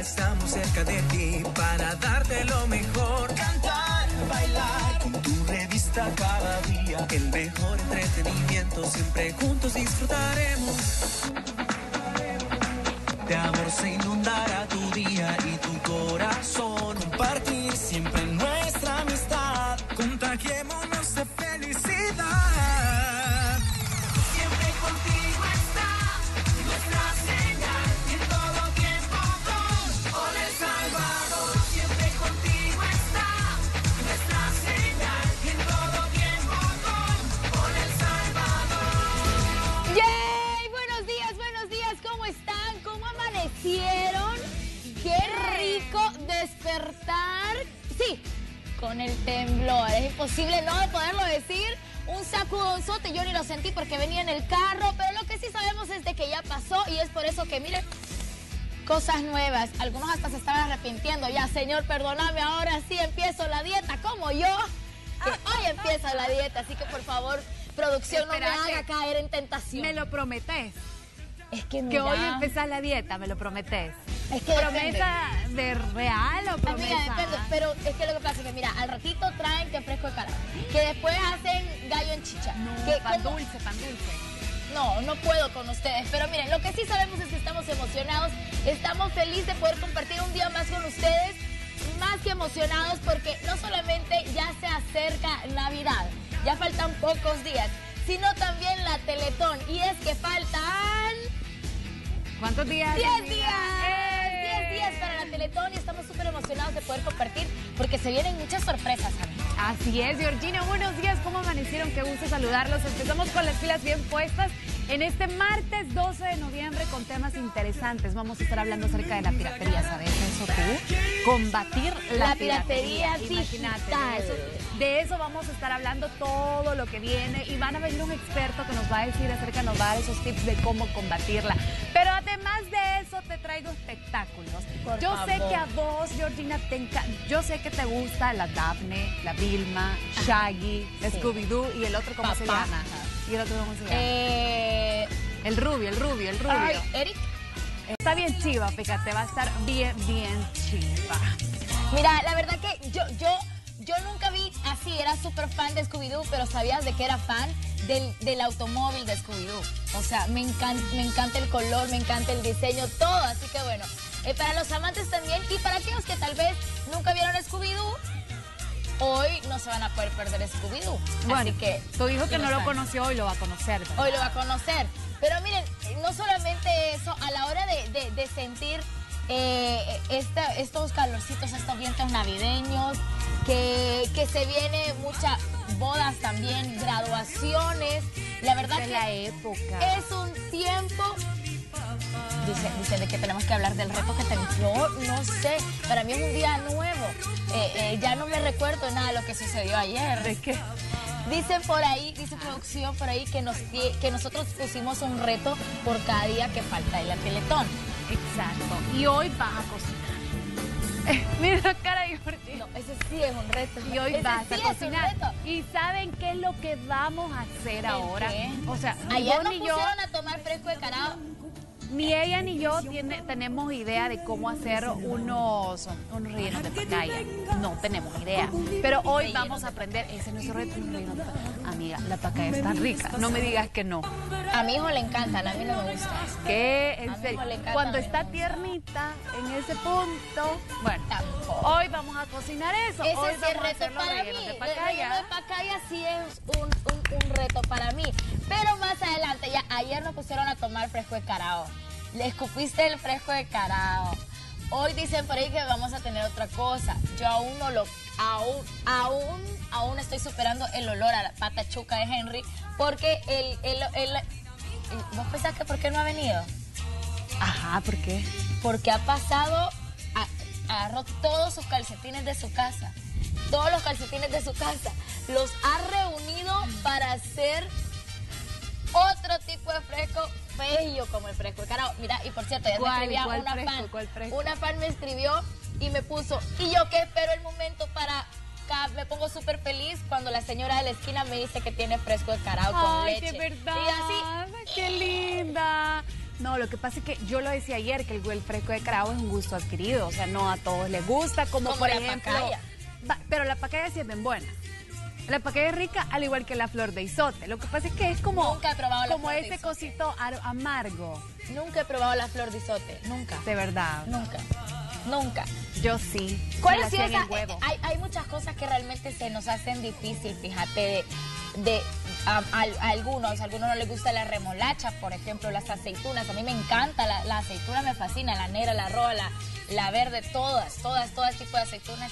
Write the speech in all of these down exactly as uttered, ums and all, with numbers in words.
estamos cerca de ti para darte lo mejor. Cantar, bailar con tu revista cada día. El mejor entretenimiento siempre juntos disfrutaremos. De amor se inundará tu día y tu corazón. Compartir siempre nuestra amistad. Contagiémonos de felicidad. Siempre contigo está nuestra señal. Y en todo tiempo con Ole El Salvador. Siempre contigo está nuestra señal. Y en todo tiempo con Ole El Salvador. ¡Yay! Buenos días, buenos días. ¿Cómo están? ¿Cómo amanecieron? ¡Qué rico despertar! Sí, con el temblor. Es imposible no de poderlo decir. Un sacudonzote, yo ni lo sentí porque venía en el carro, pero lo que sí sabemos es de que ya pasó y es por eso que, miren, cosas nuevas. Algunos hasta se estaban arrepintiendo. Ya, señor, perdóname, ahora sí empiezo la dieta, como yo, que hoy empieza la dieta. Así que, por favor, producción, Espérate, no me haga caer en tentación. ¿Me lo prometes? Es que, Que mira, hoy empezás la dieta, ¿me lo prometes? es que ¿Promesa de real o promesa? Amiga, depende, pero es que lo que pasa es que, mira, al ratito traen que fresco de carao, que después hacen gallo en chicha. No, que pan como- dulce, pan dulce. No, no puedo con ustedes, pero miren, lo que sí sabemos es que estamos emocionados, estamos felices de poder compartir un día más con ustedes, más que emocionados porque no solamente ya se acerca Navidad, ya faltan pocos días, sino también la Teletón, y es que faltan ¿Cuántos días? diez amiga? días, ¡Eh! diez días para la Teletón y estamos súper emocionados de poder compartir porque se vienen muchas sorpresas, amigos. Así es, Georgina, buenos días, ¿cómo amanecieron? Qué gusto saludarlos. Empezamos con las pilas bien puestas en este martes doce de noviembre con temas interesantes. Vamos a estar hablando acerca de la piratería, ¿sabes eso tú? Combatir la, La piratería Imagínate, digital. de eso, de eso vamos a estar hablando todo lo que viene y van a venir un experto que nos va a decir acerca, nos va a dar esos tips de cómo combatirla. Pero además de eso te traigo espectáculos. Por Yo sé favor. que a vos, Georgina, te enca- yo sé que te gusta la Daphne, la Vilma, Shaggy, Sí. Scooby-Doo y el otro, ¿cómo se Papá. llama? ¿Y el otro cómo se llama? Eh, El rubio, el rubio, el rubio. ay, Eric. Está bien chiva, fíjate, va a estar bien, bien chiva. Mira, la verdad que yo, yo, yo nunca vi así, era súper fan de Scooby-Doo, pero sabías de que era fan del, del automóvil de Scooby-Doo. O sea, me encanta, me encanta el color, me encanta el diseño, todo. Así que bueno, eh, para los amantes también y para aquellos que tal vez nunca vieron Scooby-Doo, hoy no se van a poder perder Scooby-Doo. Bueno, Así que tu hijo que ya no lo saben. conoció hoy lo va a conocer, ¿verdad? Hoy lo va a conocer. Pero miren, no solamente eso, a la hora de, de- de sentir eh, esta- estos calorcitos, estos vientos navideños, que, que se viene muchas bodas también, graduaciones. La verdad Es que la época. es un tiempo. Dice, dice de que tenemos que hablar del reto que tenemos. Yo no sé, para mí es un día nuevo. Eh, eh, ya no me recuerdo nada de lo que sucedió ayer. ¿De qué? Dicen por ahí, dice producción por ahí que, nos, que nosotros pusimos un reto por cada día que falta de la Teletón. Exacto. Y hoy vas a cocinar. Eh, mira la cara de Georgina. No, ese sí es un reto. Y hoy Ese vas sí a es un cocinar. reto. ¿Y saben qué es lo que vamos a hacer ahora? qué? O sea, ni Ayer vos nos ni yo, pusieron a tomar fresco de carao. ni ella ni yo tiene, tenemos idea de cómo hacer unos, unos rellenos de pacaya. No tenemos idea. Pero hoy vamos a aprender. Ese es nuestro reto, unos rellenos de pacaya. Amiga, la pacaya está rica. No me digas que no. A mi hijo le encantan, a mí no me gusta. Que, A en mi serio, hijo le encanta, cuando a mí está no. tiernita en ese punto, bueno, Tampoco. hoy vamos a cocinar eso. Ese hoy sí es vamos a reto hacer los para mí. rellenos de El relleno pacaya. de pacaya sí es un, un- un reto para mí. Pero más adelante, ya ayer nos pusieron a tomar fresco de carao. Le escupiste el fresco de carao. Hoy dicen por ahí que vamos a tener otra cosa. Yo aún no lo... Aún, aún, aún estoy superando el olor a la pata chuca de Henry. Porque el... el, el- el- ¿Vos pensás que por qué no ha venido? Ajá, ¿por qué? Porque ha pasado, a- agarró todos sus calcetines de su casa, todos los calcetines de su casa, los ha reunido para hacer otro tipo de fresco bello como el fresco de carao. Mira, y por cierto, ya me ¿Cuál? escribía ¿Cuál una fresco? fan, ¿Cuál fresco? una fan me escribió y me puso, y yo que espero el momento para... ca- Me pongo súper feliz cuando la señora de la esquina me dice que tiene fresco de carao con Ay, leche. de verdad. Y así, Qué linda. No, lo que pasa es que yo lo decía ayer, que el, el fresco de Carao es un gusto adquirido. O sea, no a todos les gusta, como, Como por la ejemplo... pacaya. Va, pero la pacaya sí es bien buena. La pacaya es rica, al igual que la flor de isote. Lo que pasa es que es como, Nunca he probado la como flor de ese isote. cosito ar- amargo. Nunca he probado la flor de isote, nunca. De verdad. Nunca, nunca. Yo sí. ¿Cuál Me la ha sido hacían esa? en huevo. Hay, hay muchas cosas que realmente se nos hacen difícil, fíjate, de, de a, a- a algunos, a algunos no les gusta la remolacha, por ejemplo, las aceitunas. A mí me encanta, la, la aceituna me fascina, la negra, la roja, la, la verde, todas, todas, todas tipo de aceitunas.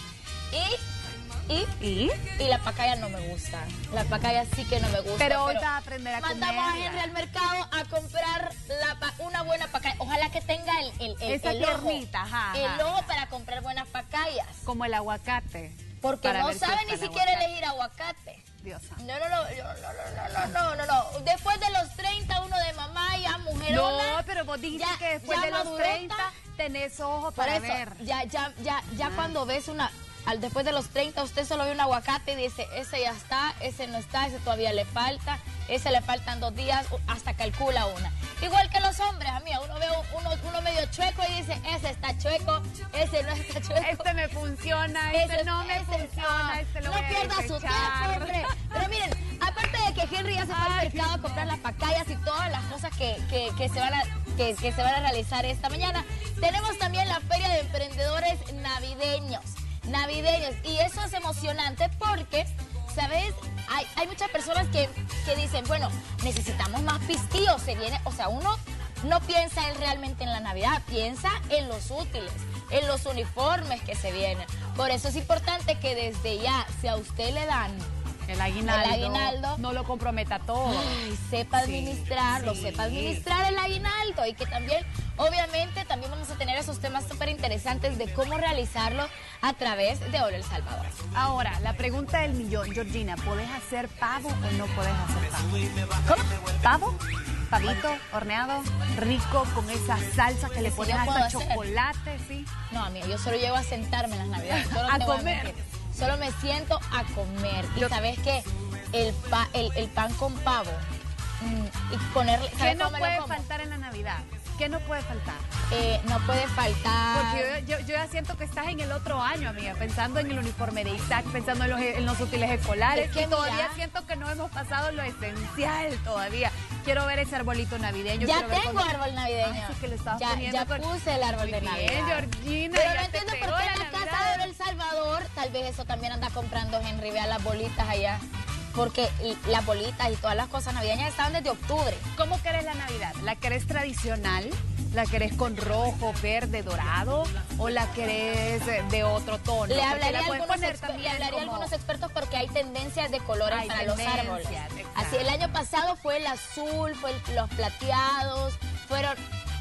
Y, y, ¿Y? y la pacaya no me gusta. La pacaya sí que no me gusta. Pero hoy vas a aprender a mandamos a comerla. Henry al mercado a comprar la pa- una buena pacaya. Ojalá que tenga el, el, el, Esa el ojo, piernita, ajá, el ajá. ojo para comprar buenas pacayas. Como el aguacate. Porque Para no ver si sabe está ni el siquiera aguacate. elegir aguacate. Dios santo. No, no, no, no, no, no, no, no, no. Después de los treinta, uno de mamá ya mujerona. No, pero vos dijiste ya- que después ya de los madurota. treinta tenés ojos Por para eso, ver. ya, ya, ya, ya cuando ves una, al después de los treinta, usted solo ve un aguacate y dice, ese ya está, ese no está, ese todavía le falta, ese le faltan dos días, hasta calcula una. Igual que los hombres, a mí, uno ve uno, uno medio chueco y dice, ese está chueco, ese no está chueco. Este me funciona, este Ese- no me ese- funciona, ah, este lo no voy a pierda su desechar. tiempo, hombre. Pero miren, aparte de que Henry ya se fue al Ay. mercado a comprar las pacayas y todas las cosas que, que, que se van a, que, que se van a realizar esta mañana, tenemos también la Feria de Emprendedores Navideños. Navideños. Y eso es emocionante porque, ¿sabes? Hay, hay muchas personas que, que dicen, bueno, necesitamos más pistillos. Se viene, o sea, uno no piensa en realmente en la Navidad, piensa en los útiles, en los uniformes que se vienen. Por eso es importante que desde ya, si a usted le dan, El aguinaldo, El aguinaldo. no lo comprometa todo. ay, sepa Sí, administrarlo, sí. sepa administrar el aguinaldo y que también, obviamente, también vamos a tener esos temas súper interesantes de cómo realizarlo a través de Oro El Salvador. Ahora, la pregunta del millón, Georgina, ¿podés hacer pavo o no podés hacer pavo? ¿Cómo? ¿Pavo? Pavito, horneado, rico, con esa salsa que le Sí, pones yo puedo hasta hacer. chocolate, ¿sí? No, amiga, yo solo llego a sentarme en las navidades. Solo A te voy comer. mentir. Solo me siento a comer. Y Yo- sabes que el, pa- el, el pan con pavo mm, y ponerle... ¿Qué ¿sabes no cómo me lo puede como? faltar en la Navidad? ¿Qué no puede faltar? Eh, no puede faltar... Porque yo, yo, yo ya siento que estás en el otro año, amiga, pensando en el uniforme de Isaac, pensando en los, en los útiles escolares, Es que y todavía mira- siento que no hemos pasado lo esencial todavía. Quiero ver ese arbolito navideño. Ya quiero ver tengo cómo- árbol navideño. Ay, sí que lo estabas ya, poniendo ya con- puse el árbol Muy de bien, Navidad. Georgina, Pero ya no te entiendo pegó por qué la en la Navidad. casa de Oro El Salvador, tal vez eso también anda comprando Henry, vea las bolitas allá. Porque y- las bolitas y todas las cosas navideñas estaban desde octubre. ¿Cómo querés la Navidad? ¿La querés tradicional? ¿La querés con rojo, verde, dorado? ¿O la querés eh, de otro tono? Le Porque hablaría, la a puedes algunos, poner exper- le también hablaría a como- algunos expertos porque hay tendencias de colores Hay para los tendencias, árboles. exacto. Así el año pasado fue el azul, fue el- los plateados, fueron...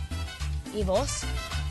¿Y vos?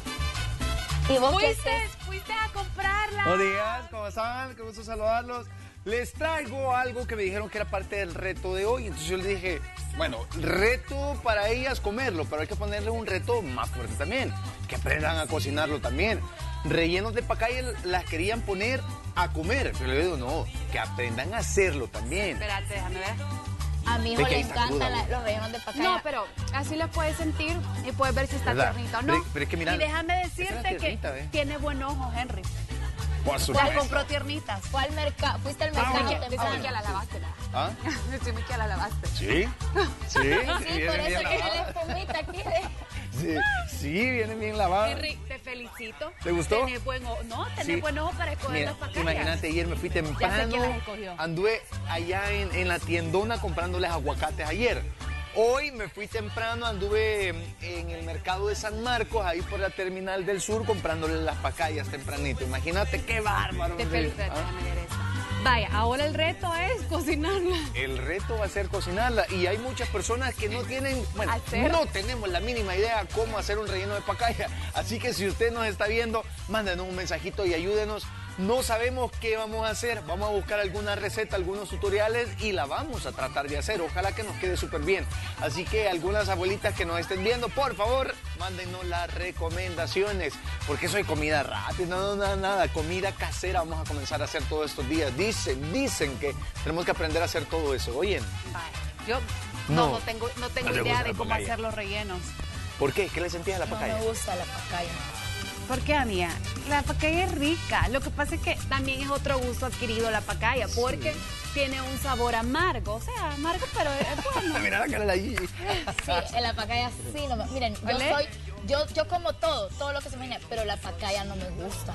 ¿Y vos qué ¿Fuiste, haces? fuiste a comprarla? Buenos días, ¿cómo están? Qué gusto saludarlos. Les traigo algo que me dijeron que era parte del reto de hoy. Entonces yo les dije, bueno, reto para ellas comerlo, pero hay que ponerle un reto más fuerte también. Que aprendan a cocinarlo también. Rellenos de pacaya las querían poner a comer. Pero le digo, no, que aprendan a hacerlo también. Espérate, déjame ver. A mi hijo Es que le ahí está encantan cruda, la- güey. los rellenos de pacaya. No, pero así la puedes sentir y puedes ver si está ¿Verdad? tiernita o no. Pero- pero es que mira, y déjame esa era decirte tiernita, que ¿eh? tiene buen ojo, Henry. Por Las supuesto. compró tiernitas. ¿Fue al mercado? ¿Fuiste al Ah, mercado bueno. temprano? Decime que la lavaste. ¿Ah? Decime que la lavaste. Sí, sí. Sí, viene por bien eso que lavada. la espumita aquí de... Sí, sí, viene bien lavada. Henry, te felicito. ¿Te gustó? Tenés buen ojo. No, tenés Sí. buen ojo para escoger Mira, las pacayas. imagínate, ayer me fui temprano, quién las escogió. anduve allá en, en la tiendona comprándoles aguacates ayer. Hoy me fui temprano, anduve en el mercado de San Marcos, ahí por la terminal del sur, comprándoles las pacayas tempranito. Imagínate qué bárbaro. Te sí. felicito. ¿Ah? Déjame ver esa. Vaya, ahora el reto es cocinarla. El reto va a ser cocinarla y hay muchas personas que no tienen, bueno, Hacer. no tenemos la mínima idea cómo hacer un relleno de pacaya. Así que si usted nos está viendo, mándenos un mensajito y ayúdenos. No sabemos qué vamos a hacer, vamos a buscar alguna receta, algunos tutoriales y la vamos a tratar de hacer. Ojalá que nos quede súper bien. Así que algunas abuelitas que nos estén viendo, por favor, mándenos las recomendaciones, porque eso es comida rápida, no, no, nada, nada, comida casera vamos a comenzar a hacer todos estos días. Dicen, dicen que tenemos que aprender a hacer todo eso. Oyen, Vaya, yo no, No. no tengo, no tengo No te idea gusta de la cómo pacaya. hacer los rellenos. ¿Por qué? ¿Qué le sentías a la No pacaya? me gusta la pacaya. ¿Por qué, amiga? La pacaya es rica. Lo que pasa es que también es otro gusto adquirido la pacaya, porque tiene un sabor amargo. O sea, amargo, pero es bueno. Mira la cara de la Gigi. Sí, en la pacaya sí, no me... Miren, yo ¿Vale? soy... Yo, yo como todo, todo lo que se imagina, pero la pacaya no me gusta.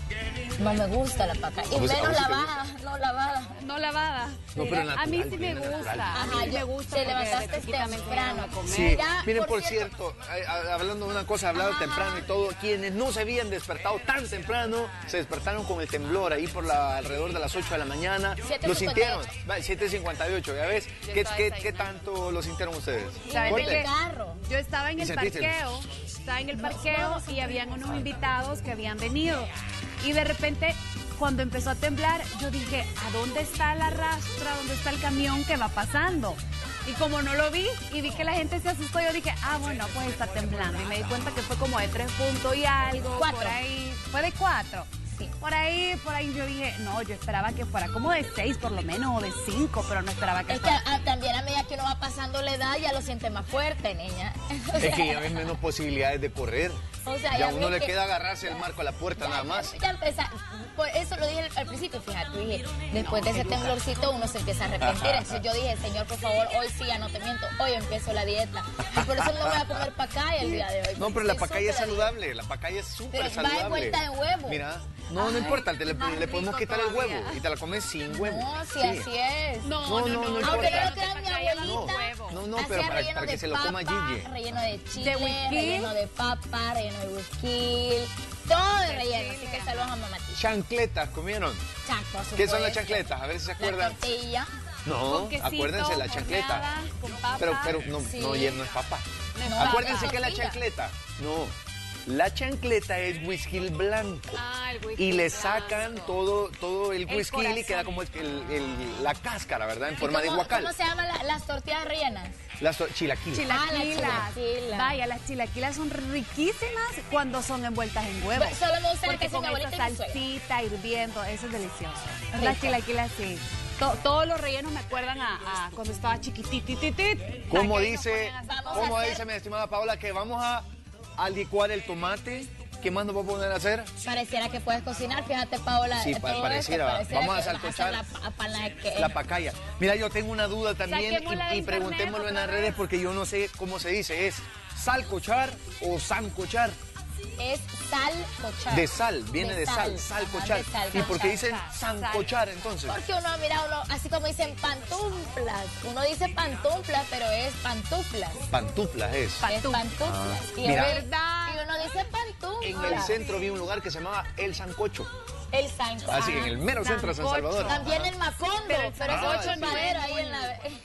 No me gusta la pacaya. Y ¿A vos- a menos vos sí te lavada, no lavada. No lavada. No, pero natural, a mí sí me bien gusta. natural. A mí Ajá, sí yo- me gusta te porque levantaste desde chiquita me temprano. enseñaron a comer. Sí, Mira, miren, por por cierto, eh, a- hablando de una cosa, hablado Ajá. temprano y todo, quienes no se habían despertado tan temprano, se despertaron con el temblor ahí por la, alrededor de las ocho de la mañana. siete ¿Lo cincuenta y sintieron? Va, siete cincuenta y ocho, ya ves. Yo ¿Qué, estaba qué, desayunando. qué tanto lo sintieron ustedes? ¿Sabes en de el qué? carro. Yo estaba en ¿Y el sentiste? parqueo, estaba en el parqueo y habían unos invitados que habían venido. Y de repente, cuando empezó a temblar, yo dije, ¿a dónde está la rastra? ¿Dónde está el camión que va pasando? Y como no lo vi y vi que la gente se asustó, yo dije, ah, bueno, pues está temblando. Y me di cuenta que fue como de tres puntos y algo, Cuatro. por ahí. Fue de cuatro. Sí. Por ahí, por ahí yo dije, no, yo esperaba que fuera como de seis por lo menos, o de cinco, pero no esperaba que Es que fuera. ah, también a medida que uno va pasando la edad ya lo siente más fuerte, niña. O Es sea, que ya ves menos posibilidades de correr. O sea, ya ya a uno ves le que- queda agarrarse el marco a la puerta ya- nada más. Ya, ya empeza- por eso lo dije al, al principio, fíjate, dije, después de ese temblorcito uno se empieza a arrepentir. Entonces yo dije, Señor, por favor, hoy sí, ya no te miento, hoy empiezo la dieta. Y por eso no voy a comer pacaya el día de hoy. No, pero la Estoy pacaya es súper saludable, la pacaya es súper Pero va saludable. envuelta en huevo. Mira, no, no Ay, importa, te le, más le podemos rico quitar el todavía. huevo y te la comes sin huevo. No, si Sí. así es. No, No, no, no Aunque importa. no lo crean, mi abuelita No, no, hacía pero para- relleno para que de se lo coma papa, Gigi. relleno de chile, ¿De whisky? relleno de papa, relleno de whisky, todo de relleno. Así que saludos a mamá Tía. Chancletas, ¿comieron? Chac, por ¿Qué son las supuesto. chancletas? A ver si se La acuerdan. tortilla. No, Con quesito, acuérdense, la chancleta. horneada, con papa. Pero, pero no, Sí. no, ya no es papa. No es No, papa. Acuérdense que la tortilla. chancleta, no, la chancleta es whisky blanco. Ah, el whisky Y le blanco. sacan todo, todo el El whisky y corazón. queda como el- el- la cáscara, ¿verdad? En ¿Y forma de cómo- guacal. ¿Cómo se llaman la- las tortillas rellenas? Las to- chilaquiles. Chilaquilas. Ah, la chilaquila. Vaya, las chilaquilas son riquísimas cuando son envueltas en huevo. Bueno, solo me gusta la Porque que hace con mi abuelita esa y mi suegra. salsita hirviendo, eso es delicioso. Rico. Las chilaquilas sí. To- todos los rellenos me acuerdan a, a cuando estaba chiquititititit. ¿Cómo Aquellos dice, ponían así. Vamos cómo a hacer- dice mi estimada Paola que vamos a, a licuar el tomate? ¿Qué más nos va a poner a hacer? Pareciera que puedes cocinar, fíjate, Paola. Sí, eh, pa- todo pareciera, esto, pareciera vamos a que vas sancochar hacer la, pa- la que- La pacaya. Mira, yo tengo una duda también Saquémosla de y, y internet preguntémoslo en otra las redes vez. porque yo no sé cómo se dice. ¿Es salcochar o sancochar? es salcochar. De sal, viene de, sal, Ajá, salcochar. de sal, ¿Y por qué dicen sal, sancochar entonces? Porque uno, mira, uno, así como dicen pantuflas, uno dice pantuflas, pero es pantuflas. Pantuflas es. Es Pantuflas. pantuflas. Ah. Y, Mira. es verdad. Y uno dice pantuflas. En el centro vi un lugar que se llamaba El Sancocho. El sancocho. Así que en el mero centro de San Sancocho. Salvador. También el macondo, Pero pero, el es sancocho ocho en sí. madera ahí en la...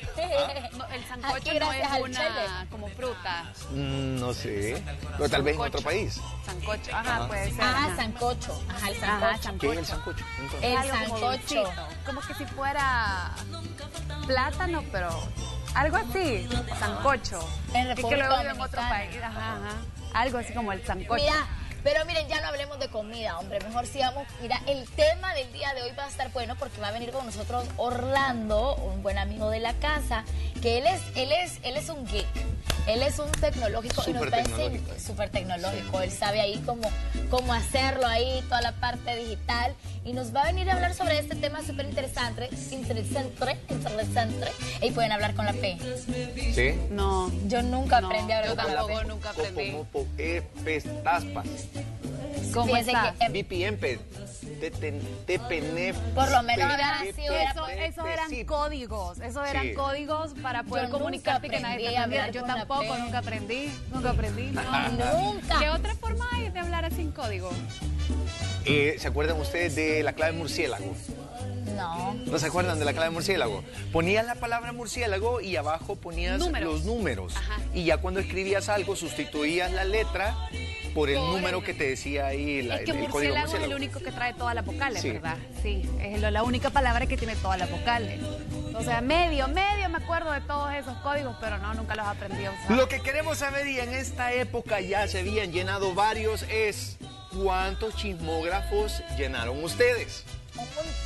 No, el sancocho Aquí, no gracias es al una chile. como fruta. Mm, no sé. Pero tal vez en Sancocho. otro país. Sancocho, ajá, Ajá. puede ser. Ajá, ajá. sancocho. Ajá, el Ajá, sancocho. sancocho. ¿Qué es el sancocho? Entonces, El Algo como sancocho. dulcito, como que si fuera plátano, pero algo así, sancocho. En y que República luego vive en otro Dominicana. país, ajá, ajá. Algo así como el sancocho. Mira, pero miren, ya no hablemos de comida, hombre. Mejor sigamos. Mira, el tema del día de hoy va a estar bueno porque va a venir con nosotros Orlando, un buen amigo de la casa, que él es, él es, él es un geek. Él es un tecnológico y nos Súper va a enseñar- tecnológico. súper tecnológico. Él sabe ahí cómo, cómo hacerlo ahí, toda la parte digital. Y nos va a venir a hablar sobre este tema súper interesante, interesante, interesante. Y pueden hablar con la P. ¿sí? No, Yo nunca No, aprendí a hablar yo con la tampoco, P. nunca aprendí. Copomopo, e, pestaspas. ¿cómo Fíjense está? que, em, B P M P. Tepenef. Por lo menos hubiera sido- Eso, esos eran códigos, esos eran Sí. códigos para poder Yo nunca comunicarte y que nadie aprendí te a entendiera. hablar Yo con la tampoco, P. nunca aprendí, nunca aprendí. no. Nunca. ¿Qué otra forma hay de hablar sin código? Eh, ¿Se acuerdan ustedes de la clave murciélago? No. ¿No se acuerdan de la clave murciélago? Ponías la palabra murciélago y abajo ponías Números. los números. Ajá. Y ya cuando escribías algo, sustituías la letra por el Por número el- que te decía ahí la- Es que el, código murciélago es el murciélago. único que trae todas las vocales, Sí. ¿verdad? Sí, es lo- la única palabra que tiene todas las vocales. O sea, medio, medio me acuerdo de todos esos códigos, pero no, nunca los aprendí a usar. Lo que queremos saber, y en esta época ya se habían llenado varios, es ¿cuántos chismógrafos llenaron ustedes? Un montón.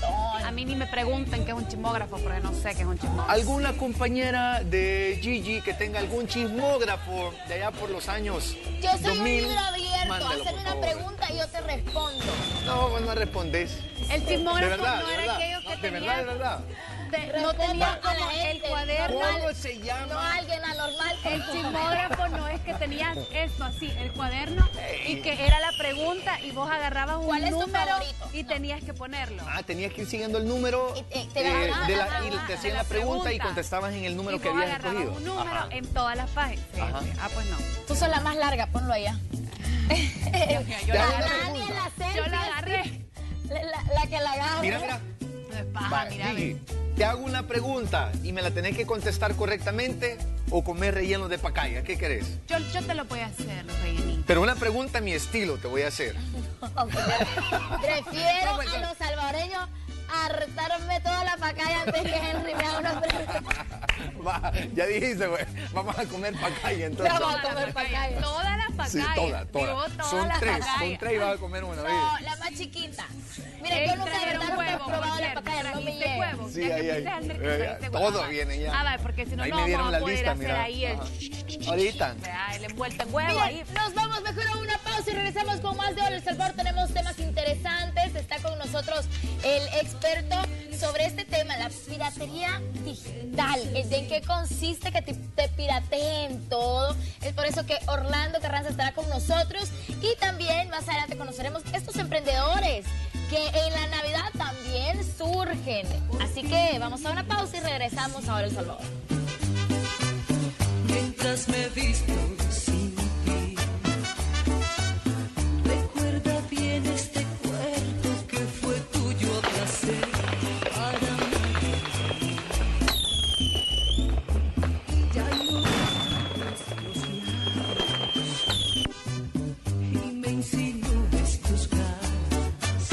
montón. A mí ni me pregunten qué es un chismógrafo, porque no sé qué es un chismógrafo. ¿Alguna compañera de Gigi que tenga algún chismógrafo de allá por los años Yo soy dos mil? un libro abierto. Mándalo, Hazme por una favor. pregunta y yo te respondo. No, vos no respondés. El De chismógrafo verdad, no de era verdad. aquellos No, que de tenían... verdad, de verdad. te- no Respeta tenía a la como el gente, cuaderno. ¿Cómo se llama? No alguien anormal. por El favor. chismógrafo no es que tenías esto así, el cuaderno, y que era la pregunta y vos agarrabas un ¿Cuál es tu número favorito? y No. tenías que ponerlo. Ah, tenías que ir siguiendo el número Y te- te eh, daban- de la- ajá, y ajá, te de hacían la la pregunta y pregunta. contestabas en el número y que vos habías agarrabas escogido. un número Ajá. en todas las páginas. Sí, Ajá. sí. Ah, pues no. Tú sos la más larga, ponlo allá. Dios mío, yo Te la hago una agarré. Nadie la selfie, Yo la agarré. La, la- la que la agarra. Mira, mira. No es paja, Va, mira. Gigi, ve. te hago una pregunta y me la tenés que contestar correctamente o comer rellenos de pacaya. ¿Qué querés? Yo, yo te lo voy a hacer, los rellenitos. Pero una pregunta a mi estilo te voy a hacer. Prefiero No, pues, a los salvadoreños hartarme toda la pacaya antes que Henry me haga una pregunta. Va, ya dijiste, güey. Vamos a comer pacaya entonces. Vamos a Todas comer las pacaya. Todas las pacayas. Sí, todas, todas. Digo, todas Son las tres, pacayas. son tres y vas a comer una, No, ¿ves? la más chiquita. Mire, Ey, yo nunca de trajeron verdad nunca he huevo, probado por la cierto, pacaya, no me trajiste llega. huevo. Sí, Ya que ahí, fuiste ahí. al mercado, Eh, trajiste huevo. todo Ah, va. viene ya. Ah, va, porque si no, Ahí no me vamos dieron a la poder lista, hacer mira. ahí el, Ajá. Ahorita. vea, el envuelto en huevo Miren, ahí. nos vamos mejor a una pausa y regresamos con más de Hola El Salvador. Tenemos temas interesantes. Está con nosotros el experto sobre este tema, la piratería digital. ¿En qué consiste que te, te pirateen todo? Es por eso que Orlando Carranza estará con nosotros. Y también más adelante conoceremos estos emprendedores que en la Navidad también surgen. Así que vamos a una pausa y regresamos a Hola El Salvador. Mientras me visto sin ti, recuerda bien este cuerpo que fue tuyo a placer para mí. Ya no abres los labios y me insinúes tus ganas.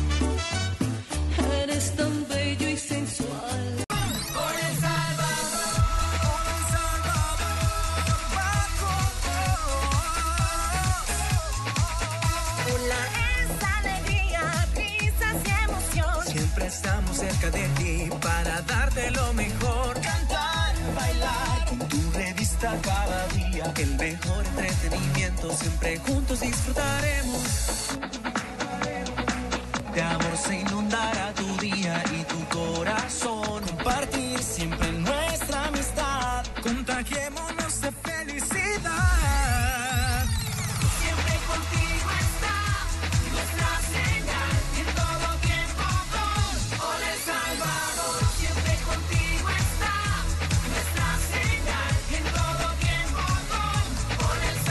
Eres tan bello y sensual. Es alegría, risas y emoción. Siempre estamos cerca de ti para darte lo mejor. Cantar, bailar con tu revista cada día. El mejor entretenimiento, siempre juntos disfrutaremos. De amor se inundará tu día y tu corazón. Compartir siempre nuestra amistad. Contagiémonos de felicidad. Siempre contigo está nuestra señal y en todo tiempo con Hola El Salvador. Siempre contigo está nuestra señal y en todo tiempo con Hola El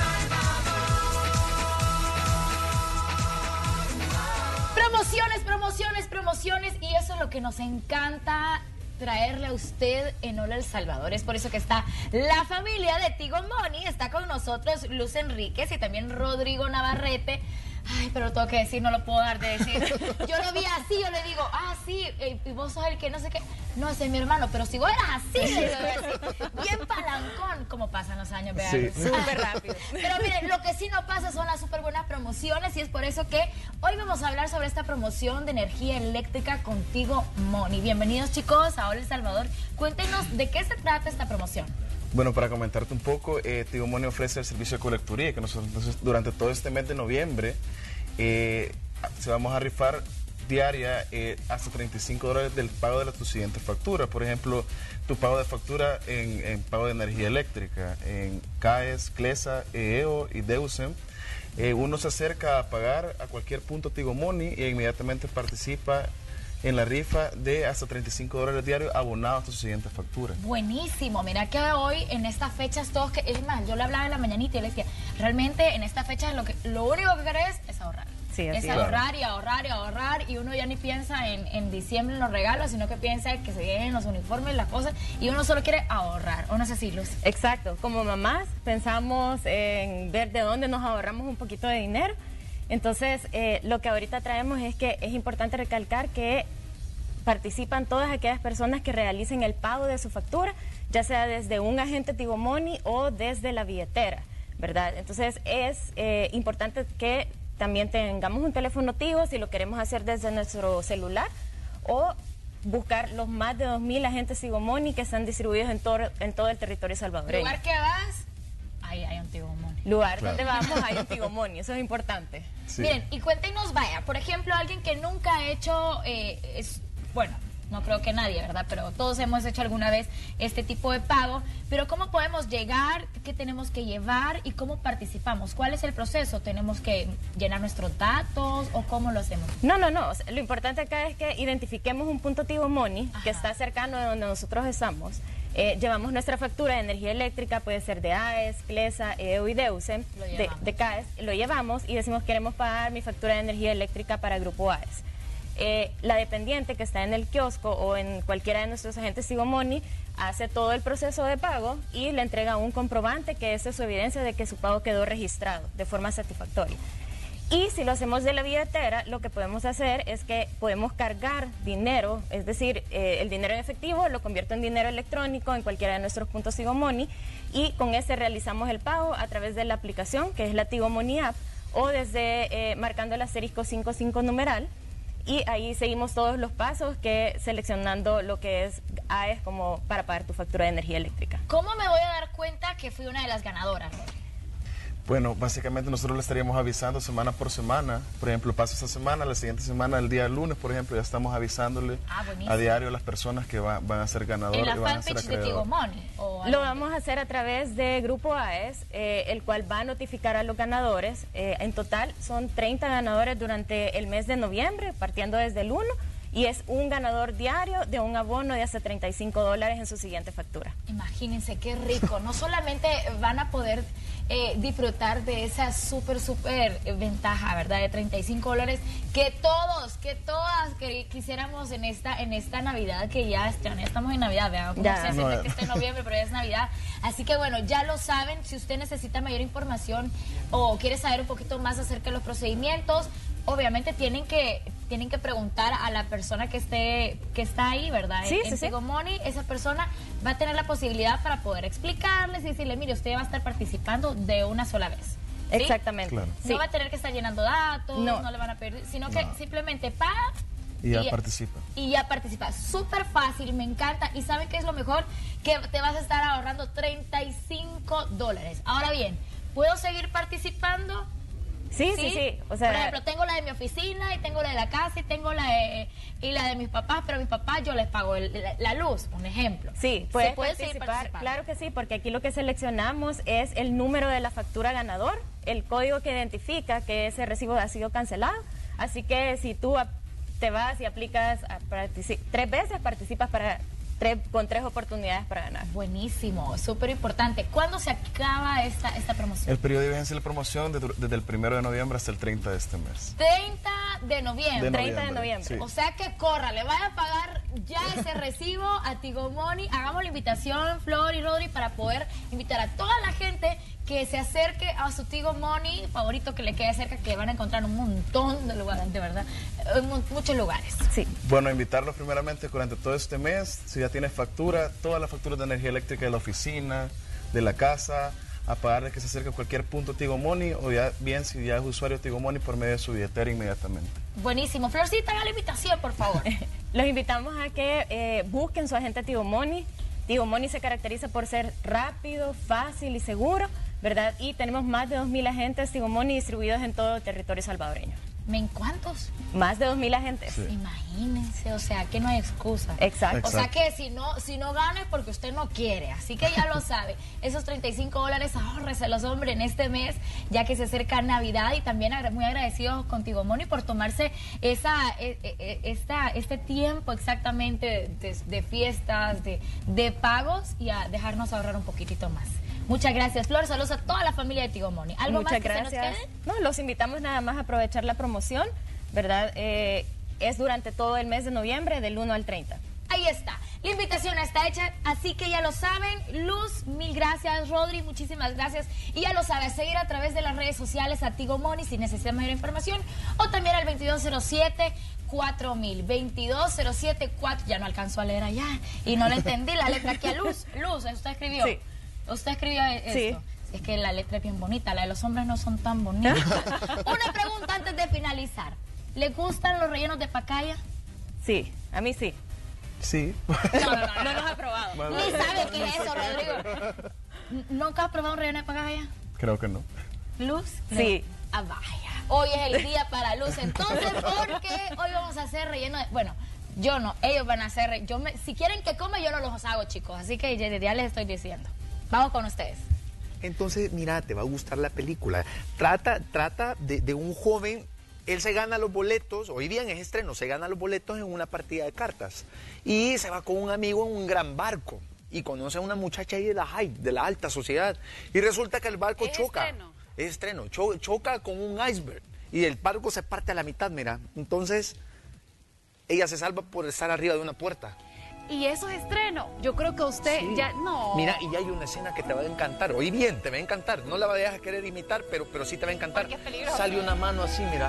Salvador. Promociones, promociones, promociones. Y eso es lo que nos encanta traerle a usted en Hola El Salvador. Es por eso que está la familia de Tigo Money. Está con nosotros Luz Enríquez y también Rodrigo Navarrete. Ay, pero tengo que decir, no lo puedo dar de decir. Yo lo vi así, yo le digo, ah, sí, eh, y vos sos el que no sé qué. No, ese es mi hermano, pero si vos eras así, le digo yo así, bien palancón, como pasan los años, vean. Sí. Súper rápido. Pero miren, lo que sí no pasa son las súper buenas promociones y es por eso que hoy vamos a hablar sobre esta promoción de energía eléctrica con Tigo Money. Bienvenidos, chicos, a Hola El Salvador. Cuéntenos de qué se trata esta promoción. Bueno, para comentarte un poco, eh, Tigo Money ofrece el servicio de colecturía, que nosotros entonces, durante todo este mes de noviembre eh, se vamos a rifar diaria eh, hasta treinta y cinco dólares del pago de la, tu siguiente factura. Por ejemplo, tu pago de factura en, en pago de energía eléctrica, en CAES, CLESA, E E O y DEUSEM. Eh, uno se acerca a pagar a cualquier punto Tigo Money e inmediatamente participa en la rifa de hasta treinta y cinco dólares diarios abonados a tu siguiente factura. Buenísimo, mira que hoy en estas fechas todos que, es más, yo le hablaba en la mañanita y le decía, realmente en esta fecha lo que lo único que querés es ahorrar. Sí, así es es. ahorrar y ahorrar y ahorrar y uno ya ni piensa en, en diciembre en los regalos, sino que piensa que se vienen los uniformes, las cosas, y uno solo quiere ahorrar, ¿o no es así, Luz? Exacto, como mamás pensamos en ver de dónde nos ahorramos un poquito de dinero. Entonces, eh, lo que ahorita traemos es que es importante recalcar que participan todas aquellas personas que realicen el pago de su factura, ya sea desde un agente Tigo Money o desde la billetera, ¿verdad? Entonces, es eh, importante que también tengamos un teléfono Tigo si lo queremos hacer desde nuestro celular o buscar los más de dos mil agentes Tigo Money que están distribuidos en todo, en todo el territorio salvadoreño. Lugar que vas, ahí hay un Tigo Money. Lugar Claro. donde vamos hay un Tigo Money, eso es importante. Sí. Miren, y cuéntenos, vaya, por ejemplo, alguien que nunca ha hecho, eh, es, bueno, no creo que nadie, ¿verdad? Pero todos hemos hecho alguna vez este tipo de pago. Pero ¿cómo podemos llegar? ¿Qué tenemos que llevar? ¿Y cómo participamos? ¿Cuál es el proceso? ¿Tenemos que llenar nuestros datos o cómo lo hacemos? No, no, no. O sea, lo importante acá es que identifiquemos un punto Tigo Money que Ajá. está cercano de donde nosotros estamos. Eh, llevamos nuestra factura de energía eléctrica, puede ser de A E S, CLESA, E O y DEUSEM, Lo de, llevamos. de C A E S, lo llevamos y decimos queremos pagar mi factura de energía eléctrica para Grupo A E S. Eh, la dependiente que está en el kiosco o en cualquiera de nuestros agentes Tigo Money hace todo el proceso de pago y le entrega un comprobante que esa es su evidencia de que su pago quedó registrado de forma satisfactoria. Y si lo hacemos de la billetera, lo que podemos hacer es que podemos cargar dinero, es decir, eh, el dinero en efectivo lo convierto en dinero electrónico en cualquiera de nuestros puntos Tigo Money y con ese realizamos el pago a través de la aplicación que es la Tigo Money App o desde eh, marcando el asterisco cincuenta y cinco numeral y ahí seguimos todos los pasos que seleccionando lo que es A E S como para pagar tu factura de energía eléctrica. ¿Cómo me voy a dar cuenta que fui una de las ganadoras? Bueno, básicamente nosotros le estaríamos avisando semana por semana. Por ejemplo, pasa esta semana, la siguiente semana, el día lunes, por ejemplo, ya estamos avisándole Ah, buenísimo. a diario a las personas que va- van a ser ganadores ¿En la y van a ser fanpage de Tigo acreedores. Money? ¿O Lo algo? vamos a hacer a través de Grupo A E S, eh, el cual va a notificar a los ganadores. Eh, en total son treinta ganadores durante el mes de noviembre, partiendo desde el uno, y es un ganador diario de un abono de hasta treinta y cinco dólares en su siguiente factura. Imagínense qué rico. No solamente van a poder eh, disfrutar de esa súper, súper eh, ventaja, ¿verdad? De treinta y cinco dólares que todos, que todas que quisiéramos en esta en esta Navidad, que ya, ya estamos en Navidad, vean cómo Ya. se siente No, que está en noviembre, pero ya es Navidad. Así que bueno, ya lo saben. Si usted necesita mayor información o quiere saber un poquito más acerca de los procedimientos, obviamente tienen que tienen que preguntar a la persona que esté que está ahí, ¿verdad? Sí, en sí, sí. Tigo Money, esa persona va a tener la posibilidad para poder explicarles y decirle, mire, usted va a estar participando de una sola vez. ¿sí? Exactamente. Claro. Sí. No va a tener que estar llenando datos, no, No. le van a pedir, sino que No. simplemente paga Y ya participa. Y ya participa. Súper fácil, me encanta. Y ¿saben qué es lo mejor? Que te vas a estar ahorrando treinta y cinco dólares. Ahora bien, ¿puedo seguir participando? Sí, sí, sí. O sea, por ejemplo, tengo la de mi oficina y tengo la de la casa y tengo la de, y la de mis papás, pero a mis papás yo les pago el- la, la luz, un ejemplo. sí, ¿Se puedes puede seguir participar. participando? Claro que sí, porque aquí lo que seleccionamos es el número de la factura ganador, el código que identifica que ese recibo ha sido cancelado. Así que si tú ap- te vas y aplicas a partici- tres veces, participas para tres, con tres oportunidades para ganar. Buenísimo, súper importante. ¿Cuándo se acaba esta, esta promoción? El periodo de vigencia de la promoción de- desde el primero de noviembre hasta el treinta de este mes. treinta de noviembre. De treinta de noviembre. sí. O sea que corra, le vaya a pagar ya ese recibo a Tigo Money. Hagamos la invitación, Flor y Rodri, para poder invitar a toda la gente que se acerque a su Tigo Money favorito que le quede cerca, que van a encontrar un montón de lugares, de verdad, eh, mu- muchos lugares. Sí. Bueno, invitarlos primeramente durante todo este mes, si ya tienes factura, todas las facturas de energía eléctrica de la oficina, de la casa, a pagarles que se acerque a cualquier punto Tigo Money o ya bien si ya es usuario Tigo Money por medio de su billetera inmediatamente. Buenísimo. Florcita, haga la invitación, por favor. Los invitamos a que eh, busquen su agente Tigo Money. Tigo Money se caracteriza por ser rápido, fácil y seguro, ¿verdad? Y tenemos más de dos mil agentes Tigo Money distribuidos en todo el territorio salvadoreño. ¿Men cuántos? Más de dos mil agentes. Sí. Imagínense, o sea, que no hay excusa. Exacto. O sea que si no, si no gana es porque usted no quiere, así que ya lo sabe. Esos treinta y cinco dólares, ahórreselos, hombre, en este mes, ya que se acerca Navidad, y también agra- muy agradecidos con Tigo Money por tomarse esa, e- e- esta, este tiempo exactamente de, de fiestas, de, de pagos, y a dejarnos ahorrar un poquitito más. Muchas gracias, Flor. Saludos a toda la familia de Tigo Money. ¿Algo Muchas más que gracias. se nos quede? No, los invitamos nada más a aprovechar la promoción, ¿verdad? Eh, es durante todo el mes de noviembre, del uno al treinta. Ahí está. La invitación está hecha, así que ya lo saben. Luz, mil gracias. Rodri, muchísimas gracias. Y ya lo sabes, seguir a través de las redes sociales a Tigo Money si necesita mayor información, o también al veintidós cero siete cuatro mil. veintidós cero siete cuatro. Ya no alcanzó a leer allá y no le entendí la letra aquí a Luz. Luz, ¿usted escribió? Sí. ¿Usted escribió esto? Sí. Es que la letra es bien bonita, la de los hombres no son tan bonitas. Una pregunta antes de finalizar. ¿Le gustan los rellenos de pacaya? Sí, A mí sí. Sí. No, no, no, no nos ha probado. Más- Ni sabe qué es eso, Rodrigo. ¿Nunca has probado un relleno de pacaya? Creo que no. ¿Luz? Sí. Ah, vaya. Hoy es el día para Luz, entonces, porque hoy vamos a hacer relleno de... Bueno, yo no, ellos van a hacer... re- Yo me, si quieren que come, yo no los hago, chicos. Así que ya, ya les estoy diciendo. Vamos con ustedes. Entonces, mira, te va a gustar la película. Trata, trata de, de un joven, él se gana los boletos, hoy día en ese estreno, se gana los boletos en una partida de cartas. Y se va con un amigo en un gran barco. Y conoce a una muchacha ahí de la high, de la alta sociedad. Y resulta que el barco ¿Es choca. estreno? Es estreno. Cho- choca con un iceberg. Y el barco se parte a la mitad, mira. Entonces, ella se salva por estar arriba de una puerta. Y eso es estreno. Yo creo que usted Sí. ya... No. Mira, y hay una escena que te va a encantar. Oí bien, te va a encantar. No la vayas a querer imitar, pero, pero sí te va a encantar. Porque es peligroso. Sale una mano así, mira.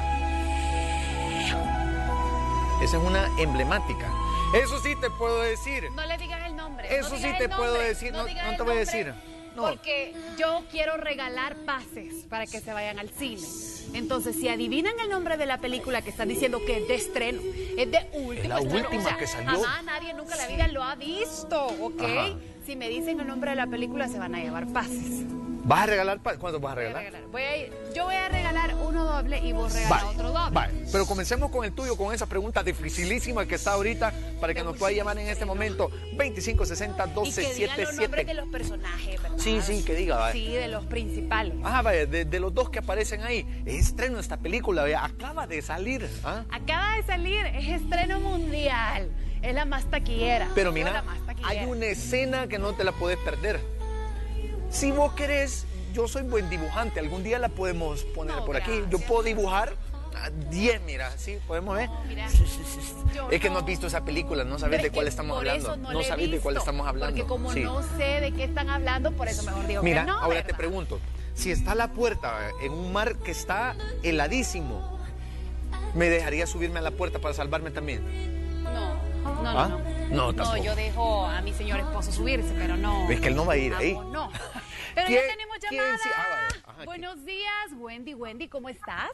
Esa es una emblemática. Eso sí te puedo decir. No le digas el nombre. Eso no sí digas te el puedo nombre, decir, no- digas no el te voy a nombre, decir. No. Porque yo quiero regalar pases para que se vayan al cine. Entonces, si adivinan el nombre de la película que están diciendo que es de estreno, es de último Es la estreno, última o sea, que salió. Jamás nadie nunca en la vida lo ha visto, ¿ok? Ajá. Si me dicen el nombre de la película, se van a llevar pases. ¿Vas a regalar? pa- ¿Cuánto vas a Voy a regalar? regalar. Voy a ir- yo voy a regalar uno doble y vos regalas Vale, otro doble. vale. Pero comencemos con el tuyo, con esa pregunta dificilísima que está ahorita, para que nos pueda llamar en este momento. veinticinco sesenta Y doce que digan los nombres de setenta y siete. los personajes, ¿verdad? Sí, sí, que diga, vale. Sí, de los principales. Ajá, vaya, de, de los dos que aparecen ahí. Es estreno esta película, vaya, acaba de salir. ¿Ah? Acaba de salir, es estreno mundial. Es la más taquillera. Pero Yo mira, la más taquillera. hay una escena que no te la puedes perder. Si vos querés, yo soy buen dibujante, algún día la podemos poner No, por aquí. Yo gracias. puedo dibujar a diez, mira, sí, podemos ver. Mira, yo Es que no no. has visto esa película, no sabes Pero de es cuál que estamos por hablando. eso no No la he sabes de cuál visto, estamos hablando. Porque como Sí. no sé de qué están hablando, por eso mejor digo Mira, que no, ahora te ¿verdad? pregunto, si está la puerta en un mar que está heladísimo, ¿me dejaría subirme a la puerta para salvarme también? No, no, no, ¿Ah? no. No, tampoco. yo dejo a mi señor esposo subirse, pero no. Es que él no va a ir a ahí. vos no. Pero ¿Quién- ya tenemos quién llamada. sí? Ah, vale. Ajá, Buenos días, Wendy. Wendy, ¿cómo estás?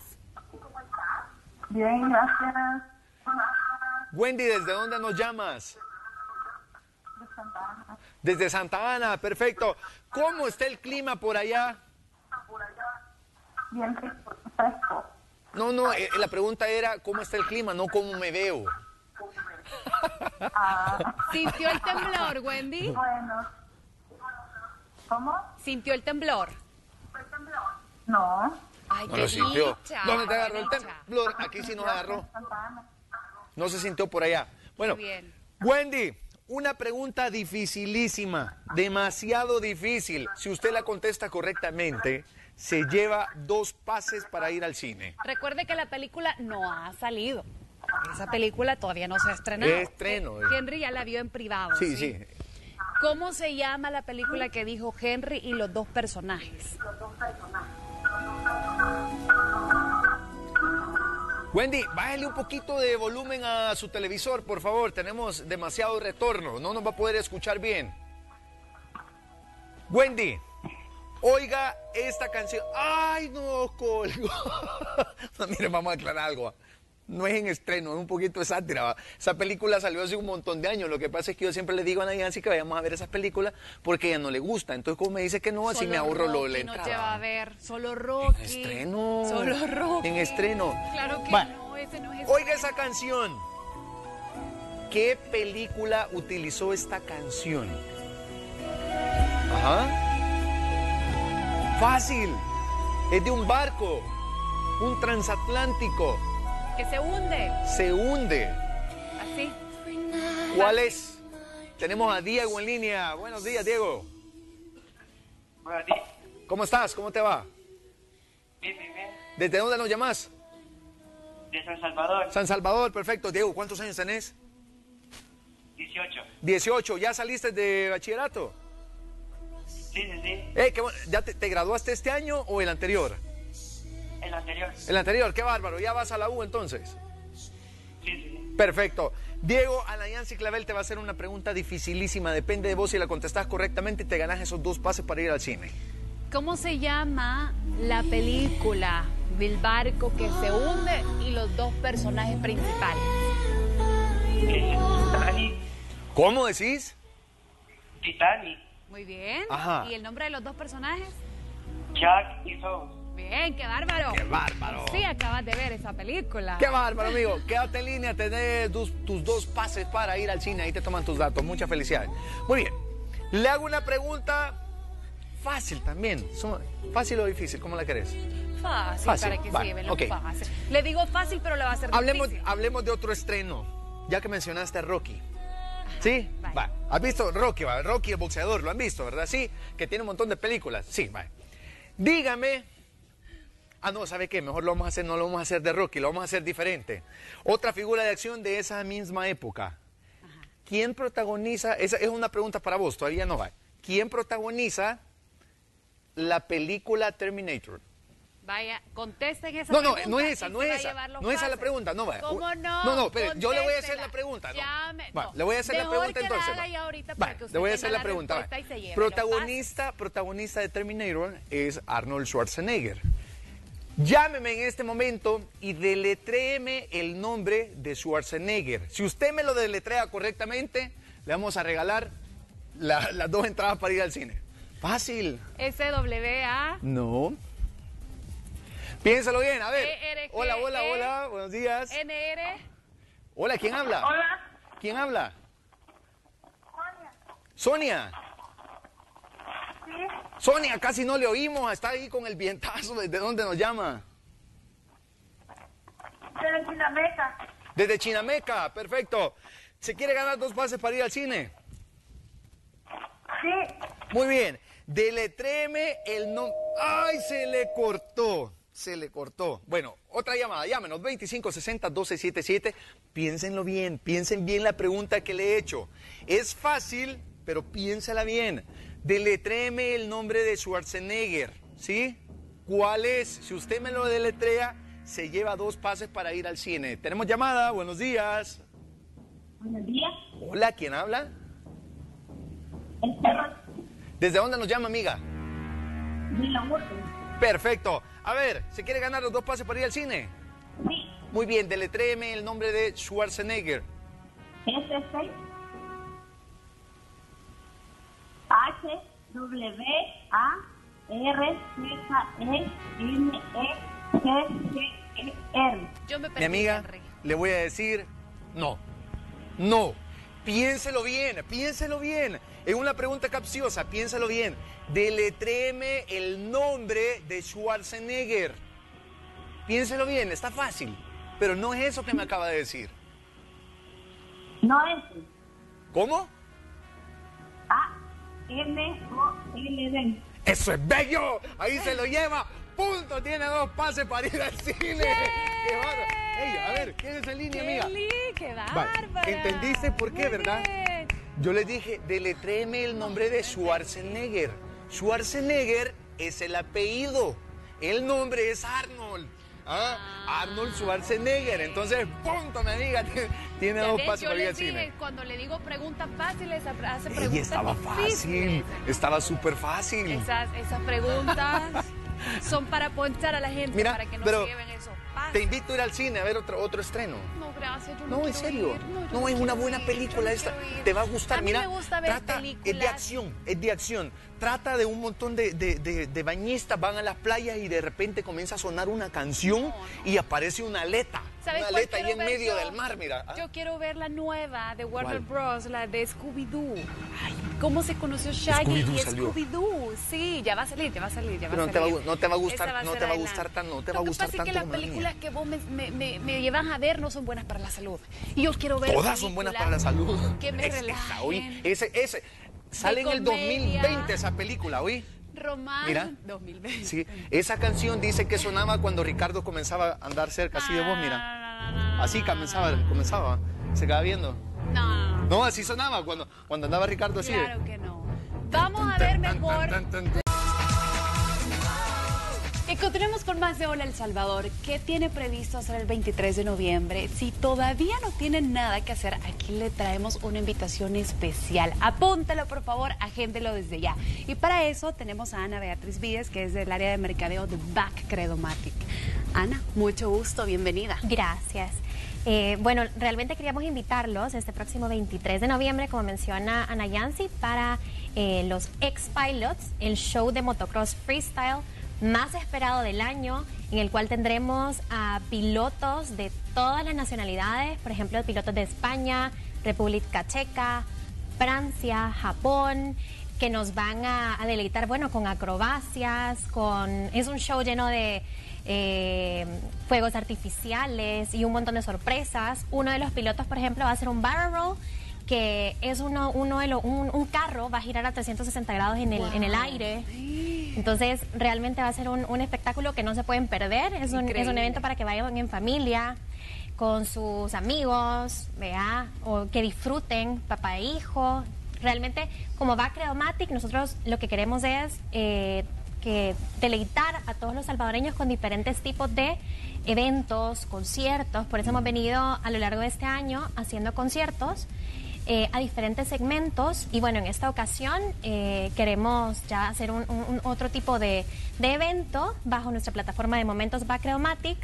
Bien, gracias. Wendy, ¿desde dónde nos llamas? Desde Santa Ana, perfecto. ¿Cómo está el clima por allá? Bien rico, fresco. No, no, eh, la pregunta era cómo está el clima, no cómo me veo. ¿Sintió el temblor, Wendy? Bueno. ¿Cómo? ¿Sintió el temblor? No. Ay, No qué lo sintió. dicha, ¿Dónde te qué agarró el dicha. temblor? Aquí sí nos agarró. Santa Ana. No se sintió por allá. Bueno, Qué bien. Wendy, una pregunta dificilísima, demasiado difícil. Si usted la contesta correctamente, se lleva dos pases para ir al cine. Recuerde que la película no ha salido. Esa película todavía no se ha estrenado. Estreno, eh. Henry ya la vio en privado. Sí, sí. ¿Cómo se llama la película que dijo Henry y los dos personajes? Wendy, bájale un poquito de volumen a su televisor, por favor. Tenemos demasiado retorno. No nos va a poder escuchar bien. Wendy, oiga esta canción. ¡Ay, no, colgo! No, mire, vamos a aclarar algo. No es en estreno, es un poquito de sátira. ¿va? Esa película salió hace un montón de años. Lo que pasa es que yo siempre le digo a Nancy que vayamos a ver esas películas porque a ella no le gusta. Entonces, como me dice que no, así Solo me ahorro lo Rocky la no entrada. te va a ver. Solo Rocky. En estreno. Solo Rocky. En estreno. Claro que Va. no, ese no es Oiga estreno. esa canción. ¿Qué película utilizó esta canción? Ajá. Fácil. Es de un barco. Un transatlántico. Que se hunde. Se hunde. Así. ¿Cuál es? Tenemos a Diego en línea. Buenos días, Diego. Buenos días. ¿Cómo estás? ¿Cómo te va? Bien, bien, bien. ¿Desde dónde nos llamas? De San Salvador, San Salvador, perfecto. Diego, ¿cuántos años tenés? dieciocho. dieciocho. ¿Ya saliste de bachillerato? Sí, sí, sí. Eh, qué bueno. ¿Ya te, te graduaste este año o el anterior? El anterior. El anterior, qué bárbaro. ¿Ya vas a la U entonces? Sí, sí, sí. Perfecto. Diego, Ana Yancy Clavel te va a hacer una pregunta dificilísima. Depende de vos si la contestás correctamente y te ganás esos dos pases para ir al cine. ¿Cómo se llama la película del barco que se hunde y los dos personajes principales? Titanic. ¿Cómo decís? Titanic. Muy bien. Ajá. ¿Y el nombre de los dos personajes? Jack y Rose. Bien, qué bárbaro. ¡Qué bárbaro! Sí, acabas de ver esa película. ¡Qué bárbaro, amigo! Quédate en línea, tenés tus, tus dos pases para ir al cine. Ahí te toman tus datos. Muchas felicidades. Muy bien. Le hago una pregunta fácil también. ¿Fácil o difícil? ¿Cómo la querés? Fácil, Fácil, para que vale, se lleven lo ok. fácil. Le digo fácil, pero le va a ser Hablemos, difícil. hablemos de otro estreno. Ya que mencionaste a Rocky. ¿Sí? vale. Va. ¿Has visto Rocky? Va? Rocky el boxeador, lo han visto, ¿verdad? Sí, que tiene un montón de películas. Sí, va. Dígame. Ah, no, ¿sabe qué? Mejor lo vamos a hacer, no lo vamos a hacer de Rocky, lo vamos a hacer diferente. Otra figura de acción de esa misma época. Ajá. ¿Quién protagoniza? Esa es una pregunta para vos, todavía no va. ¿Quién protagoniza la película Terminator? Vaya, contesten esa No, no, pregunta no es y esa, se no va es a esa. llevar los No es esa la pases. pregunta, no va. ¿Cómo no? No, no, espere, yo le voy a hacer Contéstela. la pregunta. No. Ya me- Va, no. le voy a hacer la Mejor pregunta que la entonces. haga va. ya ahorita Va, para que usted le voy a tenga hacer la la pregunta. va. respuesta y se lleve los Protagonista, protagonista de Terminator es Arnold Schwarzenegger. Llámeme en este momento y deletréeme el nombre de Schwarzenegger. Si usted me lo deletrea correctamente, le vamos a regalar la- las dos entradas para ir al cine. Fácil. S W A No. Piénsalo bien, a ver. E R G Hola, hola, E hola, buenos días. N R. Hola, ¿quién habla? Hola. ¿Quién habla? Sonia. Sonia. Sí. Sonia, casi no le oímos, está ahí con el vientazo. ¿Desde dónde nos llama? De Chinameca. Desde Chinameca, perfecto. ¿Se quiere ganar dos pases para ir al cine? Sí. Muy bien. Deletréeme el nombre. ¡Ay, se le cortó! Se le cortó. Bueno, otra llamada. Llámenos, veinticinco sesenta doce setenta y siete. Piénsenlo bien, piensen bien la pregunta que le he hecho. Es fácil, pero piénsala bien. Deletréeme el nombre de Schwarzenegger, ¿sí? ¿Cuál es? Si usted me lo deletrea, se lleva dos pases para ir al cine. Tenemos llamada, buenos días. Buenos días. Hola, ¿quién habla? Esteban ¿Desde dónde nos llama, amiga? de la Urbe. Perfecto. A ver, ¿se quiere ganar los dos pases para ir al cine? Sí. Muy bien, deletréeme el nombre de Schwarzenegger. S C H W A R Z E N E G G E R. Yo me perdí, Mi amiga, Henry. le voy a decir no. No. Piénselo bien, piénselo bien. Es una pregunta capciosa, piénselo bien. Deletréeme el nombre de Schwarzenegger. Piénselo bien, está fácil. Pero no es eso que me acaba de decir. No es ¿Cómo? A N O L D. ¡Eso es bello! Ahí se lo lleva. ¡Punto! Tiene dos pases para ir al cine. ¡Qué bárbaro! Ey, a ver, ¿quién es en línea, amiga? Kelly, qué Vale, bárbara. ¿entendiste por qué, Muy verdad? bien. Yo les dije, deletréeme el nombre de Schwarzenegger. Schwarzenegger es el apellido. El nombre es Arnold. ¿Ah? Arnold Schwarzenegger. Entonces, punto, mi amiga. Tiene Ya dos ves, pases yo para ir al les dije, cine. cuando le digo preguntas fáciles, hace Ey, preguntas estaba fácil. difíciles. Estaba súper fácil. Esas, esas preguntas son para ponchar a la gente, Mira, para que no pero se lleven esos pases. Te invito a ir al cine a ver otro, otro estreno. No, gracias, yo no No, en quiero serio. ir. No, yo No, es quiero una buena ir, película yo no esta. quiero ir. Te va a gustar. A mí Mira, me gusta ver trata, es de películas. acción, es de acción. Trata de un montón de, de, de- de bañistas, van a las playas y de repente comienza a sonar una canción y aparece una aleta. ¿Sabes Una cuál aleta ahí quiero en ver medio yo? del mar, mira. ¿Ah? Yo quiero ver la nueva de Warner ¿Cuál? Bros., la de Scooby-Doo. Ay, ¿cómo se conoció Shaggy Scooby-Doo y salió. Scooby-Doo? Sí, ya va a salir, ya va a salir, ya va Pero a no te va, salir. a gu- no te va a Esa gustar, a no ser te va a adelante. gustar tan, no te Lo va a que gustar pasa es tanto que las como la mía. películas que vos me, me, me, me llevan a ver no son buenas para la salud. Y yo quiero ver Todas son buenas para la salud. que me Es- esa, relajen. oí, ese, ese. Sale en el dos mil veinte esa película, ¿oí? Román Mira. dos mil veinte. Sí, esa canción dice que sonaba cuando Ricardo comenzaba a andar cerca así de vos, mira. mira. Así comenzaba, comenzaba. Se quedaba viendo. No, no, no. No, así sonaba cuando, cuando andaba Ricardo así. de- Claro que no. Vamos a ver mejor. Tan, tan, tan, tan. Y continuemos con más de Hola El Salvador. ¿Qué tiene previsto hacer el veintitrés de noviembre? Si todavía no tienen nada que hacer, aquí le traemos una invitación especial. Apúntalo, por favor, agéndelo desde ya. Y para eso tenemos a Ana Beatriz Vides, que es del área de mercadeo de Back Credomatic. Ana, mucho gusto, bienvenida. Gracias. Eh, bueno, realmente queríamos invitarlos este próximo veintitrés de noviembre, como menciona Ana Yancy, para eh, los X-Pilots, el show de motocross freestyle más esperado del año, en el cual tendremos a pilotos de todas las nacionalidades, por ejemplo, pilotos de España, República Checa, Francia, Japón, que nos van a, a deleitar, bueno, con acrobacias, con... Es un show lleno de eh, fuegos artificiales y un montón de sorpresas. Uno de los pilotos, por ejemplo, va a ser un barrel roll, que es uno, uno de los, un, un carro, va a girar a trescientos sesenta grados en el, Wow. en el aire. Entonces, realmente va a ser un, un espectáculo que no se pueden perder. Es un, es un evento para que vayan en familia, con sus amigos, ¿vea? O que disfruten, papá e hijo. Realmente, como va Credomatic, nosotros lo que queremos es eh, que deleitar a todos los salvadoreños con diferentes tipos de eventos, conciertos. Por eso hemos venido a lo largo de este año haciendo conciertos eh, a diferentes segmentos. Y bueno, en esta ocasión eh, queremos ya hacer un, un- un otro tipo de, de evento bajo nuestra plataforma de Momentos va Credomatic,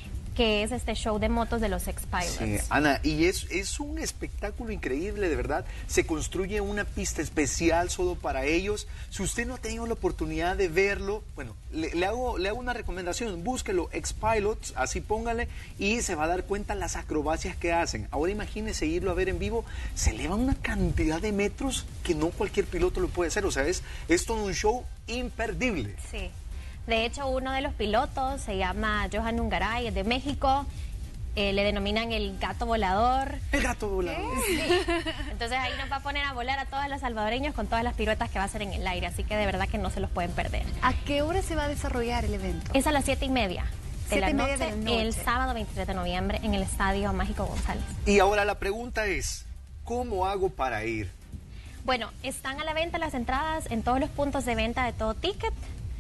que es este show de motos de los X-Pilots. Sí, Ana, y es, es un espectáculo increíble, de verdad. Se construye una pista especial solo para ellos. Si usted no ha tenido la oportunidad de verlo, bueno, le, le hago, le hago una recomendación. Búsquelo, X-Pilots, así póngale, y se va a dar cuenta las acrobacias que hacen. Ahora imagínese irlo a ver en vivo. Se eleva una cantidad de metros que no cualquier piloto lo puede hacer. O sea, es, es todo un show imperdible. Sí. De hecho, uno de los pilotos se llama Johan Ungaray, es de México. Eh, le denominan el gato volador. El gato volador. Sí. Entonces ahí nos va a poner a volar a todos los salvadoreños con todas las piruetas que va a hacer en el aire. Así que de verdad que no se los pueden perder. ¿A qué hora se va a desarrollar el evento? Es a las siete y media de, Siete la, y media noche, de la noche. el sábado veintitrés de noviembre en el Estadio Mágico González. Y ahora la pregunta es, ¿cómo hago para ir? Bueno, están a la venta las entradas en todos los puntos de venta de todo ticket.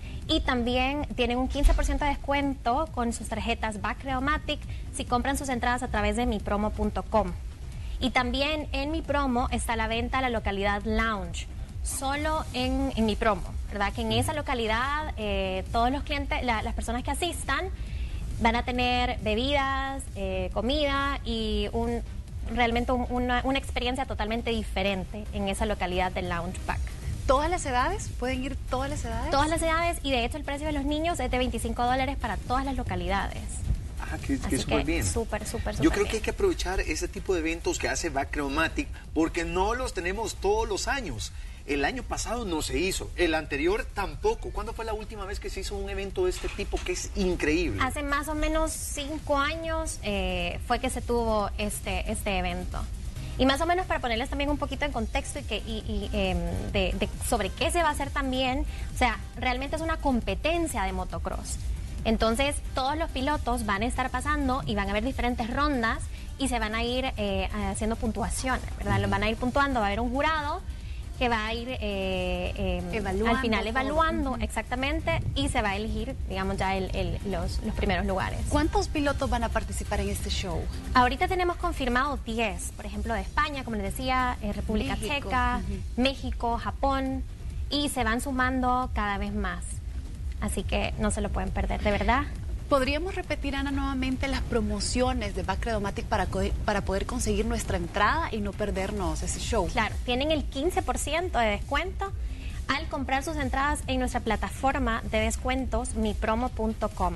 Y también tienen un quince por ciento de descuento con sus tarjetas Back Credomatic si compran sus entradas a través de mi promo punto com. Y también en mi promo está a la venta la localidad Lounge, solo en, en mi promo, ¿verdad? Que en esa localidad eh, todos los clientes, la- las personas que asistan van a tener bebidas, eh, comida y un, realmente un- una, una experiencia totalmente diferente en esa localidad del Lounge Pack. ¿Todas las edades? ¿Pueden ir todas las edades? Todas las edades, y de hecho el precio de los niños es de veinticinco dólares para todas las localidades. Ah, que, que Así súper que bien. súper, súper, Yo súper creo que hay bien. que aprovechar ese tipo de eventos que hace Back Credomatic porque no los tenemos todos los años. El año pasado no se hizo, el anterior tampoco. ¿Cuándo fue la última vez que se hizo un evento de este tipo que es increíble? Hace más o menos cinco años eh, fue que se tuvo este, este evento. Y más o menos para ponerles también un poquito en contexto y que, y, y, em, de, de sobre qué se va a hacer también, o sea, realmente es una competencia de motocross. Entonces, todos los pilotos van a estar pasando y van a haber diferentes rondas y se van a ir eh, haciendo puntuaciones, ¿verdad? Los van a ir puntuando, va a haber un jurado que va a ir eh, eh, Evaluando al final todo. evaluando exactamente y se va a elegir, digamos, ya el- el- los, los primeros lugares. ¿Cuántos pilotos van a participar en este show? Ahorita tenemos confirmado diez, por ejemplo, de España, como les decía, eh, República México, Checa, ujú. México, Japón, y se van sumando cada vez más. Así que no se lo pueden perder, de verdad. ¿Podríamos repetir, Ana, nuevamente las promociones de Back Credomatic para, co- para poder conseguir nuestra entrada y no perdernos ese show? Claro, tienen el quince por ciento de descuento al comprar sus entradas en nuestra plataforma de descuentos mi promo punto com.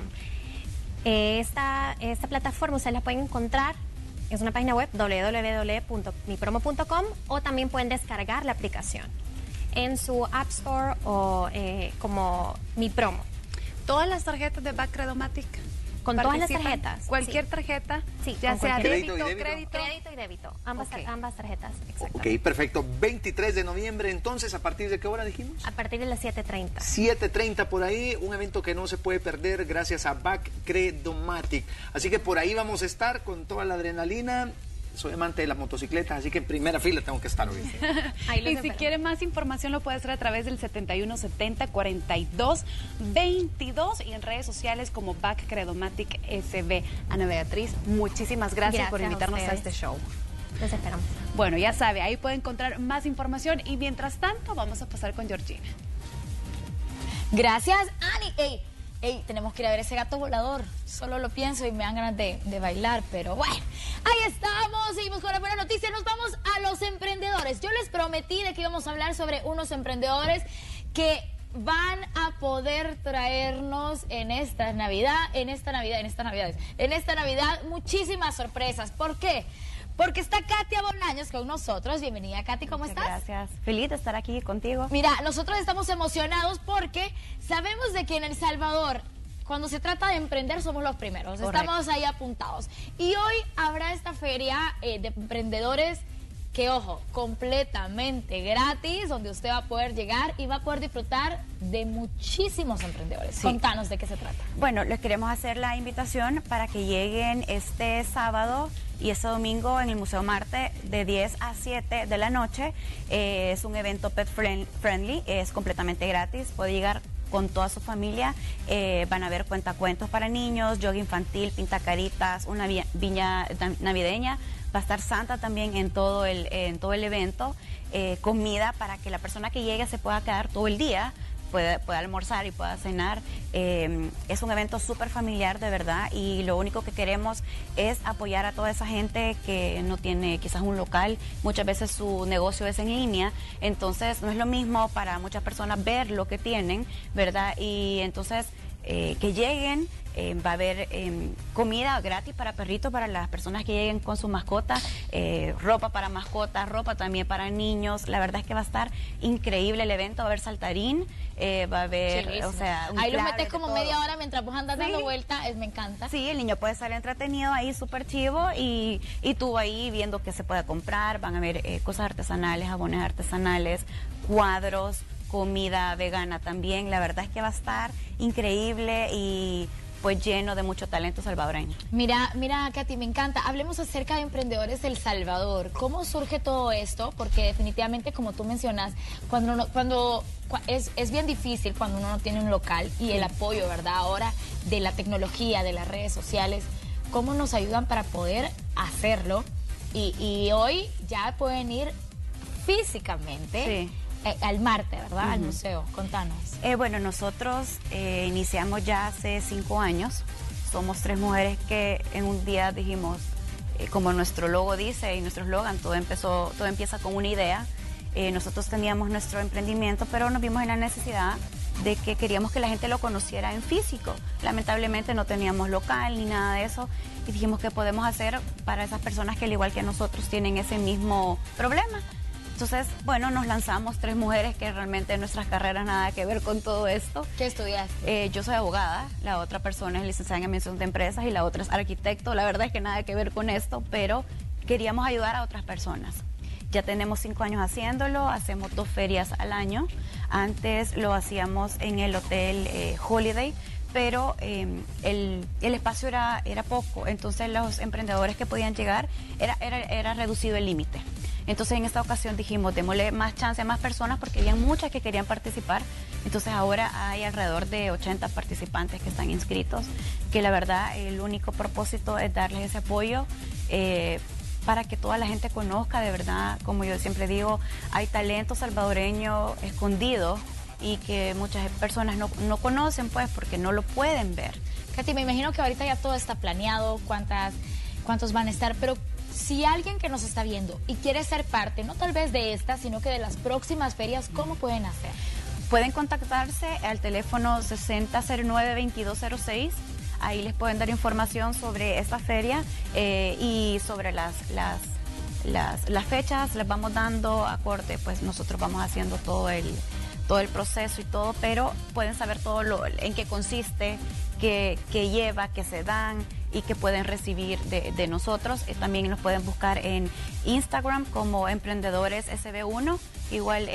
Eh, Esta, esta plataforma ustedes la pueden encontrar, es una página web doble u doble u doble u punto mi promo punto com, o también pueden descargar la aplicación en su App Store o eh, como Mi Promo. ¿Todas las tarjetas de Back Credomatic? Con todas las participan? tarjetas. Cualquier sí. tarjeta, Sí, ya con sea cualquier- débito, ¿Crédito y débito? crédito. Crédito y débito, ambas, Ok. ambas tarjetas, exacto. Ok, perfecto. veintitrés de noviembre, entonces, ¿a partir de qué hora dijimos? A partir de las siete treinta. siete treinta por ahí, un evento que no se puede perder gracias a Back Credomatic. Así que por ahí vamos a estar con toda la adrenalina. Soy amante de las motocicletas, así que en primera fila tengo que estar hoy. Ahí los Y si espero. quiere más información lo puede hacer a través del setenta y uno setenta cuarenta y dos veintidós y en redes sociales como Back Credomatic S B. Ana Beatriz, muchísimas gracias, por Gracias a invitarnos a, ustedes. este show. Los esperamos. Bueno, ya sabe, ahí puede encontrar más información y mientras tanto vamos a pasar con Georgina. Gracias, Ani. Ey, Ey, tenemos que ir a ver ese gato volador. Solo lo pienso y me dan ganas de, de bailar, pero bueno. Ahí estamos, seguimos con la buena noticia. Nos vamos a los emprendedores. Yo les prometí de que íbamos a hablar sobre unos emprendedores que van a poder traernos en esta Navidad, en esta Navidad, en esta Navidad, en esta Navidad muchísimas sorpresas. ¿Por qué? Porque está Katia Bolaños con nosotros. Bienvenida, Katy, ¿cómo Muchas estás? Gracias. Feliz de estar aquí contigo. Mira, nosotros estamos emocionados porque sabemos de que en El Salvador, cuando se trata de emprender, somos los primeros. Correcto. Estamos ahí apuntados. Y hoy habrá esta feria eh, de emprendedores que, ojo, completamente gratis, donde usted va a poder llegar y va a poder disfrutar de muchísimos emprendedores. Sí. Contanos de qué se trata. Bueno, les queremos hacer la invitación para que lleguen este sábado y este domingo en el Museo Marte de diez a siete de la noche. Eh, es un evento pet friend- friendly, es completamente gratis, puede llegar con toda su familia. Eh, van a ver cuentacuentos para niños, yoga infantil, pintacaritas, una vi- viña navideña. Va a estar Santa también en todo el, en todo el evento. Eh, comida para que la persona que llegue se pueda quedar todo el día, pueda, pueda almorzar y pueda cenar. Eh, es un evento súper familiar, de verdad, y lo único que queremos es apoyar a toda esa gente que no tiene quizás un local. Muchas veces su negocio es en línea, entonces no es lo mismo para muchas personas ver lo que tienen, ¿verdad? Y entonces eh, que lleguen. Eh, va a haber eh, comida gratis para perritos, para las personas que lleguen con su mascota, eh, ropa para mascotas, ropa también para niños. La verdad es que va a estar increíble el evento. Va a haber saltarín, eh, va a haber, Chilísimo. o sea, un ahí lo clave metes de como todo. media hora mientras vos andas Sí. dando vuelta. Es, me encanta. Sí, el niño puede estar entretenido ahí, súper chivo, y, y tú ahí viendo qué se puede comprar. Van a haber eh, cosas artesanales, jabones artesanales, cuadros, comida vegana también. La verdad es que va a estar increíble y pues lleno de mucho talento salvadoreño. Mira, mira, Katy, me encanta. Hablemos acerca de emprendedores del Salvador. ¿Cómo surge todo esto? Porque definitivamente, como tú mencionas, cuando uno, cuando cua- es, es bien difícil cuando uno no tiene un local y el apoyo, ¿verdad? Ahora de la tecnología, de las redes sociales, ¿cómo nos ayudan para poder hacerlo? Y, y hoy ya pueden ir físicamente Sí. eh, al Marte, ¿verdad? Al Ujú. museo. Contanos. Eh, bueno, nosotros eh, iniciamos ya hace cinco años. Somos tres mujeres que en un día dijimos, eh, como nuestro logo dice y nuestro eslogan, todo empezó, todo empieza con una idea. Eh, nosotros teníamos nuestro emprendimiento, pero nos vimos en la necesidad de que queríamos que la gente lo conociera en físico. Lamentablemente no teníamos local ni nada de eso y dijimos que podemos hacer para esas personas que al igual que nosotros tienen ese mismo problema. Entonces, bueno, nos lanzamos tres mujeres que realmente nuestras carreras nada que ver con todo esto. ¿Qué estudiaste? Eh, yo soy abogada, la otra persona es licenciada en administración de empresas y la otra es arquitecto. La verdad es que nada que ver con esto, pero queríamos ayudar a otras personas. Ya tenemos cinco años haciéndolo, hacemos dos ferias al año. Antes lo hacíamos en el hotel eh, Holiday, pero eh, el, el espacio era, era poco, entonces los emprendedores que podían llegar, era, era, era reducido el límite. Entonces en esta ocasión dijimos, démosle más chance a más personas porque había muchas que querían participar. Entonces ahora hay alrededor de ochenta participantes que están inscritos, que la verdad el único propósito es darles ese apoyo eh, para que toda la gente conozca de verdad, como yo siempre digo, hay talento salvadoreño escondido y que muchas personas no, no conocen pues porque no lo pueden ver. Katy, me imagino que ahorita ya todo está planeado, cuántas, cuántos van a estar, pero si alguien que nos está viendo y quiere ser parte, no tal vez de esta, sino que de las próximas ferias, ¿cómo pueden hacer? Pueden contactarse al teléfono sesenta cero nueve veintidós cero seis. Ahí les pueden dar información sobre esta feria eh, y sobre las, las, las, las fechas. Les vamos dando acorde, pues nosotros vamos haciendo todo el, todo el proceso y todo, pero pueden saber todo lo, en qué consiste, qué, qué lleva, qué se dan y que pueden recibir de, de nosotros. Eh, también nos pueden buscar en Instagram como Emprendedores S B uno, igual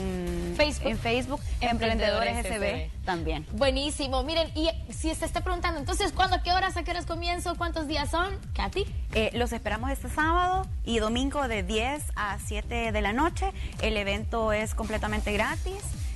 en Facebook, en Facebook Emprendedores, Emprendedores S B también. Buenísimo. Miren, y si se está preguntando, entonces, ¿cuándo, a qué horas, a qué horas comienzo, cuántos días son? Katy. Eh, los esperamos este sábado y domingo de diez a siete de la noche. El evento es completamente gratis.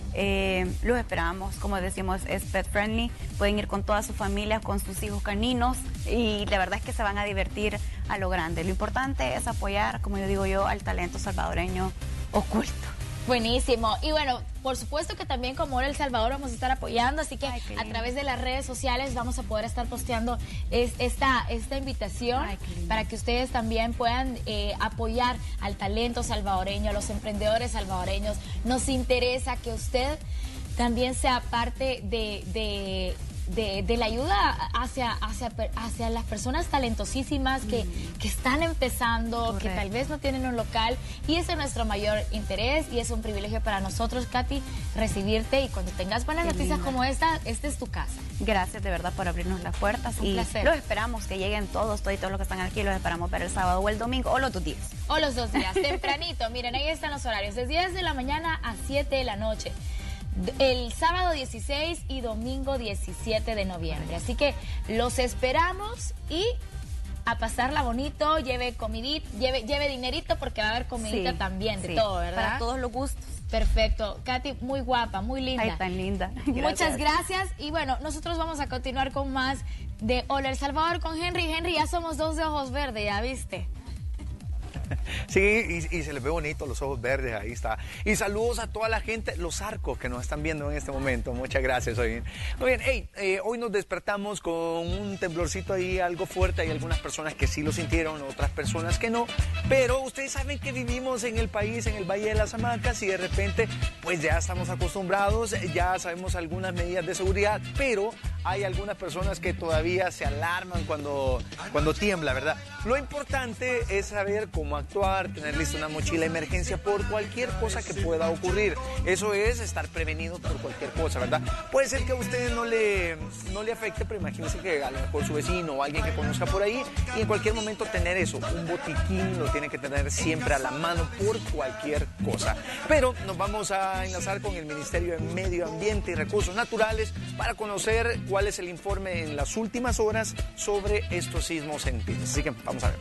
Eh, los esperamos, como decimos, es pet friendly. Pueden ir con toda su familia, con sus hijos caninos y la verdad es que se van a divertir a lo grande. Lo importante es apoyar, como yo digo yo, al talento salvadoreño oculto. Buenísimo. Y bueno, por supuesto que también como ahora El Salvador vamos a estar apoyando, así que a través de las redes sociales vamos a poder estar posteando es, esta, esta invitación Ay, para que ustedes también puedan eh, apoyar al talento salvadoreño, a los emprendedores salvadoreños. Nos interesa que usted también sea parte de... de De, de la ayuda hacia, hacia, hacia las personas talentosísimas que, mm. que están empezando, Correcto. que tal vez no tienen un local, y ese es nuestro mayor interés y es un privilegio para nosotros, Katy, recibirte, y cuando tengas buenas Qué noticias linda. como esta, esta es tu casa. Gracias de verdad por abrirnos las puertas un y placer. Los esperamos, que lleguen todos, todos, todos los que están aquí, los esperamos para el sábado o el domingo o los dos días. O los dos días, tempranito, miren, ahí están los horarios, de diez de la mañana a siete de la noche. El sábado dieciséis y domingo diecisiete de noviembre. Así que los esperamos y a pasarla bonito, lleve comidita, lleve, lleve dinerito porque va a haber comidita sí, también, de sí, todo, ¿verdad? Para todos los gustos. Perfecto. Katy, muy guapa, muy linda. Ay, tan linda. Gracias. Muchas gracias. Y bueno, nosotros vamos a continuar con más de Hola El Salvador con Henry. Henry, ya somos dos de ojos verdes, ¿ya viste? Sí, y, y se les ve bonito los ojos verdes, ahí está. Y saludos a toda la gente, los arcos que nos están viendo en este momento. Muchas gracias, hoy. Muy bien, hey, eh, hoy nos despertamos con un temblorcito ahí algo fuerte. Hay algunas personas que sí lo sintieron, otras personas que no. Pero ustedes saben que vivimos en el país, en el Valle de las Hamacas, y de repente, pues ya estamos acostumbrados, ya sabemos algunas medidas de seguridad, pero hay algunas personas que todavía se alarman cuando, cuando tiembla, ¿verdad? Lo importante es saber cómo actuar, tener lista una mochila de emergencia por cualquier cosa que pueda ocurrir. Eso es estar prevenido por cualquier cosa, ¿verdad? Puede ser que a usted no le, no le afecte, pero imagínese que a lo mejor su vecino o alguien que conozca por ahí, y en cualquier momento tener eso, un botiquín lo tiene que tener siempre a la mano por cualquier cosa. Pero nos vamos a enlazar con el Ministerio de Medio Ambiente y Recursos Naturales para conocer cuál es el informe en las últimas horas sobre estos sismos en Pinos. Así que vamos a ver.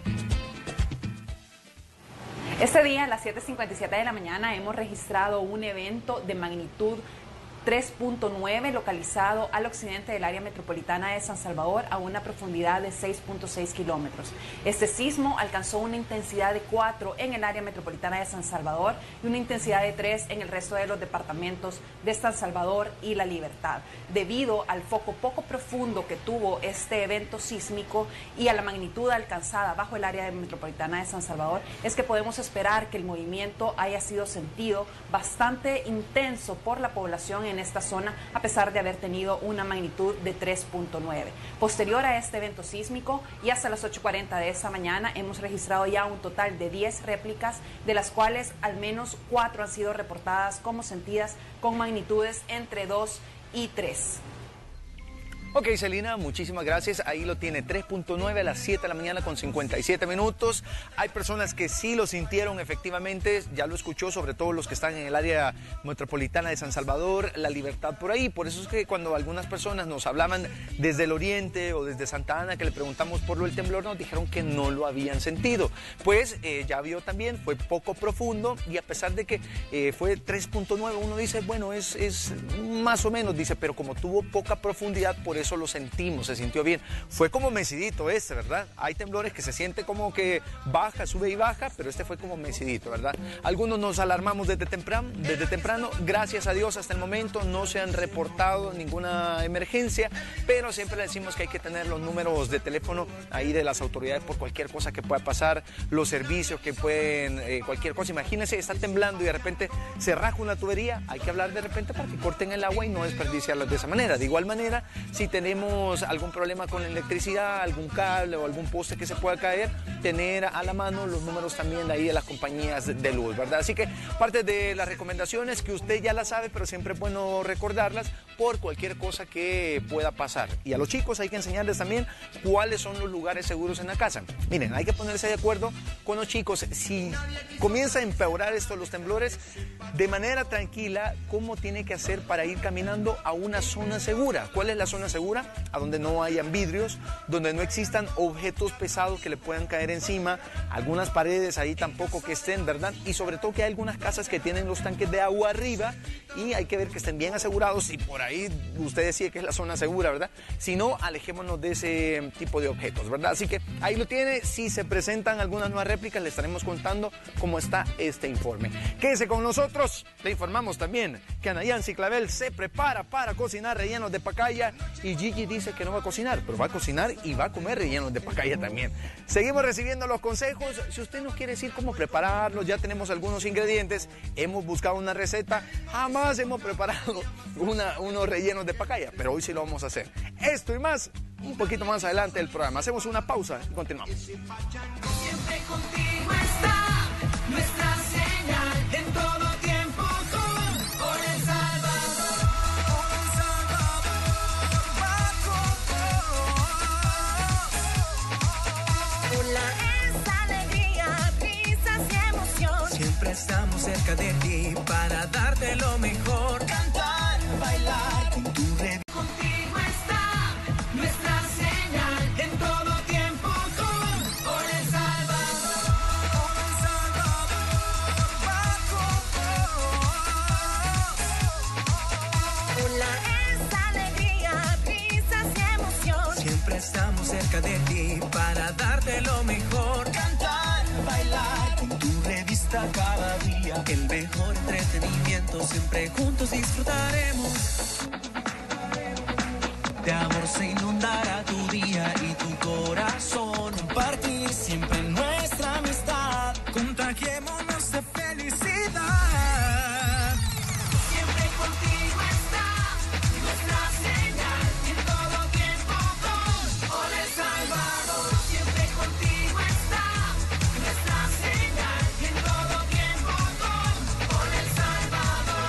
Este día a las siete cincuenta y siete de la mañana hemos registrado un evento de magnitud tres punto nueve localizado al occidente del área metropolitana de San Salvador a una profundidad de seis punto seis kilómetros. Este sismo alcanzó una intensidad de cuatro en el área metropolitana de San Salvador y una intensidad de tres en el resto de los departamentos de San Salvador y La Libertad. Debido al foco poco profundo que tuvo este evento sísmico y a la magnitud alcanzada bajo el área metropolitana de San Salvador, es que podemos esperar que el movimiento haya sido sentido bastante intenso por la población en en esta zona, a pesar de haber tenido una magnitud de tres punto nueve. Posterior a este evento sísmico y hasta las ocho cuarenta de esta mañana hemos registrado ya un total de diez réplicas, de las cuales al menos cuatro han sido reportadas como sentidas con magnitudes entre dos y tres. Ok, Celina, muchísimas gracias. Ahí lo tiene, tres punto nueve a las siete de la mañana con cincuenta y siete minutos. Hay personas que sí lo sintieron efectivamente, ya lo escuchó, sobre todo los que están en el área metropolitana de San Salvador, La Libertad por ahí. Por eso es que cuando algunas personas nos hablaban desde el oriente o desde Santa Ana, que le preguntamos por lo del temblor, nos dijeron que no lo habían sentido. Pues eh, ya vio también, fue poco profundo, y a pesar de que eh, fue tres punto nueve, uno dice, bueno, es, es más o menos, dice, pero como tuvo poca profundidad, por eso eso lo sentimos, se sintió bien. Fue como mesidito este, ¿verdad? Hay temblores que se siente como que baja, sube y baja, pero este fue como mesidito, ¿verdad? Algunos nos alarmamos desde temprano, desde temprano. Gracias a Dios hasta el momento no se han reportado ninguna emergencia, pero siempre le decimos que hay que tener los números de teléfono ahí de las autoridades por cualquier cosa que pueda pasar, los servicios que pueden, eh, cualquier cosa. Imagínense, está temblando y de repente se raja una tubería, hay que hablar de repente para que corten el agua y no desperdiciarla de esa manera. De igual manera, si tenemos algún problema con la electricidad, algún cable o algún poste que se pueda caer, tener a la mano los números también de ahí de las compañías de luz, ¿verdad? Así que parte de las recomendaciones que usted ya las sabe, pero siempre es bueno recordarlas por cualquier cosa que pueda pasar. Y a los chicos hay que enseñarles también cuáles son los lugares seguros en la casa. Miren, hay que ponerse de acuerdo con los chicos. Si comienza a empeorar esto, los temblores, de manera tranquila, ¿cómo tiene que hacer para ir caminando a una zona segura? ¿Cuál es la zona segura? A donde no hayan vidrios, donde no existan objetos pesados que le puedan caer encima, algunas paredes ahí tampoco que estén, ¿verdad? Y sobre todo que hay algunas casas que tienen los tanques de agua arriba y hay que ver que estén bien asegurados, y por ahí usted decía que es la zona segura, ¿verdad? Si no, alejémonos de ese tipo de objetos, ¿verdad? Así que ahí lo tiene. Si se presentan algunas nuevas réplicas le estaremos contando cómo está este informe. Quédese con nosotros, le informamos también que Anayansi Clavel se prepara para cocinar rellenos de pacaya y Gigi dice que no va a cocinar, pero va a cocinar y va a comer rellenos de pacaya también. Seguimos recibiendo los consejos, si usted nos quiere decir cómo prepararlos, ya tenemos algunos ingredientes, hemos buscado una receta, jamás hemos preparado una, unos rellenos de pacaya, pero hoy sí lo vamos a hacer. Esto y más, un poquito más adelante del programa. Hacemos una pausa y continuamos. Siempre contigo está nuestra señal en todo tiempo con Por El Salvador. Por El Salvador va con vos. Hola, es alegría, risas y emoción. Siempre estamos cerca de ti para darte lo mejor. Cantar, bailar con tu red. Contigo está nuestra señal en todo tiempo con Por El Salvador. Por El Salvador va con vos. Hola, es alegría, risas y emoción. Siempre estamos cerca de ti para darte lo mejor. Cantar, bailar con tu revista cada día. El mejor entretenimiento siempre juntos disfrutaremos. De amor se inundará tu día y tu corazón. Compartir siempre nuestra amistad. Contagiémonos de felicidad. Siempre contigo está nuestra señal en todo tiempo con Por El Salvador. Siempre contigo está nuestra señal en todo tiempo con Por El Salvador.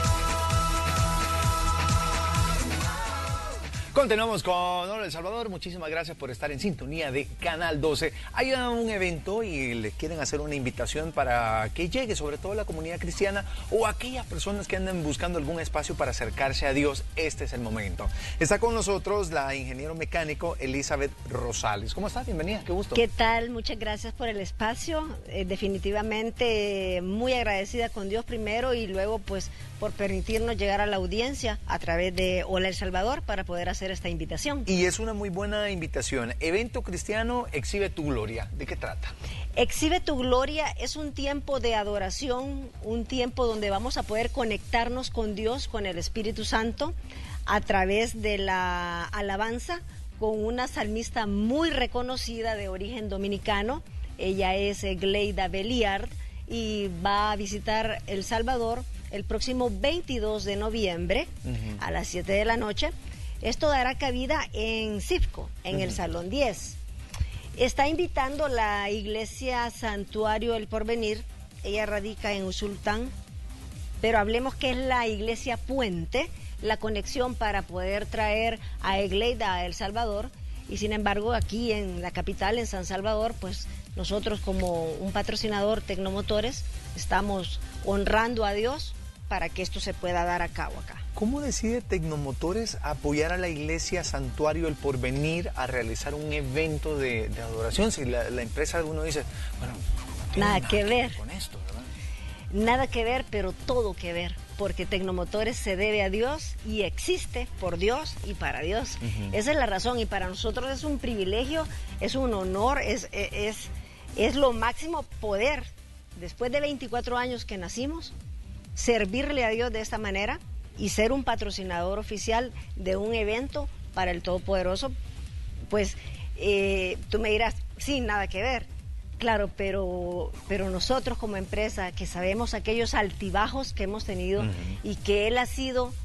Continuamos con Hola El Salvador, muchísimas gracias por estar en sintonía de Canal doce. Hay un evento y les quieren hacer una invitación para que llegue sobre todo la comunidad cristiana o aquellas personas que andan buscando algún espacio para acercarse a Dios. Este es el momento. Está con nosotros la ingeniero mecánico Elizabeth Rosales. ¿Cómo está? Bienvenida, qué gusto. ¿Qué tal? Muchas gracias por el espacio. Eh, definitivamente eh, muy agradecida con Dios primero y luego pues por permitirnos llegar a la audiencia a través de Hola El Salvador para poder hacer esta invitación. Y es una muy buena invitación. Evento cristiano, Exhibe tu Gloria. ¿De qué trata? Exhibe tu Gloria es un tiempo de adoración, un tiempo donde vamos a poder conectarnos con Dios, con el Espíritu Santo, a través de la alabanza con una salmista muy reconocida de origen dominicano. Ella es eh, Gleida Beliard y va a visitar El Salvador el próximo veintidós de noviembre uh-huh. a las siete de la noche. Esto dará cabida en Cifco, en uh-huh. el Salón diez. Está invitando la Iglesia Santuario El Porvenir. Ella radica en Usulután, pero hablemos que es la Iglesia Puente, la conexión para poder traer a Egleida a El Salvador. Y sin embargo, aquí en la capital, en San Salvador, pues nosotros como un patrocinador Tecnomotores estamos honrando a Dios para que esto se pueda dar a cabo acá. ¿Cómo decide Tecnomotores apoyar a la Iglesia Santuario El Porvenir a realizar un evento de, de adoración? Si la, la empresa de uno dice, bueno, no nada, nada que ver con esto, ¿verdad? Nada que ver, pero todo que ver, porque Tecnomotores se debe a Dios y existe por Dios y para Dios. Uh-huh. Esa es la razón y para nosotros es un privilegio, es un honor, es, es, es lo máximo poder, después de veinticuatro años que nacimos, servirle a Dios de esta manera y ser un patrocinador oficial de un evento para el Todopoderoso. Pues eh, tú me dirás, sí, nada que ver. Claro, pero, pero nosotros como empresa que sabemos aquellos altibajos que hemos tenido uh-huh. y que Él ha sido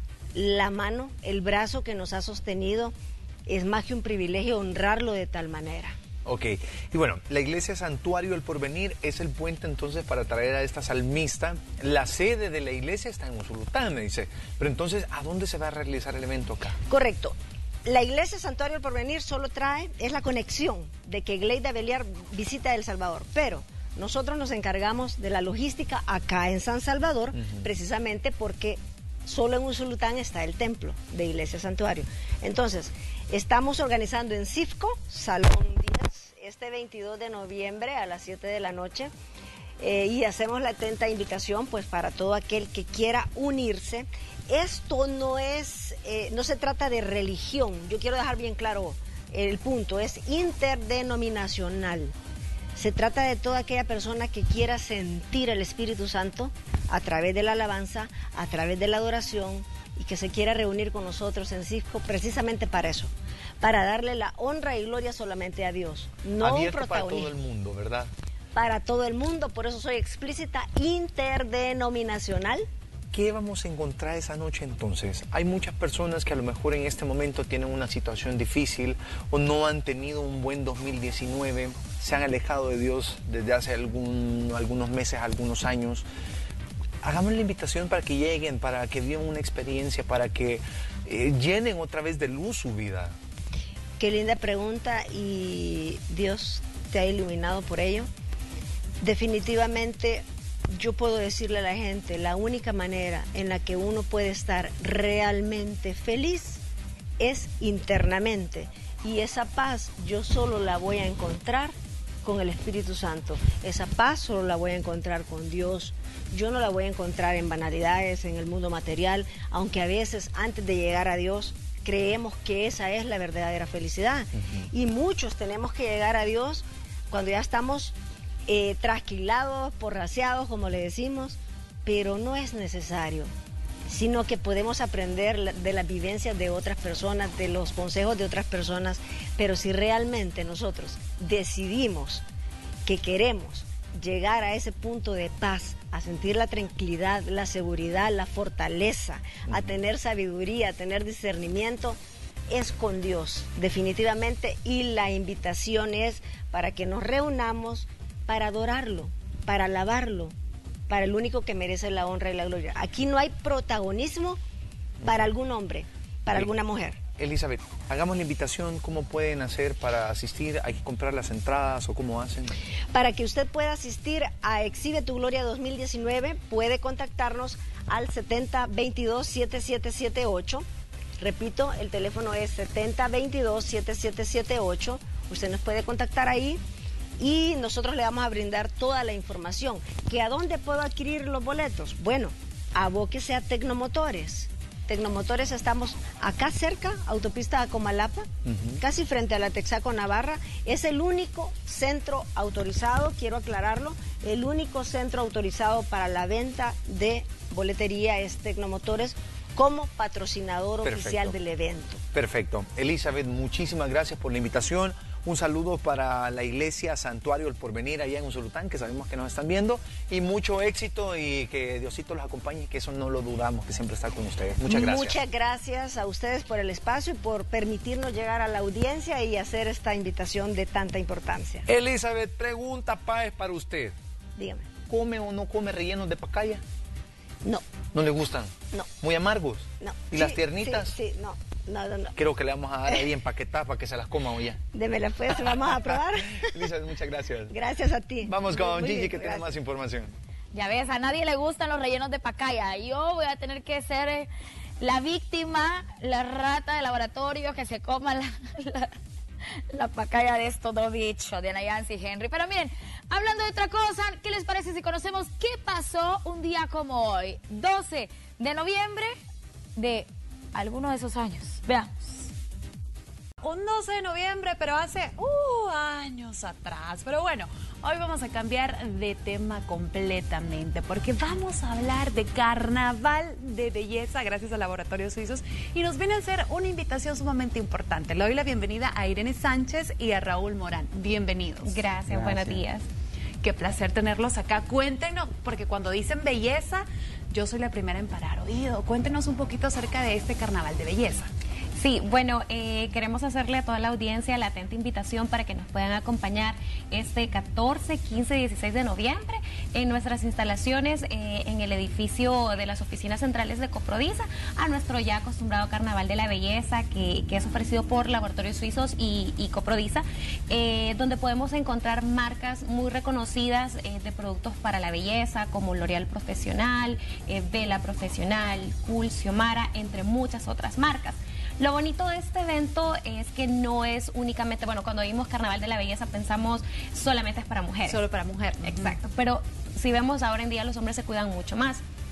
la mano, el brazo que nos ha sostenido, es más que un privilegio honrarlo de tal manera. Ok, y bueno, la Iglesia Santuario El Porvenir es el puente entonces para traer a esta salmista. La sede de la iglesia está en Usulután, me dice. Pero entonces, ¿a dónde se va a realizar el evento acá? Correcto. La Iglesia Santuario El Porvenir solo trae, es la conexión de que Gleida Beliard visita El Salvador, pero nosotros nos encargamos de la logística acá en San Salvador, uh-huh. precisamente porque solo en Usulután está el templo de Iglesia Santuario. Entonces, estamos organizando en Cifco, Salón diez, este veintidós de noviembre a las siete de la noche, eh, y hacemos la atenta invitación pues para todo aquel que quiera unirse. Esto no es, eh, no se trata de religión, yo quiero dejar bien claro el punto, es interdenominacional. Se trata de toda aquella persona que quiera sentir el Espíritu Santo a través de la alabanza, a través de la adoración, y que se quiera reunir con nosotros en Cisco precisamente para eso, para darle la honra y gloria solamente a Dios, no Abierto un para protagonismo. todo el mundo, ¿verdad? Para todo el mundo, por eso soy explícita, interdenominacional. ¿Qué vamos a encontrar esa noche entonces? Hay muchas personas que a lo mejor en este momento tienen una situación difícil o no han tenido un buen dos mil diecinueve, se han alejado de Dios desde hace algún, algunos meses, algunos años. Hagamos la invitación para que lleguen, para que vivan una experiencia, para que eh, llenen otra vez de luz su vida. Qué linda pregunta y Dios te ha iluminado por ello. Definitivamente yo puedo decirle a la gente, la única manera en la que uno puede estar realmente feliz es internamente. Y esa paz yo solo la voy a encontrar con el Espíritu Santo. Esa paz solo la voy a encontrar con Dios. Yo no la voy a encontrar en banalidades, en el mundo material, aunque a veces antes de llegar a Dios creemos que esa es la verdadera felicidad. Uh-huh. Y muchos tenemos que llegar a Dios cuando ya estamos eh, trasquilados, porraceados, como le decimos, pero no es necesario, sino que podemos aprender de las vivencias de otras personas, de los consejos de otras personas, pero si realmente nosotros decidimos que queremos llegar a ese punto de paz, a sentir la tranquilidad, la seguridad, la fortaleza, a tener sabiduría, a tener discernimiento, es con Dios, definitivamente, y la invitación es para que nos reunamos para adorarlo, para alabarlo, para el único que merece la honra y la gloria. Aquí no hay protagonismo para algún hombre, para Sí. alguna mujer. Elizabeth, hagamos la invitación, ¿cómo pueden hacer para asistir? ¿Hay que comprar las entradas o cómo hacen? Para que usted pueda asistir a Exhibe tu Gloria dos mil diecinueve, puede contactarnos al setenta veintidós setenta y siete setenta y ocho. Repito, el teléfono es setenta veintidós setenta y siete setenta y ocho. Usted nos puede contactar ahí y nosotros le vamos a brindar toda la información. ¿Que a dónde puedo adquirir los boletos? Bueno, abóquese a Tecnomotores. Tecnomotores, estamos acá cerca, autopista a Comalapa, uh-huh. casi frente a la Texaco Navarra. Es el único centro autorizado, quiero aclararlo, el único centro autorizado para la venta de boletería es Tecnomotores como patrocinador Perfecto. oficial del evento. Perfecto. Elizabeth, muchísimas gracias por la invitación. Un saludo para la iglesia Santuario El Porvenir allá en Usulután, que sabemos que nos están viendo, y mucho éxito y que Diosito los acompañe, que eso no lo dudamos, que siempre está con ustedes. Muchas gracias. Muchas gracias a ustedes por el espacio y por permitirnos llegar a la audiencia y hacer esta invitación de tanta importancia. Elizabeth, pregunta Páez para usted. Dígame. ¿Come o no come rellenos de pacaya? No. ¿No le gustan? No. ¿Muy amargos? No. ¿Y Sí, las tiernitas? Sí, sí, no. No, no, no. Creo que le vamos a dar ahí empaquetadas para que se las coma hoy ya. Démela pues, vamos a probar. Elizabeth, muchas gracias. Gracias a ti. Vamos con Muy Gigi, bien, que tiene gracias. más información. Ya ves, a nadie le gustan los rellenos de pacaya. Yo voy a tener que ser eh, la víctima, la rata de laboratorio que se coma la, la, la pacaya de estos dos bichos, Diana Yancy y Henry. Pero miren, hablando de otra cosa, ¿qué les parece si conocemos qué pasó un día como hoy? doce de noviembre de alguno de esos años. Veamos. Un doce de noviembre, pero hace uh, años atrás. Pero bueno, hoy vamos a cambiar de tema completamente, porque vamos a hablar de carnaval de belleza gracias a Laboratorios Suizos, y nos viene a hacer una invitación sumamente importante. Le doy la bienvenida a Irene Sánchez y a Raúl Morán. Bienvenidos. Gracias, Gracias. buenos días. Qué placer tenerlos acá. Cuéntenos, porque cuando dicen belleza, yo soy la primera en parar oído. Cuéntenos un poquito acerca de este carnaval de belleza. Sí, bueno, eh, queremos hacerle a toda la audiencia la atenta invitación para que nos puedan acompañar este catorce, quince, dieciséis de noviembre en nuestras instalaciones eh, en el edificio de las oficinas centrales de Coprodisa, a nuestro ya acostumbrado Carnaval de la Belleza que, que es ofrecido por Laboratorios Suizos y, y Coprodisa, eh, donde podemos encontrar marcas muy reconocidas eh, de productos para la belleza como L'Oreal Profesional, eh, Vela Profesional, Cool, Xiomara, entre muchas otras marcas. Lo bonito de este evento es que no es únicamente, bueno, cuando vimos Carnaval de la Belleza pensamos solamente es para mujeres. Solo para mujeres. Exacto, pero si vemos ahora en día los hombres se cuidan mucho más.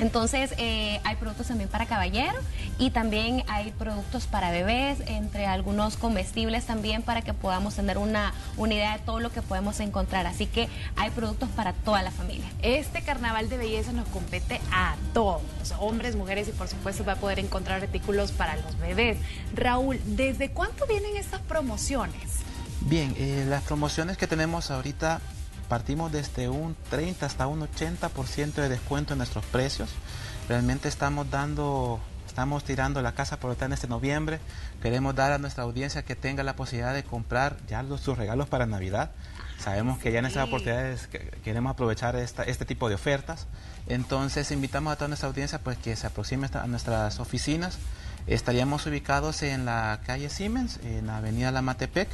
Entonces eh, hay productos también para caballero y también hay productos para bebés, entre algunos comestibles también para que podamos tener una, una idea de todo lo que podemos encontrar. Así que hay productos para toda la familia. Este carnaval de belleza nos compete a todos, hombres, mujeres y por supuesto va a poder encontrar artículos para los bebés. Raúl, ¿desde cuánto vienen estas promociones? Bien, eh, las promociones que tenemos ahorita partimos desde un treinta hasta un ochenta por ciento de descuento en nuestros precios. Realmente estamos dando, estamos tirando la casa por otra en este noviembre. Queremos dar a nuestra audiencia que tenga la posibilidad de comprar ya los, sus regalos para Navidad. Sabemos que ya en estas oportunidades que queremos aprovechar esta, este tipo de ofertas. Entonces invitamos a toda nuestra audiencia pues que se aproxime a nuestras oficinas. Estaríamos ubicados en la calle Siemens, en la avenida Lamatepec.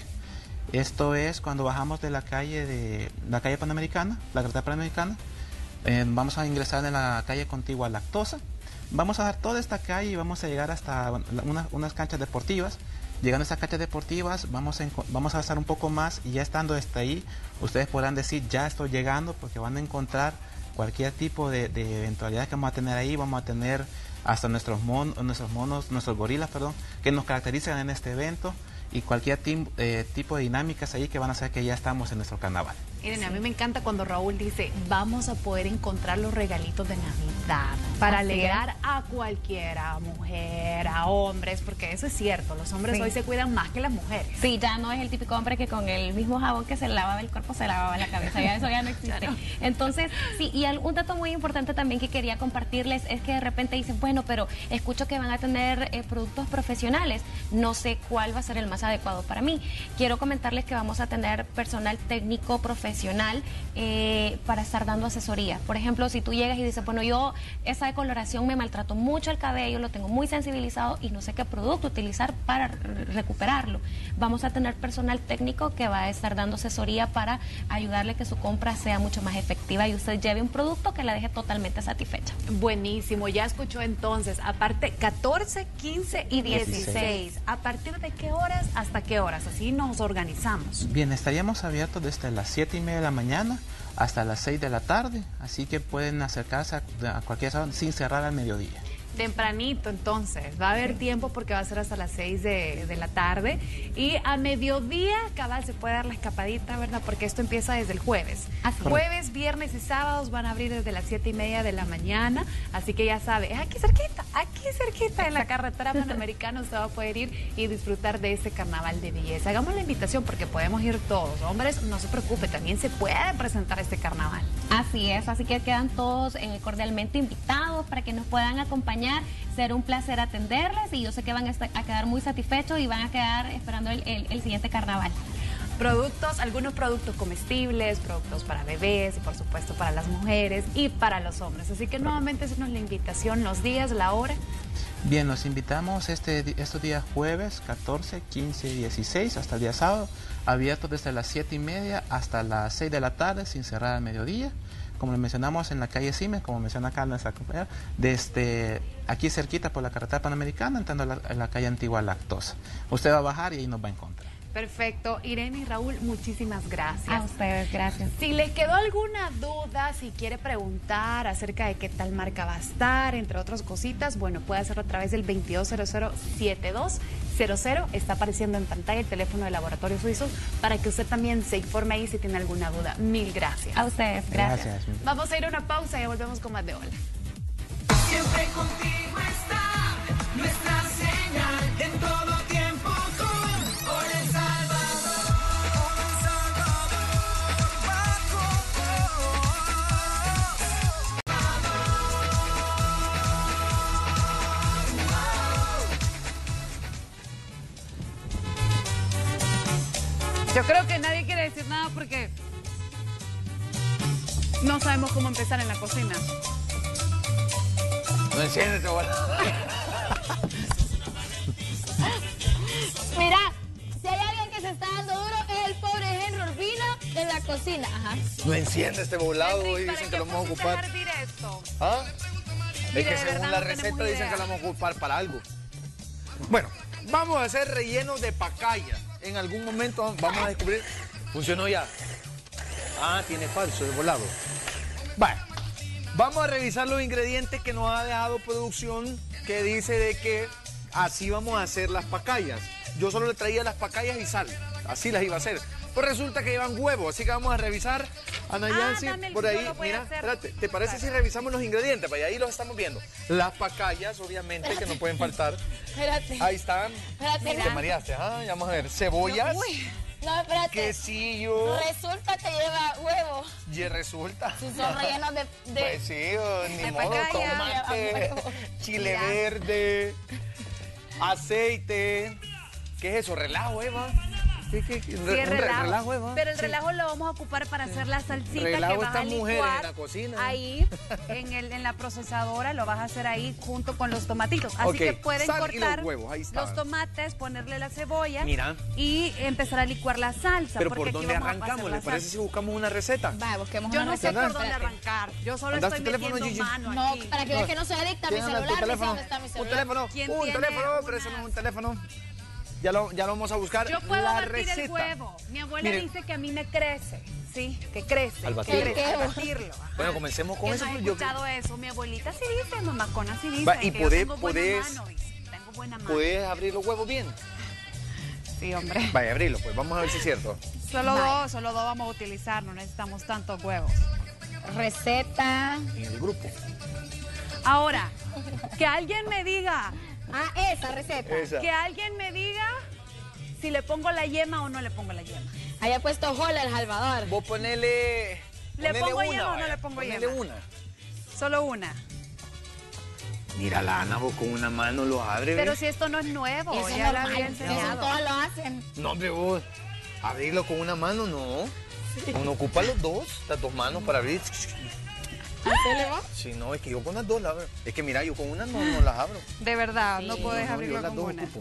Esto es cuando bajamos de la calle de la calle Panamericana, la carretera Panamericana. Eh, vamos a ingresar en la calle contigua a Lactosa. Vamos a dar toda esta calle y vamos a llegar hasta una, unas canchas deportivas. Llegando a estas canchas deportivas vamos a, vamos a avanzar un poco más y ya estando hasta ahí, ustedes podrán decir ya estoy llegando porque van a encontrar cualquier tipo de, de eventualidad que vamos a tener ahí. Vamos a tener hasta nuestros, mon, nuestros monos, nuestros gorilas, perdón, que nos caracterizan en este evento. Y cualquier team, eh, tipo de dinámicas ahí que van a hacer que ya estamos en nuestro carnaval. Miren, sí. A mí me encanta cuando Raúl dice, vamos a poder encontrar los regalitos de Navidad para Así alegrar es. a cualquiera, a mujer, a hombres, porque eso es cierto, los hombres Sí. hoy se cuidan más que las mujeres. Sí, ya no es el típico hombre que con el mismo jabón que se lavaba el cuerpo se lavaba la cabeza, ya eso ya no existe. Claro. Entonces, sí, y un dato muy importante también que quería compartirles es que de repente dicen, bueno, pero escucho que van a tener eh, productos profesionales, no sé cuál va a ser el más adecuado para mí. Quiero comentarles que vamos a tener personal técnico profesional eh, para estar dando asesoría. Por ejemplo, si tú llegas y dices, bueno, yo esa decoloración me maltrató mucho el cabello, lo tengo muy sensibilizado y no sé qué producto utilizar para re- recuperarlo. Vamos a tener personal técnico que va a estar dando asesoría para ayudarle a que su compra sea mucho más efectiva y usted lleve un producto que la deje totalmente satisfecha. Buenísimo, ya escuchó entonces, aparte catorce, quince y dieciséis. ¿A partir de qué horas hasta qué horas? Así nos organizamos. Bien, estaríamos abiertos desde las siete y media de la mañana hasta las seis de la tarde, así que pueden acercarse a, a cualquier hora sin cerrar al mediodía. Tempranito, entonces, va a haber tiempo porque va a ser hasta las seis de, de la tarde y a mediodía, cabal, se puede dar la escapadita, ¿verdad? Porque esto empieza desde el jueves. Así. Jueves, viernes y sábados van a abrir desde las siete y media de la mañana, así que ya sabe, es aquí cerquita, aquí cerquita en la carretera Panamericana usted va a poder ir y disfrutar de este carnaval de belleza. Hagamos la invitación porque podemos ir todos, hombres, no se preocupe, también se puede presentar este carnaval. Así es, así que quedan todos eh, cordialmente invitados para que nos puedan acompañar. Será un placer atenderles y yo sé que van a, estar, a quedar muy satisfechos y van a quedar esperando el, el, el siguiente carnaval. Productos, algunos productos comestibles, productos para bebés y por supuesto para las mujeres y para los hombres. Así que nuevamente esa es la invitación, los días, la hora. Bien, los invitamos este, estos días jueves, catorce, quince y dieciséis, hasta el día sábado, abiertos desde las siete y media hasta las seis de la tarde, sin cerrar al mediodía. Como lo mencionamos en la calle Siemens, como menciona acá nuestra compañera, desde aquí cerquita por la carretera Panamericana, entrando a la, a la calle Antigua Lactosa. Usted va a bajar y ahí nos va a encontrar. Perfecto. Irene y Raúl, muchísimas gracias. A ustedes, gracias. Si le quedó alguna duda, si quiere preguntar acerca de qué tal marca va a estar, entre otras cositas, bueno, puede hacerlo a través del veintidós cero cero setenta y dos cero cero. Está apareciendo en pantalla el teléfono de Laboratorios Suizos para que usted también se informe ahí si tiene alguna duda. Mil gracias. A ustedes, gracias. Gracias. Vamos a ir a una pausa y ya volvemos con más de Hola. Siempre contigo está nuestra señal en todo tiempo con Hola El Salvador. Hola El Salvador, Yo creo que nadie quiere decir nada porque no sabemos cómo empezar en la cocina. No enciendes, abuela. Mira, si hay alguien que se está dando duro es el pobre Henry Urbina en la cocina. Ajá. No enciende este volado Henry, y ¿para dicen qué que lo vamos a puso ocupar. dejar directo? ¿Ah? Mire, Es que de según verdad la no receta tenemos dicen idea. que la vamos a ocupar para algo. Bueno, vamos a hacer rellenos de pacaya. En algún momento vamos a descubrir. Funcionó ya. Ah, tiene falso el volado. Bueno, Vamos a revisar los ingredientes que nos ha dejado producción, que dice de que así vamos a hacer las pacayas. Yo solo le traía las pacayas y sal, así las iba a hacer. Pues resulta que llevan huevo, así que vamos a revisar. Ana Yancy, dame el por que yo ahí, lo voy a mira, hacer. espérate, ¿te parece si revisamos los ingredientes? Para ahí los estamos viendo. Las pacayas, obviamente, que no pueden faltar. Espérate. Ahí están. Espérate. Te mareaste, ah, ya vamos a ver. Cebollas, Uy. No, espérate. quesillo. Resulta que lleva huevo. Y resulta. Si son rellenos de... de Pues sí, oh, ni de modo, pacaya. tomate, Lleva huevo. chile Mira. verde, aceite. ¿Qué es eso? ¿Relajo, Eva? ¿Qué, qué, qué? Sí, Un el re- relajo. relajo, Eva. Pero el Sí. relajo lo vamos a ocupar para hacer la salsita Relajo que vas a estas mujeres licuar en la cocina. ahí en, el, en la procesadora, lo vas a hacer ahí junto con los tomatitos. Así Ok, que pueden sal y los cortar huevos, ahí está. los tomates, ponerle la cebolla Mira. y empezar a licuar la salsa. Pero porque ¿por aquí dónde vamos a arrancamos? hacer ¿Le la parece salsa. si buscamos una receta? Va, busquemos Yo una no sé receta. por dónde Espérate. arrancar. Yo solo ¿Andas estoy tu teléfono, metiendo Gigi? mano No, aquí. para que veas que no soy adicta a mi ¿Tiene celular. tu dice teléfono? dónde está mi Un celular. teléfono, ¿Quién un tiene teléfono, unas- préstanos un teléfono. Ya lo, ya lo vamos a buscar. Yo puedo la batir receta. el huevo. Mi abuela Mire. dice que a mí me crece. Sí, que crece. Al que batirlo. crece, ¿Qué? al batirlo. Ajá. Bueno, comencemos con ¿Quién eso. no ha pues, yo- escuchado eso? Mi abuelita sí dice, mamacona sí dice. Va, y que podés- yo tengo buena podés- mano, dice. Tengo buena mano. ¿Puedes abrir los huevos bien? Sí, hombre. Vaya, abrirlo, pues vamos a ver si es cierto. Solo Vale. dos, solo dos vamos a utilizar, no necesitamos tantos huevos. Receta. En el grupo. Ahora, que alguien me diga, Ah, esa receta. Esa. que alguien me diga si le pongo la yema o no le pongo la yema. Había puesto Jola el Salvador. Vos ponele. ¿Le ponele pongo una, yema o no vaya, le pongo ponele yema? una. Solo una. Mira, la Ana, vos con una mano lo abre. Pero ¿ves? si esto no es nuevo, Eso es ya lo normal. había Eso enseñado. todos lo hacen. No, hombre, vos. Abrirlo con una mano, no. Uno ocupa los dos, las dos manos para abrir. ¿Así le va? Si no, es que yo con las dos las abro. Es que mira, yo con una no, no las abro. De verdad, no Sí. puedes No, abrirlo yo las con dos una. ocupo.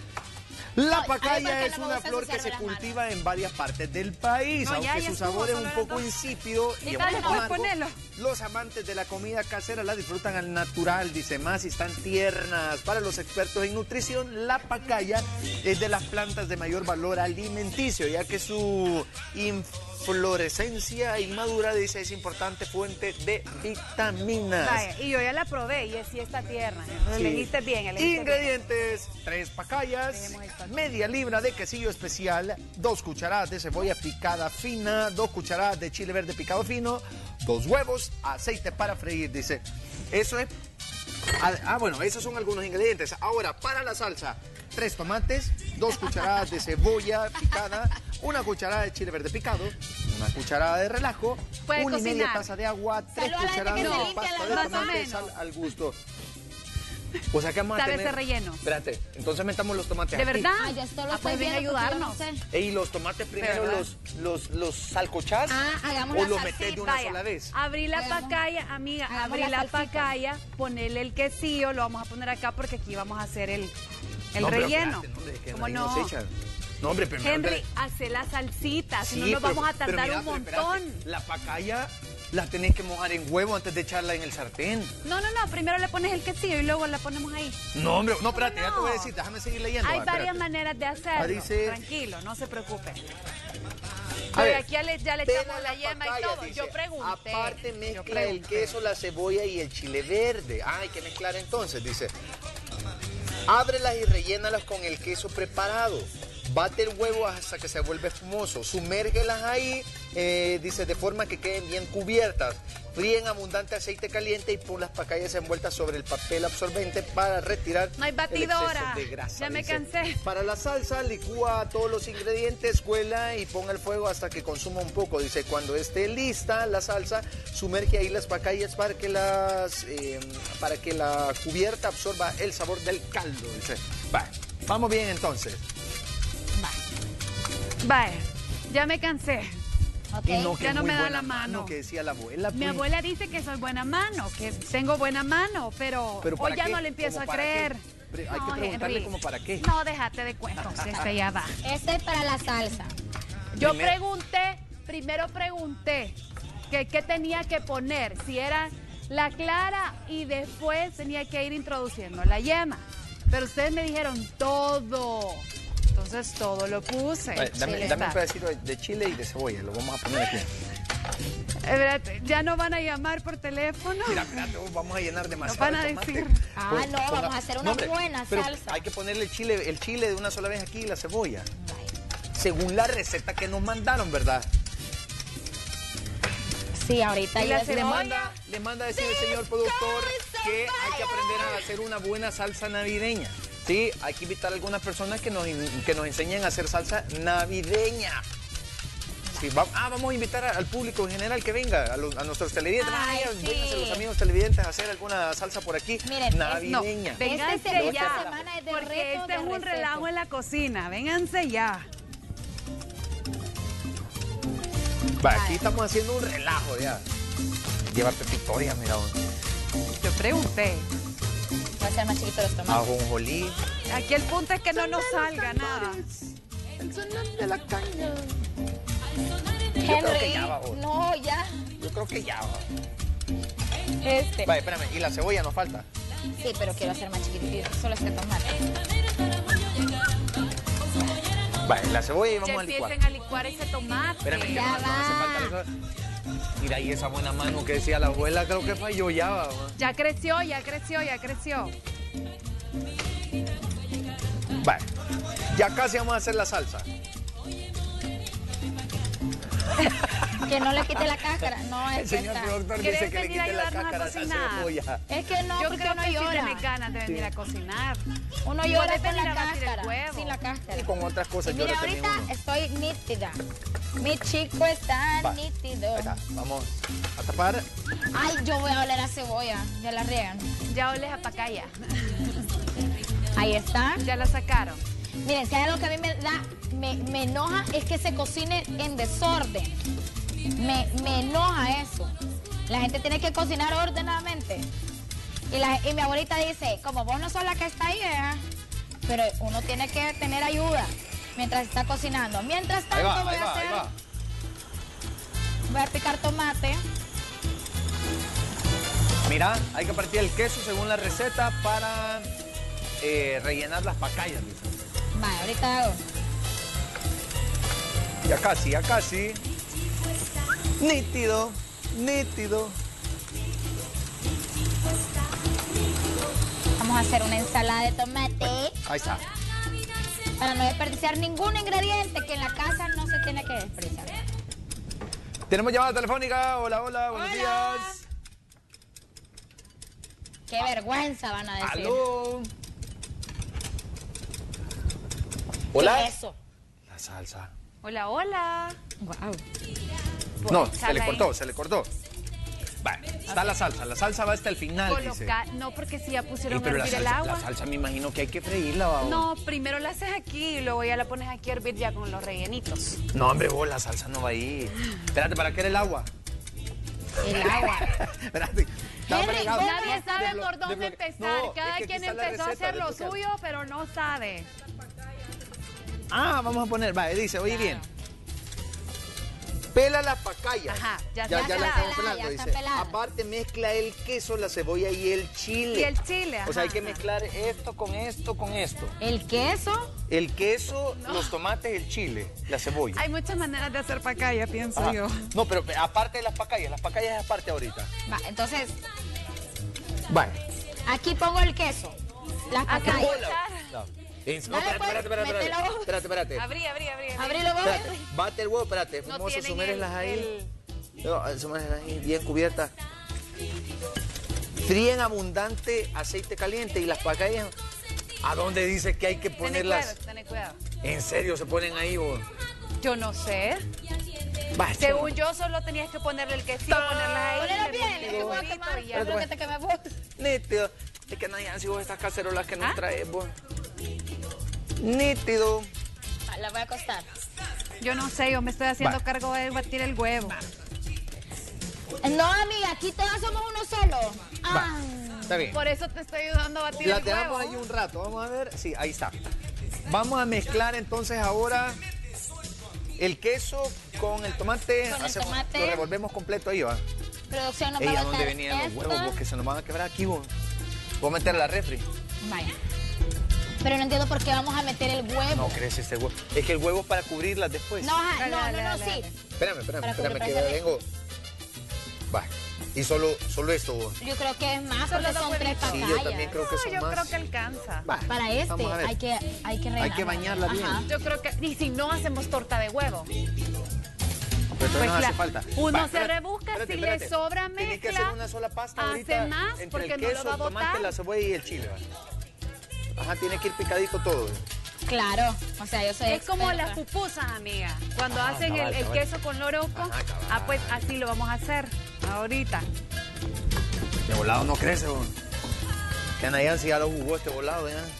La No, pacaya ay, porque es no me una gusta flor que se ensuciarme las cultiva en varias partes del país, No, ya, aunque ya su estuvo, sabor es solo un eran poco dos. insípido y Y un dale, poco pues, amargo. ponelo. Los amantes de la comida casera la disfrutan al natural, dice más, y están tiernas. Para los expertos en nutrición, la pacaya es de las plantas de mayor valor alimenticio, ya que su inflorescencia inmadura, dice, es importante fuente de vitaminas. Vaya, y yo ya la probé y es sí está tierna. Sí. Elegiste bien, elegiste bien. Ingredientes: tres pacayas, Dejemos esto aquí. media libra de quesillo especial, dos cucharadas de cebolla picada fina, dos cucharadas de chile verde picado fino, dos huevos, aceite para freír, dice. Eso es... Ah, ah, bueno, esos son algunos ingredientes. Ahora, para la salsa, tres tomates, dos cucharadas de cebolla picada, una cucharada de chile verde picado, una cucharada de relajo, Puede una y media cocinar. taza de agua, tres Saluda a la gente cucharadas que se de limpia pasta las de manos. tomate, Más o sal menos. al gusto. O sea que vamos a Sabe tener... ese relleno. Espérate, entonces metamos los tomates ¿De aquí. verdad? Ah, ya esto lo Ah, estoy pues ven a viendo porque yo ayudarnos. no sé. Y los tomates primero verdad? los, los, los salcochás Ah, hagamos o la los salsita. metés de una Vaya, sola vez. abrí la Hagamos- pacaya, amiga, hagamos abrí la la, salsita. pacaya, ponerle el quesillo, lo vamos a poner acá porque aquí vamos a hacer el, el No, pero relleno. espérate, no, hombre, es que ¿Cómo ahí no? se echan. No, hombre, primero... Henry, hace la salsita, si no Sí, nos pero- vamos a pero tardar mira, un pero montón. espérate, la pacaya la tenés que mojar en huevo antes de echarla en el sartén. No, no, no, primero le pones el quesillo y luego la ponemos ahí. No, hombre, no, espérate, ya no? te voy a decir, déjame seguir leyendo. Hay va, varias espérate. maneras de hacerlo. Ah, dice- Tranquilo, no se preocupe. A Pero ver, aquí ya le, ya le pela echamos la yema y pacaya, todo. dice. Yo pregunté. Aparte yo mezcla el pregunté. queso, la cebolla y el chile verde. Ah, hay que mezclar entonces, dice. Ábrelas y rellénalas con el queso preparado. Bate el huevo hasta que se vuelve espumoso. Sumérgelas ahí, eh, dice, de forma que queden bien cubiertas. Fríe en abundante aceite caliente y pon las pacayas envueltas sobre el papel absorbente para retirar No hay el exceso batidora. de grasa. Ya me dice. cansé. Para la salsa, licúa todos los ingredientes, cuela y ponga el fuego hasta que consuma un poco. Dice, cuando esté lista la salsa, sumerge ahí las pacayas para que, las, eh, para que la cubierta absorba el sabor del caldo. Dice, va, vamos bien entonces. Vaya, ya me cansé. Ok. Y no, que Ya es no muy me da buena la mano. que decía la abuela. Mi pues. abuela dice que soy buena mano, que tengo buena mano, pero, ¿Pero hoy para ya qué? no le empiezo ¿Cómo a para qué? creer. Pre- hay que No, preguntarle Henry. como para qué. No, déjate de cuentos, este ya va. Este es para la salsa. Yo Primero- pregunté, primero pregunté que qué tenía que poner, si era la clara y después tenía que ir introduciendo la yema. Pero ustedes me dijeron todo. Entonces todo lo puse. Vale, dame, Chile dame un está. pedacito de, de chile y de cebolla, lo vamos a poner aquí. Espérate, ¿ya no van a llamar por teléfono? Mira, espérate, vamos a llenar demasiado. Van a de tomate. decir. Ah, Pues, no, ponga- vamos a hacer una no, hombre, buena pero salsa. hay que ponerle el chile, el chile de una sola vez aquí y la cebolla. Según la receta que nos mandaron, ¿verdad? Sí, ahorita Y ya le cebolla. manda, le manda a decir el señor productor que hay que aprender a hacer una buena salsa navideña. Sí, hay que invitar a algunas personas que nos, que nos enseñen a hacer salsa navideña. Sí, va- ah, vamos a invitar a- al público en general que venga, a, los- a nuestros televidentes. Ay, Vayan, sí. vénganse los amigos televidentes a hacer alguna salsa por aquí Miren, es- navideña. no, Vénganse Este se- ya, esta semana es de porque reto este de es un recetas. relajo en la cocina. Vénganse ya. Va, aquí estamos haciendo un relajo ya. Lleva pepitoria, mira. Yo pregunté. Va a ser más chiquito los tomates. Ajonjolí. Aquí el punto es que no nos salga nada. El sonar de la caña. Yo creo que Henry, ya va, vos. no, ya. Yo creo que ya va. Este. Vale, espérame. Y la cebolla nos falta. Sí, pero quiero hacer más chiquitito. Solo este tomate. Vale, la cebolla y Ya vamos a licuar. empiecen a licuar ese tomate. Espérame, que Ya no, no hace falta la cebolla. Mira ahí esa buena mano que decía la abuela, creo que falló ya va. va. Ya creció, ya creció, ya creció. Vale. Ya casi vamos a hacer la salsa. Que no le quite la cáscara. No, El es que señor está. productor dice ¿Quieres que le venir a quite la ayudarnos a cáscara a esa cocinar? cebolla. Es que no, Yo porque creo uno que sí llora. tienes ganas de venir a cocinar. Uno llora Puedes con venir la a batir el cáscara. huevo. Sin la cáscara. Y con otras cosas Y mire, llora también ahorita uno. estoy nítida. Mi chico está Va. nítido. Ahí está. Vamos a tapar. Ay, yo voy a oler a cebolla. Ya la riegan. Ya oles a pacaya. Ahí está. Ya la sacaron. Miren, si hay algo que a mí me da, me, me enoja es que se cocine en desorden. Me, me enoja eso. La gente tiene que cocinar ordenadamente. Y, la, y mi abuelita dice, como vos no sos la que está ahí, ¿verdad? Pero uno tiene que tener ayuda mientras está cocinando. Mientras Ahí tanto va, voy ahí a va, hacer, ahí va. voy a picar tomate. Mira, hay que partir el queso según la receta para eh, rellenar las pacayas, dice. Vale, ahorita hago. Ya casi, ya casi. Nítido, nítido. Vamos a hacer una ensalada de tomate Ahí está. para no desperdiciar ningún ingrediente que en la casa no se tiene que desperdiciar. Tenemos llamada telefónica. Hola, hola, buenos Hola. días. Qué vergüenza van a decir. Aló. ¿Qué Hola. es eso? La salsa. Hola, hola. Wow. No, Pues, se le sal ahí. cortó, se le cortó. Vale, está la salsa. La salsa va hasta el final, dice. Coloca, no, porque si ya pusieron Sí, a pero la hervir el salsa, agua. la salsa me imagino que hay que freírla, babo. No, primero la haces aquí y luego ya la pones aquí a hervir ya con los rellenitos. No, hombre, vos, la salsa no va ahí. Espérate, ¿para qué era el agua? El agua. Espérate. Estaba Henry, fregado. Nadie sabe Desblo- por dónde desbloque- empezar. No, Cada es que aquí quien está la empezó a receta, hacer lo desbloquear. suyo, pero no sabe. Ah, vamos a poner, vale, dice, oye bien. Pela las pacayas. Ajá, ya ya, está ya la pelada, estamos ya pelando, está dice. pelada. Aparte mezcla el queso, la cebolla y el chile. Y el chile, O sea, hay ajá, que ajá. mezclar esto con esto con esto. El queso. El queso, los tomates, el chile, la cebolla. Hay muchas maneras de hacer pacaya, pienso Ajá. yo. No, pero aparte de las pacayas, las pacayas es aparte ahorita. Va, entonces, Vale. aquí pongo el queso. Las Acá. pacayas. No, Es- no, Dale, espérate, pues, espérate, espérate, mételo espérate, vos. espérate, espérate. Abrí, abrí, abrí. abrí. Abrilo vos. Espérate, bate el huevo, espérate. No Vamos a tienen sumerlas el- ahí. No, sumerlas ahí, bien cubiertas. Fría en abundante aceite caliente y las pacayas. ¿A dónde dice que hay que Tené ponerlas? cuidado, tené cuidado. ¿En serio se ponen ahí vos? Yo no sé. Va, Según yo, solo tenías que ponerle el quesito, ponerla ahí. Ponelo le bien, pones es que voy a huevito quemar. y ya. Yo creo que te quemé vos. Nítido. Es que no hay así vos estas cacerolas que nos ¿Ah? traes vos. Nítido. Va, la voy a acostar. Yo no sé, yo me estoy haciendo Va. cargo de batir el huevo. No, amiga, aquí todas somos uno solo. Ah. Está bien. Por eso te estoy ayudando a batir La el dejamos huevo. ahí un rato, vamos a ver. Sí, ahí está. Vamos a mezclar entonces ahora el queso con el tomate. Con el Hacemos- tomate. Lo revolvemos completo ahí, va. Producción nos Ey, va ¿a a dónde meter venían los esto. huevos? Vos, que se nos van a quebrar aquí, vos. Voy a meter a la refri. Vaya. Pero no entiendo por qué vamos a meter el huevo. No crece este huevo. Es que el huevo es para cubrirlas después. No, ajá, Dale, no, dale, no, no, dale, sí. dale. Espérame, espérame, Para espérame, cubrir, que para vengo. Va. Y solo, solo esto vos. Yo creo que es más Solo porque dos son tres huevitos. Sí, papayas. yo también creo que No, son yo más. creo que alcanza. Va, Para este vamos a ver. hay que, hay que Hay que bañarla bien. Ajá. Yo creo que, y si no hacemos torta de huevo. Pero todavía Pues nos hace claro, falta. uno Va, se espérate, rebusca, espérate, si espérate. le sobra Tiene que mezcla, hacer una sola pasta hace ahorita más, entre porque el no lo queso, va a el tomate, botar. la cebolla y el chile. ¿va? Ajá, tiene que ir picadito todo. Claro, o sea, yo soy Es como experta. las pupusas, amiga. Cuando Ajá, hacen cabal, el, el cabal. queso con loroco, Ajá, cabal. ah, pues así lo vamos a hacer ahorita. De volado no crece, vos. Que Anayan si ya lo jugó este volado, ya.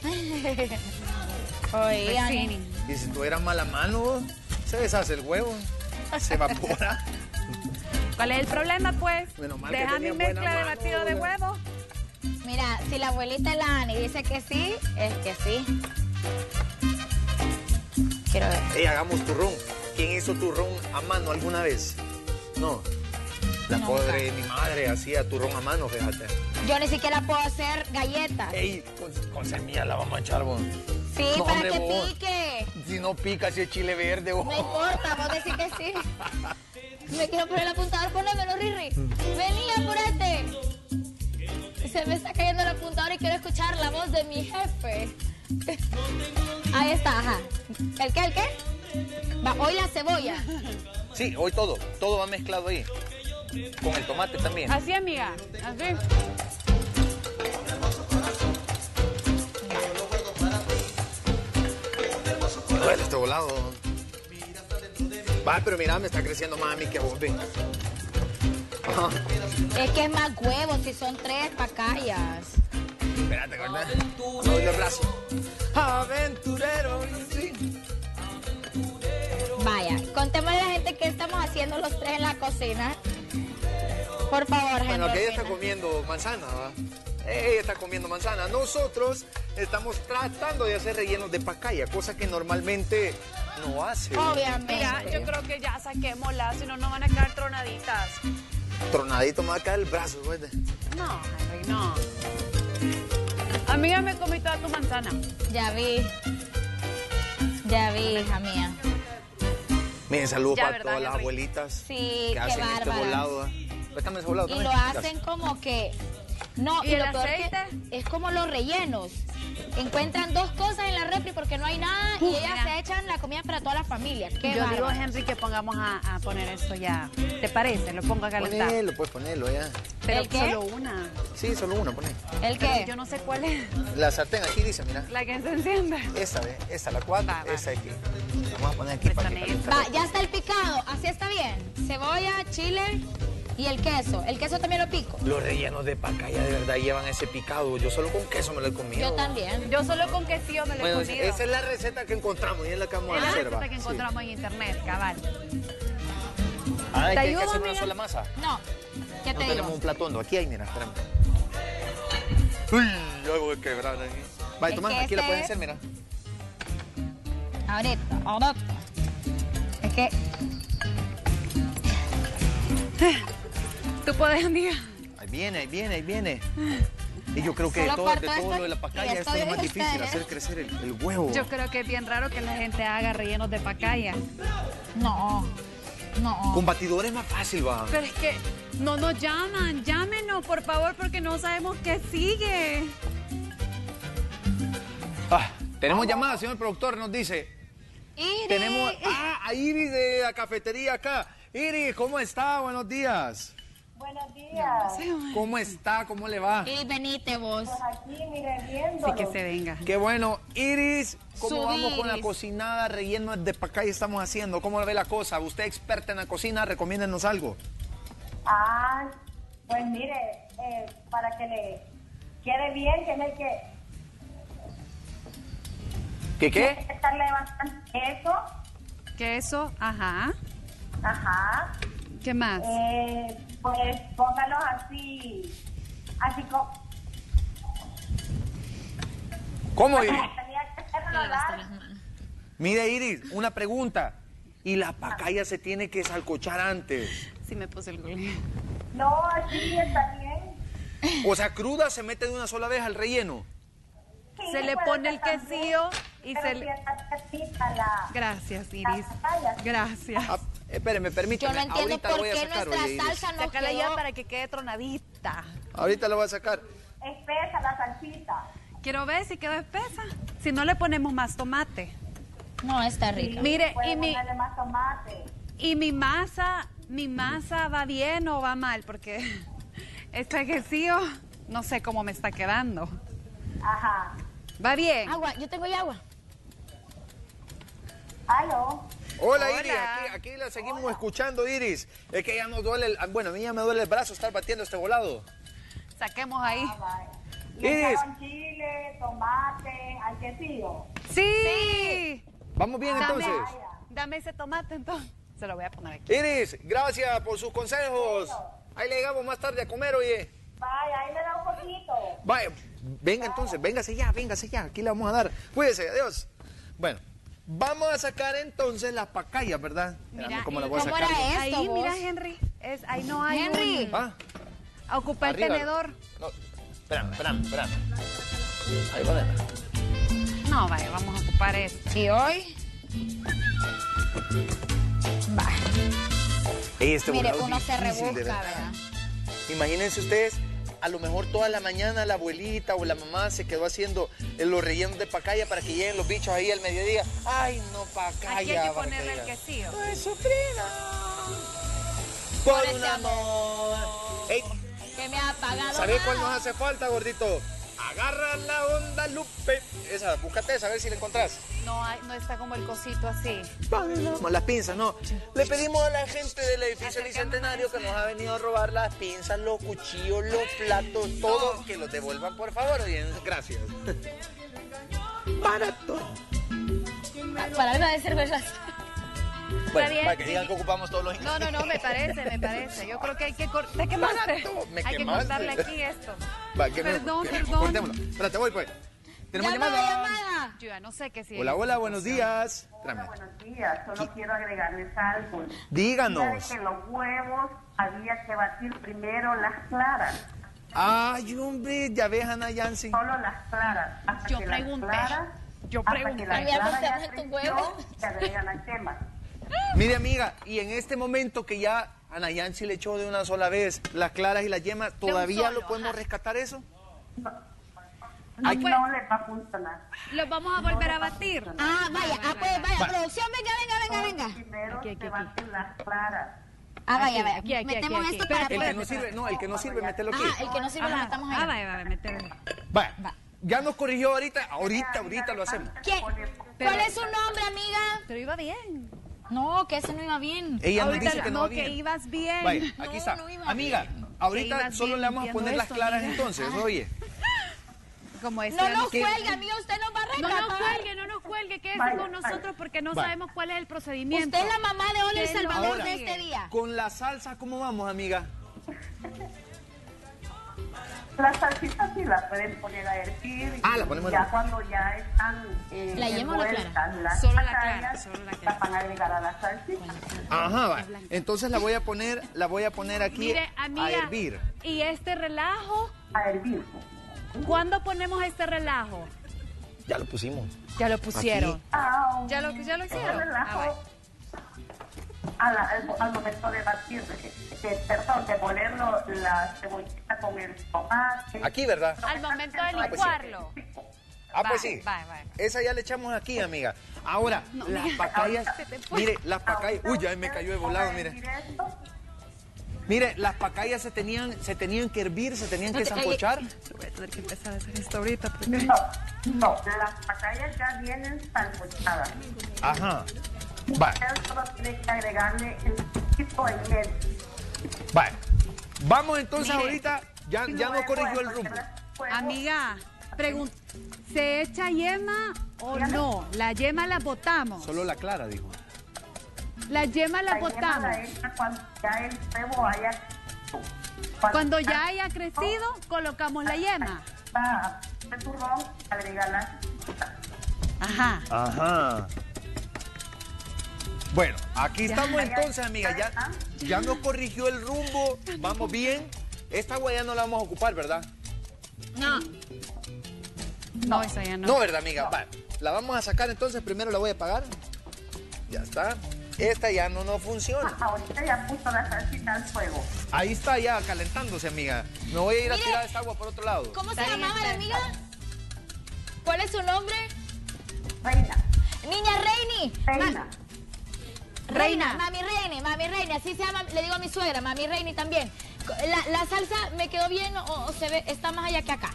Oigan, Sí. Y si tú eras mala mano, vos, se deshace el huevo. Se evapora. ¿Cuál es el problema, pues? Menos mal que Deja mi tenía buena mezcla de mano, batido de ¿verdad? huevo. mira, si la abuelita de la Ani dice que sí, es que sí. Quiero ver. Ey, hagamos turrón. ¿Quién hizo turrón a mano alguna vez? No. La Nunca. pobre de mi madre hacía turrón a mano, fíjate. Yo ni siquiera puedo hacer galletas. Ey, con, con semilla la vamos a echar, vos. Sí, No, para hombre, que vos. pique. Si no pica, si es chile verde, vos. No importa, vos decís que sí. Me quiero poner el apuntador, ponémelo, Riri. Vení, apúrate. Se me está cayendo el apuntador y quiero escuchar la voz de mi jefe. Ahí está, ajá. ¿El qué, el qué? Va, hoy la cebolla. Sí, hoy todo. Todo va mezclado ahí. Con el tomate también. Así, amiga. Así. Me duele este volado. Va, pero mira, me está creciendo más a mí que a vos, ve. Ajá. Es que es más huevos si son tres pacayas. Espérate, ¿verdad? No doy el brazo. Aventurero, sí. Vaya, contémosle a la gente qué estamos haciendo los tres en la cocina. Por favor, Bueno, gente. que ella está comiendo manzana, ¿va? Ella está comiendo manzana. Nosotros estamos tratando de hacer rellenos de pacaya, cosa que normalmente no hace. Obviamente. Mira, yo creo que ya saquémosla, si no, no van a quedar tronaditas. Tronadito me va a caer el brazo, güey. No, Henry, no. Amiga, me comí toda tu manzana. Ya vi. Ya vi, hija mía. Miren, saludos Ya, para ¿verdad, todas las Henry? abuelitas Sí, que qué hacen este bárbaras. volado. ¿va? Préstame ese volado Y también. lo Gracias. hacen como que... No, ¿Y y, el lo peor aceite? que es como los rellenos. Encuentran dos cosas en la refri porque no hay nada y Uf, ellas mira. se echan la comida para toda la familia. Qué Yo digo, bárbaras. Henry, que pongamos a, a poner esto ya. ¿Te parece? Lo pongo a calentar. Ponelo, pues ponerlo ya. Pero ¿El qué? solo una. Sí, solo una, poné. ¿El Pero qué? yo no sé cuál es. La sartén aquí dice, mira. La que se enciende. Esa, ve, esa, la cuatro, Va, va. esa aquí. Vamos a poner aquí para que Préstame caliente. Va, ya está el picado. Así está bien. Cebolla, chile y el queso. El queso también lo pico. Los rellenos de pacaya de verdad llevan ese picado. Yo solo con queso me lo he comido. Yo también. Yo solo con quesillo me lo Bueno, he comido. esa es la receta que encontramos y es la que vamos Es a la hacer, receta va. que Sí. encontramos en internet, cabal. Ah, ¿Te que hay que ayudo, hacer una amiga? sola masa. No, ¿qué No te tenemos digo? un platón, aquí hay, mira, espérame. Uy, ya voy a quebrar aquí. Vale, Es toma, que aquí la este pueden es- hacer, mira. Ahorita, ahorita. Es que ¿Tú puedes, amiga? Ahí viene, ahí viene, ahí viene. Y yo creo que de Solo todo, corto de todo esto lo de la y pacaya, esto esto es viene más difícil, ustedes. hacer crecer el, el huevo. Yo creo que es bien raro que la gente haga rellenos de pacaya. no, no. Con batidor es más fácil, va. Pero es que no nos llaman. Llámenos, por favor, porque no sabemos qué sigue. Ah, tenemos llamada, señor productor, nos dice. Iris. Tenemos ah, a Iris de la cafetería acá. Iris, ¿cómo está? Buenos días. Buenos días. ¿Cómo está? ¿Cómo le va? Iris, venite vos. Pues aquí, mire, viendo. Sí, que se venga. Qué bueno. Iris, ¿cómo Subí, vamos con la Iris. cocinada relleno de pacaya estamos haciendo? ¿Cómo ve la cosa? Usted experta en la cocina, recomiéndenos algo. Ah, pues mire, eh, para que le quede bien, tiene que ¿Qué qué? echarle bastante queso. Queso, ajá. Ajá. ¿Qué más? Eh, pues póngalos así, así como... ¿Cómo, Iris? Tenía que hacerlo largo. Mire, Iris, una pregunta. ¿Y la pacaya se tiene que salcochar antes? Sí me puse el gol. No, así está bien. O sea, cruda se mete de una sola vez al relleno. Sí, Se le puede pone ser el también, quesillo y pero se si le... está quietita la... Gracias, Iris. la pacaya. Gracias. Ah, Espérenme, permítame. Yo no entiendo Ahorita lo por voy a qué sacar, nuestra oye, Iris. salsa no Sácala quedó. ya para que quede tronadita. Ahorita lo voy a sacar. Espesa la salsita. Quiero ver si quedó espesa. Si no le ponemos más tomate. No, está rica. Mire, Puede y mi, ponerle más tomate. y mi masa, mi masa va bien o va mal, porque este quesillo no sé cómo me está quedando. Ajá. ¿Va bien? Agua, yo tengo ya agua. Aló. Hola, Hola. Iris, aquí, aquí la seguimos escuchando, Iris. Es que ya nos duele, el, bueno, a mí ya me duele el brazo estar batiendo este volado. Saquemos ahí. Le Iris. echaron chile, tomate, al quesillo. Sí. Vamos bien, Dame, entonces. dame ese tomate entonces. Se lo voy a poner aquí. Iris, gracias por sus consejos. Ahí le llegamos más tarde a comer, oye. Vaya, ahí me da un poquito. Vaya, venga entonces, véngase ya, véngase ya. Aquí le vamos a dar. Cuídese, adiós. Bueno, vamos a sacar entonces las pacayas, ¿verdad? Espérame, ¿cómo la voy a ¿cómo sacar? era yo? esto, Ahí, vos? mira, Henry. Es, ahí no hay Henry. un- Ah, Ocupa el arriba. tenedor. No, espérame, espérame, espérame. Ahí va, nena. No, vaya, vamos a ocupar esto. ¿Y hoy? Va. Ey, este Mire, volado es uno se difícil, de rebusca, verdad. ¿verdad? Imagínense ustedes, a lo mejor toda la mañana la abuelita o la mamá se quedó haciendo eh, los rellenos de pacaya para que lleguen los bichos ahí al mediodía. Ay, no, pacaya. Aquí hay que para ponerle el digan, quesillo. "Pues, sufrida por un amor". Ey, Que me ha pagado. ¿sabes cuál nada. nos hace falta, gordito? Agarra la onda, Lupe. Esa, búscate esa, a ver si la encontrás. No, hay, no está como el cosito así. Vamos, las pinzas, no. Le pedimos a la gente del edificio Bicentenario que nos ha venido a robar las pinzas, los cuchillos, los platos, todo, que los devuelvan, por favor. Bien, gracias. Barato. Para algo de ser verdad. Bueno, bien, para que sí. digan que ocupamos todos los No, no, no, me parece, me parece. Yo creo que hay que cortar. ¿Te quemaste? Barato, me Hay que quemaste. cortarle aquí esto. Va, que me- Perdón, que- perdón. Cortémoslo. Espérate, voy, pues. Tenemos Llamada, llamada. llamada. Yo ya no sé qué si. Hola, hola, buenos días. Espérame. Buenos días, solo quiero agregarles algo. Díganos. Sabe que los huevos había que batir primero las claras. Ay, hombre, ya ves, Ana Yancy. Solo las claras. Hasta Yo que pregunté. Las claras, Yo hasta pregunté. que las Había claras puesto ya en tu creció, huevo. se agregan las yemas. Mire, amiga, y en este momento que ya Ana Yancy le echó de una sola vez las claras y las yemas, ¿todavía solo, lo podemos ajá. rescatar eso? No, Ay, pues, no les va a funcionar. los vamos a volver a batir. Ah, vaya, ah, pues vaya, Va. producción, venga, venga, venga, venga. Primero Aquí, aquí, se aquí. baten las claras. Ah, vaya, Aquí, vaya. aquí, aquí, Metemos aquí, esto aquí. para El que poder. no sirve, no, el que no sirve, mételo aquí. Ah, el que no sirve lo Ajá. metamos Ah, ahí. vaya, vaya, meterlo. Vaya, Va. ya nos corrigió ahorita, ahorita, ahorita lo hacemos. ¿Quién? ¿Cuál es su nombre, amiga? Pero iba bien. No, que ese no iba bien. Ella nos Ahorita dice que no, no, va que bien. ibas bien. Vaya, aquí No, está. no iba Amiga, bien. ahorita ibas solo bien le vamos a limpiando poner las esto, claras amiga. entonces, Ajá. oye. Como esto No ya nos que- cuelgue, amiga, usted nos va a No rescatar. nos cuelgue, no nos cuelgue, quédese Vaya, con nosotros porque no Vaya. sabemos cuál es el procedimiento. Usted es la mamá de Ole El ¿Qué es lo Salvador Ahora. de este día. Con la salsa, ¿cómo vamos, amiga? Las salsitas sí las pueden poner a hervir. Ah, y la ponemos ya en- cuando ya están eh, ¿La yema o la clara? envueltas las Solo la pacayas, clara, solo la clara. las van a agregar a la salsita. Ajá, va. Entonces la voy a poner, la voy a poner aquí Mire, amiga, a hervir. ¿y este relajo? A hervir. ¿Cuándo ponemos este relajo? Ya lo pusimos. Ya lo pusieron. Ah, ¿Ya lo, ya lo el hicieron? relajo Ah, a la- al, al momento de batir, eh, eh, perdón, de ponerlo la cebollita con el tomate. Aquí, ¿verdad? vaya. Al momento de pues sí. licuarlo. Ah, pues Vaya, sí. vaya, vaya. Esa ya le echamos aquí, amiga. Ahora, las mira. pacayas. Se te fue. Mire, las pacayas. Uy, ya me cayó de volado, mire. Mire, las pacayas se tenían, se tenían que hervir, se tenían que sancochar. Voy a tener que empezar a hacer esto ahorita. Porque... No, no, las pacayas ya vienen sancochadas. Ajá. Va, Usted solo tiene que agregarle el poquito en medio. va. Vamos entonces Mire. ahorita. Ya, Y ya nos luego, corrigió el porque rumbo. después- Amiga, pregun- ¿se echa yema o no? La yema la botamos. Solo la clara, dijo. La yema la La yema botamos. la echa cuando ya el huevo haya... Cuando ya haya crecido, colocamos la yema. Va el turrón, agrega la... Ajá. Ajá. Bueno, aquí Ya. estamos entonces, amiga. Ya, ya nos corrigió el rumbo. Vamos bien. Esta agua ya no la vamos a ocupar, ¿verdad? No. No, esa ya no. No, ¿verdad, amiga? Va, la vamos a sacar entonces. Primero la voy a apagar. Ya está. esta ya no nos funciona. Ah, ahorita ya puso la salsita al fuego. Ahí está ya calentándose, amiga. Me voy a ir Mire, a tirar esta agua por otro lado. ¿Cómo se llamaba la amiga? ¿Cuál es su nombre? Reina. Niña Reini. Reina. Ma Reina, mami Reini, mami Reini, así se llama, le digo a mi suegra, mami Reini también. La, la salsa me quedó bien o, o se ve, está más allá que acá.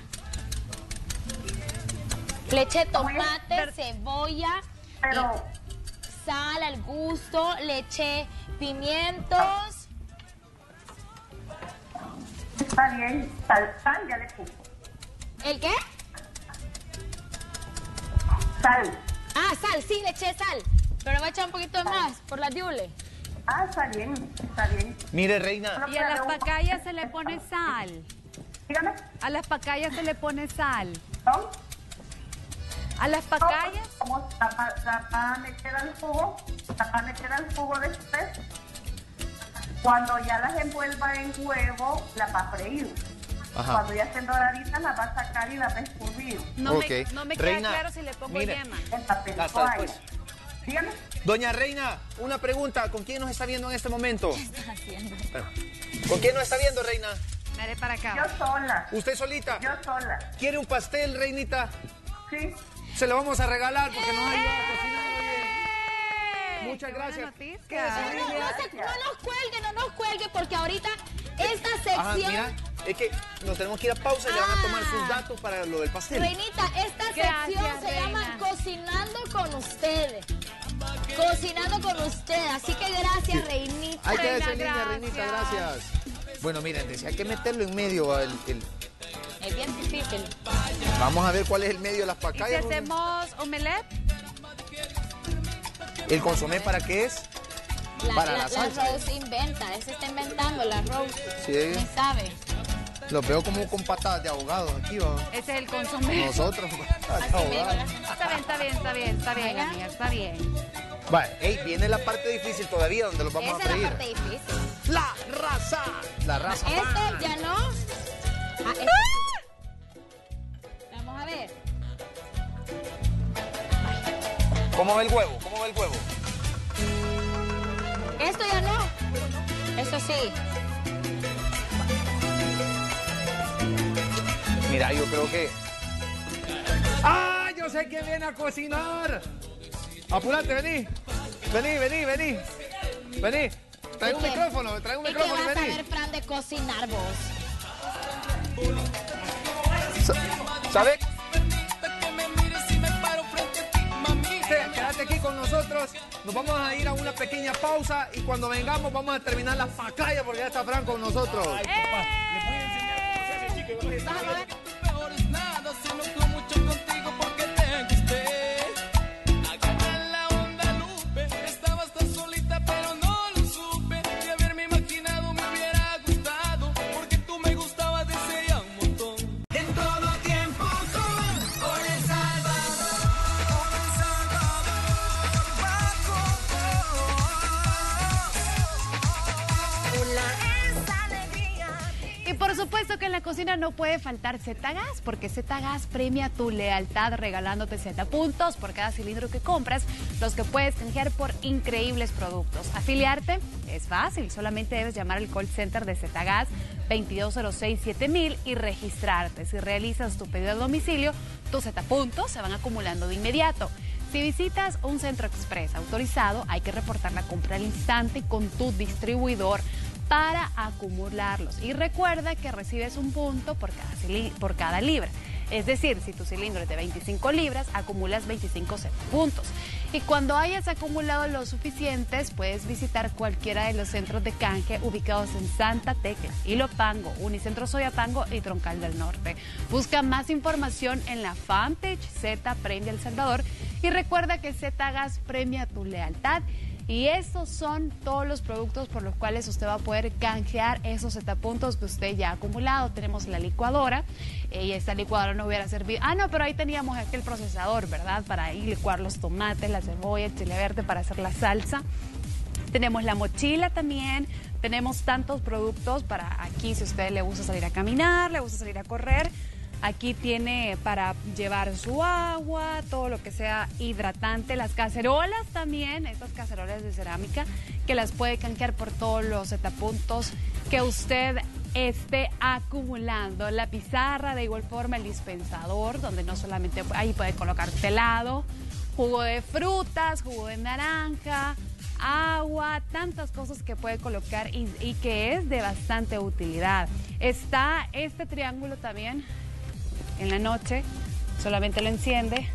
Leche, tomate, cebolla, Pero... y sal al gusto, leche, pimientos. Está bien, sal, sal ya le puso. ¿El qué? Sal. Ah, sal, sí, le eché sal. Pero voy a echar un poquito de más, por la diule. Ah, está bien, está bien. Mire, Reina. Y a las pacayas se le pone sal. Dígame. A las pacayas se le pone sal. ¿No? A las pacayas. Como la, la pan le queda el jugo, la pan le queda el jugo después. Cuando ya las envuelva en huevo, las va a freír. Ajá. Cuando ya estén doraditas, las va a sacar y las va a escurrir. No Okay. me, no me queda Reina, claro si le pongo mire. yema. Hasta después. Dígame. Doña Reina, una pregunta. ¿Con quién nos está viendo en este momento? ¿Qué estás haciendo? ¿Con quién nos está viendo, Reina? Me haré para acá. Yo sola. ¿Usted solita? Yo sola. ¿Quiere un pastel, Reinita? Sí. Se lo vamos a regalar porque nos ayuda a cocinar. Oye. Muchas gracias. No, no, se- no nos cuelgue, no nos cuelgue, porque ahorita esta Ajá, sección... mira, es que nos tenemos que ir a pausa y le van a tomar sus datos para lo del pastel. Reinita, esta Gracias, sección se Reina. llama Cocinando con ustedes. Cocinando con ustedes. Así que gracias, Reinita. Hay que Reina, decir línea, Reinita, gracias. Bueno, miren, decía hay que meterlo en medio. El, el- Es bien difícil. Vamos a ver cuál es el medio de las ¿Y si pacayas. hacemos omelette? ¿El consomé para qué es? La, Para la, la la salsa. Rose inventa, ese está inventando la Rose. Sí. ¿Quién sabe? Lo veo como con patadas de ahogados aquí, ¿va? Ese es el consomé. Nosotros, patadas de ahogados. Está bien, está bien, está bien, está bien, amiga, está bien. Vale, ey, viene la parte difícil todavía donde los vamos Esa a es freír. la parte difícil. La raza. La raza. pan. Esto ya no. Ah, esto- Vamos a ver. ¿Cómo ve el huevo? ¿Cómo ve el huevo? Esto ya no. Eso sí. Mira, yo creo que... ¡Ah! Yo sé que viene a cocinar. Apúrate, vení. Vení, vení, vení. Vení. Trae un ¿Y qué? micrófono, trae un ¿Y qué micrófono y vas a vení. ver, Fran, de cocinar vos? ¿Sabes? Quédate aquí con nosotros. Nos vamos a ir a una pequeña pausa y cuando vengamos vamos a terminar la pacaya porque ya está Fran con nosotros. Estabas tan solita pero no lo supe. De haberme imaginado me hubiera gustado. Porque tú me gustabas desde ya un montón. En todo tiempo con, con El Salvador. Con El Salvador. Esa alegría. Y por supuesto que en la cocina no puede faltar Zetagas, porque Zetagas premia tu lealtad regalándote Z puntos por cada cilindro que compras, los que puedes canjear por increíbles productos. Afiliarte es fácil, solamente debes llamar al call center de Zetagas veintidós cero seis siete mil y registrarte. Si realizas tu pedido a domicilio, tus Z puntos se van acumulando de inmediato. Si visitas un centro express autorizado, hay que reportar la compra al instante con tu distribuidor para acumularlos. Y recuerda que recibes un punto por cada, cili- por cada libra. Es decir, si tu cilindro es de veinticinco libras, acumulas veinticinco Z puntos. Y cuando hayas acumulado los suficientes, puedes visitar cualquiera de los centros de canje ubicados en Santa Tecla, Ilopango, Unicentro Soyapango y Troncal del Norte. Busca más información en la fanpage Z Premia El Salvador y recuerda que Zetagas premia tu lealtad. Y estos son todos los productos por los cuales usted va a poder canjear esos Z puntos que usted ya ha acumulado. Tenemos la licuadora, eh, y esta licuadora no hubiera servido. Ah, no, pero ahí teníamos aquel procesador, ¿verdad? Para ahí licuar los tomates, la cebolla, el chile verde para hacer la salsa. Tenemos la mochila también. Tenemos tantos productos para aquí, si a usted le gusta salir a caminar, le gusta salir a correr. Aquí tiene para llevar su agua, todo lo que sea hidratante, las cacerolas también, estas cacerolas de cerámica que las puede canjear por todos los setapuntos que usted esté acumulando. La pizarra, de igual forma el dispensador, donde no solamente ahí puede colocar helado, jugo de frutas, jugo de naranja, agua, tantas cosas que puede colocar y, y que es de bastante utilidad. Está este triángulo también. En la noche solamente lo enciende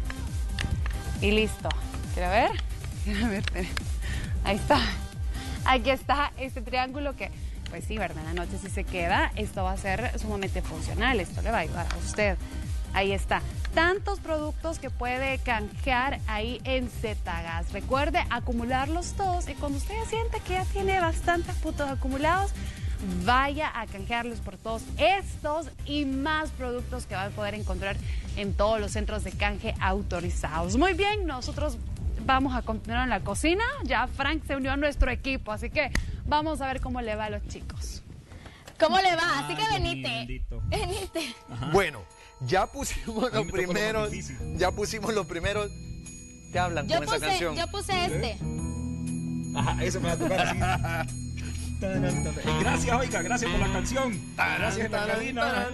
y listo. ¿Quiere ver? ¿Quiere ver? Espere. Ahí está. Aquí está este triángulo que, pues sí, ¿verdad? En la noche si se queda, esto va a ser sumamente funcional. Esto le va a ayudar a usted. Ahí está. Tantos productos que puede canjear ahí en Zetagas. Recuerde acumularlos todos y cuando usted ya sienta que ya tiene bastantes puntos acumulados, vaya a canjearlos por todos estos y más productos que va a poder encontrar en todos los centros de canje autorizados. Muy bien, nosotros vamos a continuar en la cocina. Ya Frank se unió a nuestro equipo, así que vamos a ver cómo le va a los chicos. ¿Cómo le va? Así que venite. Venite. Bueno, ya pusimos los primeros. Ya pusimos los primeros. Te hablan Yo con esa puse, canción. yo puse este. Ajá, eso me va a tocar así. Gracias, oiga, gracias por la canción. Gracias en la cabina.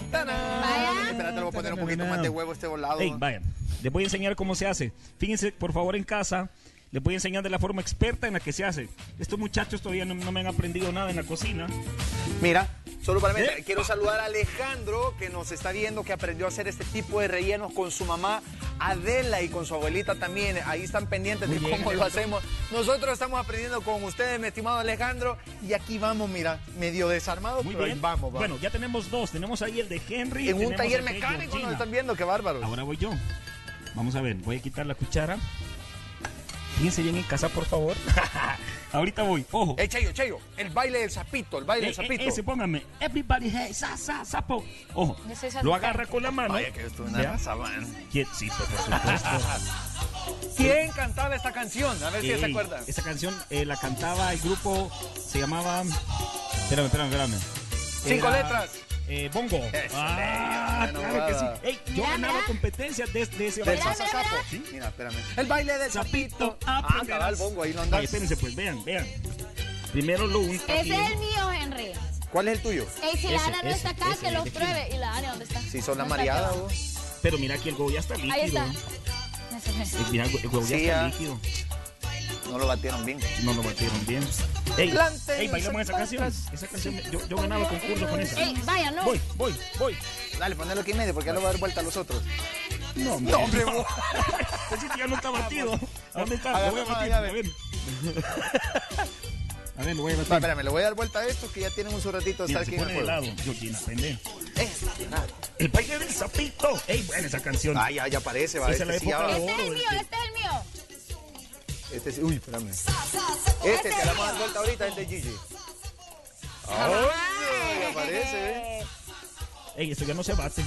Vaya. Espérate, le voy a poner un poquito más de huevo a este volado. Hey, vaya, les voy a enseñar cómo se hace. Fíjense, por favor, en casa, les voy a enseñar de la forma experta en la que se hace. Estos muchachos todavía no, no me han aprendido nada en la cocina. Mira, solo para mí, ¿Eh? quiero saludar a Alejandro, que nos está viendo, que aprendió a hacer este tipo de rellenos con su mamá Adela y con su abuelita también. Ahí están pendientes Muy de bien, cómo lo Alejandro. hacemos. Nosotros estamos aprendiendo con ustedes, mi estimado Alejandro, y aquí vamos, mira, medio desarmados, Muy pero bien. ahí vamos, vamos. Bueno, ya tenemos dos. Tenemos ahí el de Henry. En un tenemos taller el de mecánico Georgina. nos están viendo, qué bárbaros. Ahora voy yo. Vamos a ver, voy a quitar la cuchara. Fíjense bien en casa, por favor. Ahorita voy, ojo. Eh, Cheyo, Cheyo, el baile del sapito, el baile Eh, del sapito. eh, ese, póngame. Everybody hey, sa, sa, sapo. Ojo, Yo soy lo agarra con la mano. Vaya que esto es una Vea. raza, man. Quietito, por supuesto. ¿Quién cantaba esta canción? A ver si se Ey, acuerdan. Esa canción eh, la cantaba el grupo, se llamaba... Espérame, espérame, espérame. Cinco Era, letras. Eh, Bongo. Eso, Ah, bueno, claro que sí. nada. Ey, yo Mira, ganaba mira. competencias de, de ese Del baile. sasasapo. ¿Sí? Mira, espérame. El baile del sapito. Ah, aprenderás. cabal, bongo, ahí lo Ay, andas. espérense, pues, vean, vean. Primero lo unta Ese bien. es el mío, Henry. ¿Cuál es el tuyo? Ey, si la Ese, Ana no ese, está acá, ese, que el los de pruebe. ¿Y la Ana dónde está? Si son la No está mareada, acá. vos. Pero mira que el huevo ya está líquido. Ahí está. Eh, Ese es. Mira, el huevo ya Sí, está ya. líquido. No lo batieron bien. No lo batieron bien. Ey, Planten ey, bailamos esa canción. Esa canción, yo, yo ganaba concurso con esa. Ey, vaya, no. Voy, voy, voy. Dale, ponelo aquí en medio porque ya lo va a dar vuelta a los otros. No, hombre. No, hombre, vos. Ese que ya no está batido. ¿A dónde está? Lo voy a Agarra, batir. ya A ve. ver. A ver, lo voy a No, batir. espérame, le voy a dar vuelta a estos que ya tienen un su ratito de Mira, estar se aquí en pone el de juego. lado. Georgina, aprende. Eso, nada. El baile del sapito. Ey, buena esa canción. Ah, ya, ya aparece, va. Esa es la Este sí, ya época va. de Este es el oro. mío, este es el mío. Este sí. Uy, espérame. Este, te le vamos a dar vuelta ahorita, el de Gigi. ¡Ay! Ya aparece, ¿eh? Ey, esto ya no se bate.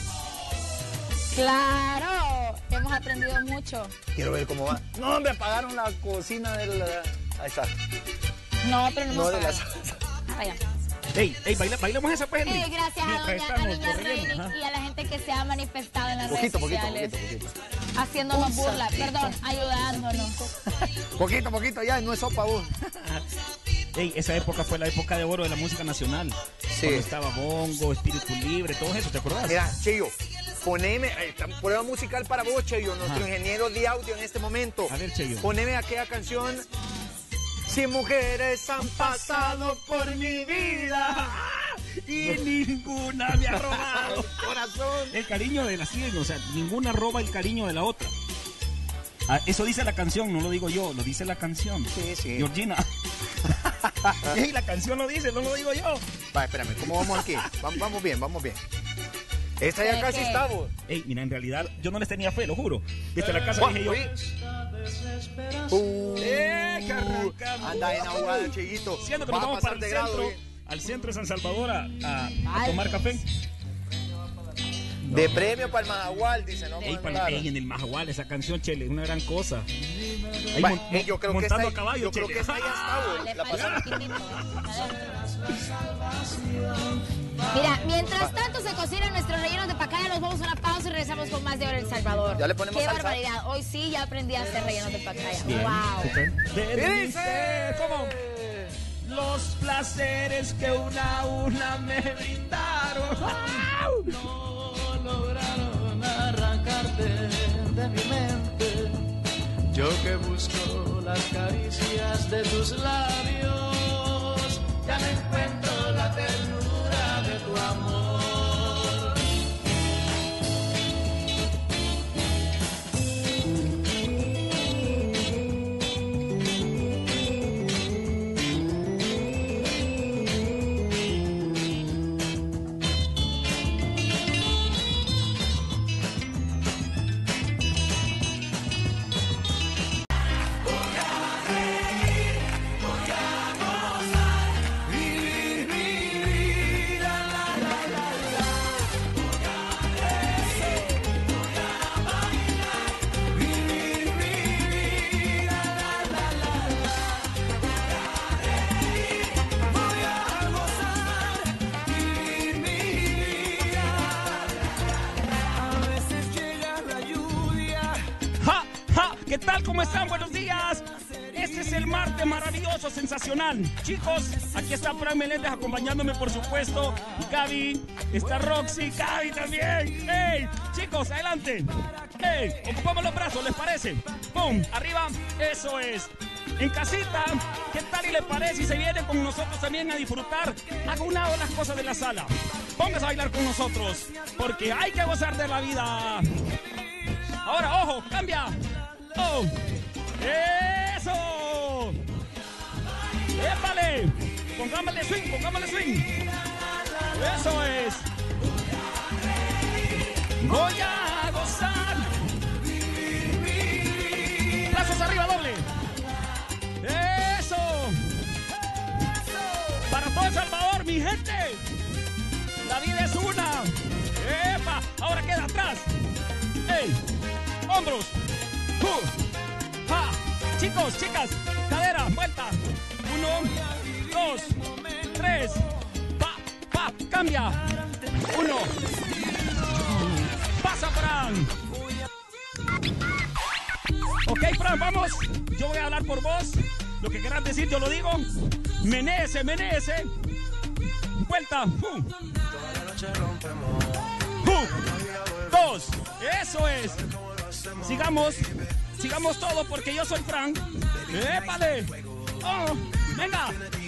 Claro, hemos aprendido mucho. Quiero ver cómo va. No, hombre, apagaron la cocina del... Ahí está. No, pero no, No hemos de la pagado. Vaya. Ey, ey, baila, bailamos esa pues, Henry. Eh, gracias a Mientras doña estamos Niña corriendo, Reina ajá. y a la gente que se ha manifestado en las Poquito, redes poquito, sociales, poquito, poquito. haciéndonos Un burla, saltito. perdón, ayudándonos. Poquito, poquito, ya, no es sopa, vos. Ey, esa época fue la época de oro de la música nacional. Sí. Cuando estaba Bongo, Espíritu Libre, todo eso, ¿te acordás? Mira, Cheyo, poneme, eh, prueba musical para vos, Cheyo, nuestro Ajá. ingeniero de audio en este momento. A ver, Cheyo. Poneme aquella canción. Cien mujeres han pasado por mi vida y ninguna me ha robado. Corazón. El cariño de la cien, o sea, ninguna roba el cariño de la otra. Ah, eso dice la canción, no lo digo yo, lo dice la canción. Sí, sí. Georgina. Ey, la canción lo dice, no lo digo yo. Va, espérame, ¿cómo vamos aquí? Vamos, vamos bien, vamos bien. Esta ya ¿Qué, casi qué? está, vos. Ey, mira, en realidad yo no les tenía fe, lo juro. Desde la casa Juan, dije yo. uy. Uh, ¡Eh, que arrancamos! anda enahogado, Cheyito. Siendo que Va nos a vamos pasar para el de grado, centro, ¿eh? al centro de San Salvador a, a- a tomar café. De premio para el Mahahual, dice, ¿no? Ey, Con para, el- ey, en el Mahahual, esa canción, Chele, es una gran cosa. Ahí Va, mon- ey, yo creo que montando esta- a caballo, yo creo Chele. que esta ya está, vos. Le La falló pasada. un poquitito, ¿eh? Mira, mientras tanto se cocinan nuestros rellenos de pacaya, los nos vamos a una pausa y regresamos con más de Hora El Salvador. Ya le ponemos Qué salsa. barbaridad. Hoy sí ya aprendí a hacer rellenos de pacaya. Bien, Wow. súper. ¿Qué dice? ¿Cómo? Los placeres que una a una me brindaron no lograron arrancarte de mi mente. Yo que busco las caricias de tus labios, ya no encuentro la ternura de tu amor. ¡Ja! ¡Ja! ¿Qué tal? ¿Cómo están? Buenos días. Este es el martes maravilloso, sensacional. Chicos, aquí está Fran Meléndez acompañándome, por supuesto. Gaby, está Roxy, Gaby también. ¡Hey! Chicos, adelante. ¡Hey! Ocupamos los brazos, ¿les parece? ¡Pum! Arriba. Eso es. En casita, ¿qué tal y les parece si se vienen con nosotros también a disfrutar? Haga un lado las cosas de la sala. Póngase a bailar con nosotros, porque hay que gozar de la vida. Ahora, ojo, cambia. Oh. ¡Eso! ¡Épale! Pongámosle swing, pongámosle swing. Eso es. Voy a gozar. Brazos arriba, doble. Eso. Para todo El Salvador, mi gente. La vida es una. ¡Epa! Ahora queda atrás. ¡Ey! Hombros. Uh. ¡Ja! Chicos, chicas, cadera, vuelta. Uno, dos, tres. Pa, pa, cambia. Uno. Pasa, Fran. Ok, Fran, vamos. Yo voy a hablar por vos. Lo que quieras decir, yo lo digo. Menéese, menéese. Vuelta. Uh. Uh. Dos. Eso es. Sigamos. Sigamos todo porque yo soy Fran. ¡Épale! ¡Oh! ¡Venga!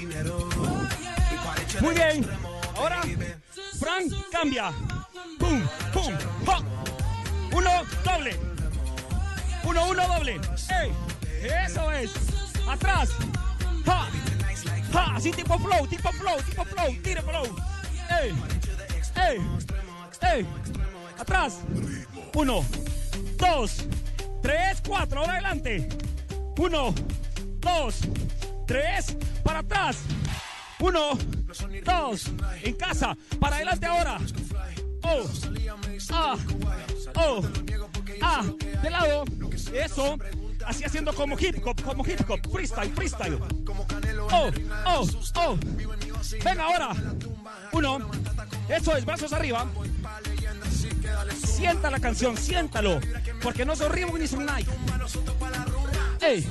Muy bien. Ahora, Fran cambia. ¡Pum! ¡Pum! ¡Ja! Uno, doble. Uno, uno, doble. ¡Ey! Eso es. Atrás. ¡Ja! ¡Ja! Así tipo flow, tipo flow, tipo flow. Tire flow. ¡Ey! ¡Ey! ¡Ey! Atrás. Uno, dos, tres, cuatro. Ahora adelante. Uno, dos, tres. Para atrás. Uno, dos. En casa. Para adelante ahora. Oh. Ah. Oh. Ah. De lado. Eso. Así haciendo como hip hop, como hip hop. Freestyle, freestyle. Oh, oh, oh. Venga ahora. Uno. Eso es, brazos arriba. Sienta la canción, siéntalo. Porque no son Reebok ni son Nike. ¡Ey!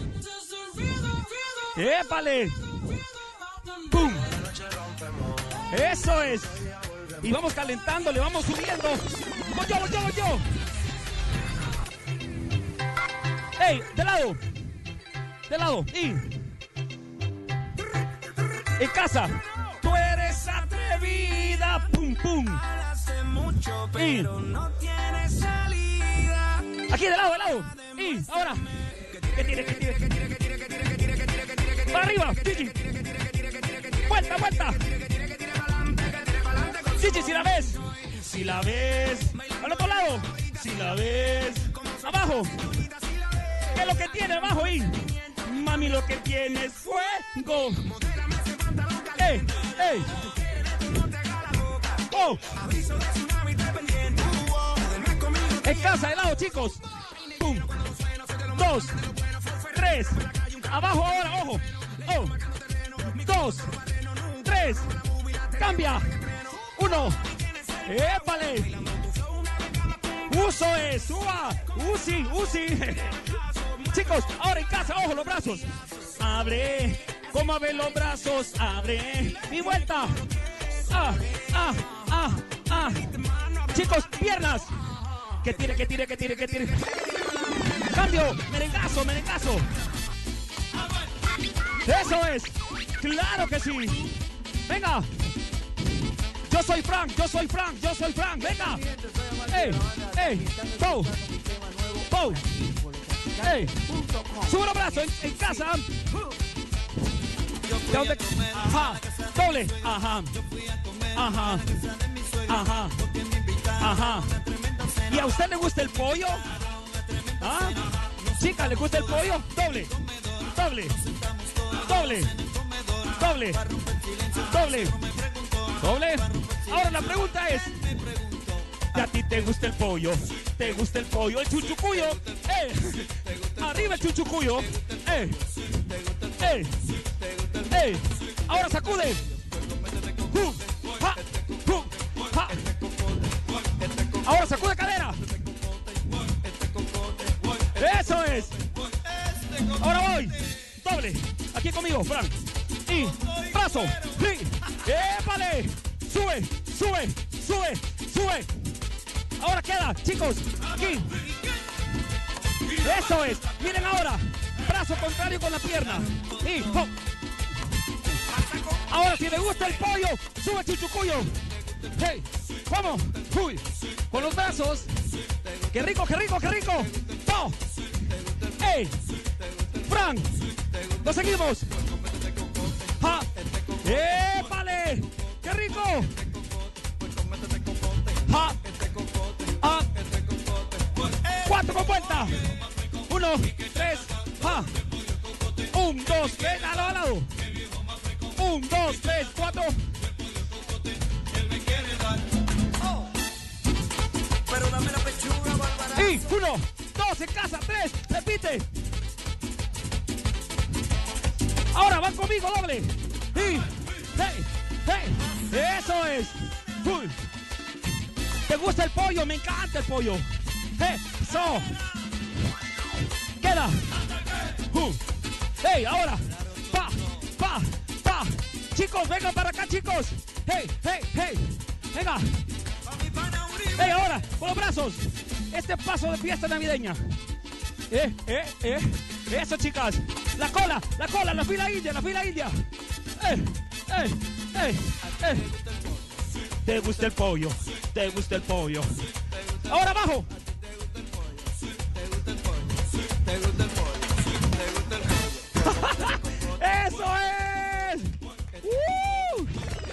¡Épale! ¡Pum! Eso es. Y vamos calentando, le vamos subiendo. Voy yo, voy yo, voy yo. ¡Ey! De lado. De lado. Y. En casa. Tú eres atrevida. Pum, pum. Y. Aquí, de lado, de lado. Y. Ahora. ¿Qué tiene, qué tiene, qué tiene, qué tiene, qué tiene, qué tiene, qué tiene, qué tiene? Para arriba. Gigi. Vuelta, vuelta. Gigi, si la ves. Si la ves. Al otro lado. Si la ves. Abajo. ¿Qué es lo que tiene abajo ahí? Mami, lo que tiene es fuego. ¡Ey! ¡Ey! ¡Oh! En casa, de lado, chicos. ¡Pum! Dos. Tres. Abajo ahora, ojo. Oh. Dos. Tres. Cambia. Uno. ¡Épale! Uso es, suba. Usi, usi. Chicos, ahora en casa, ojo, los brazos. Abre, como abre los brazos, abre. Y vuelta. Ah, ah, ah, ah. Chicos, piernas. Que tire, que tire, que tire, que tire. Cambio, merengazo, merengazo. Eso es. Claro que sí. Venga. Yo soy Frank, yo soy Frank, yo soy Frank. Venga. Ey, ey, Pou. Pou. Ey. Sube los brazos en, en casa. ¿De dónde? Ajá. Doble. Ajá. Ajá. Ajá. Ajá. ¿Y a usted le gusta el pollo? ¿Ah? Chica, ¿le gusta el pollo? Doble. Doble. Doble. Doble. Doble. Doble. Ahora la pregunta es, ¿y a ti te gusta el pollo? ¿Te gusta el pollo? El chuchucuyo. ¡Eh! Arriba el chuchucuyo. ¡Eh! ¡Eh! ¡Eh! Ahora sacude. ¡Uh! ¡Ja! ¡Uh! ¡Ja! Ahora sacude cadera. Eso es. Ahora voy. Doble. Aquí conmigo, Frank. Y brazo. Sí. ¡Épale! Sube, sube, sube, sube. Ahora queda, chicos. Aquí. Eso es. Miren ahora. Brazo contrario con la pierna. Y ¡hop! Ahora si le gusta el pollo, sube chuchucuyo. Hey, vamos. Uy. Con los brazos. Qué rico, qué rico, qué rico. ¡Oh! ¡Ey! ¡Frank! ¡Lo seguimos! ¡Ja! ¡Épale! ¡Qué rico! ¡Ja! ¡Ah! ¡Cuatro con vuelta! Uno, tres, ¡ja! Un, dos, tres, lado a lado. Un, dos, tres, cuatro. Pero dame la pechuga, Bárbara. Y uno, dos en casa, tres, repite. Ahora van conmigo, doble. Y, hey, hey, eso es. Uy. ¿Te gusta el pollo? Me encanta el pollo. Eso. Queda. Uh. Hey, ahora. Pa, pa, pa. Chicos, vengan para acá, chicos. Hey, hey, hey. Venga. Hey, ahora, con los brazos. Este paso de fiesta navideña. Eh, eh, eh. Eso, chicas. La cola, la cola, la fila india, la fila india. Eh, eh, eh, eh. ¿Te gusta el pollo? ¿Te gusta el pollo? Ahora abajo. ¡Eso es! ¡Uh!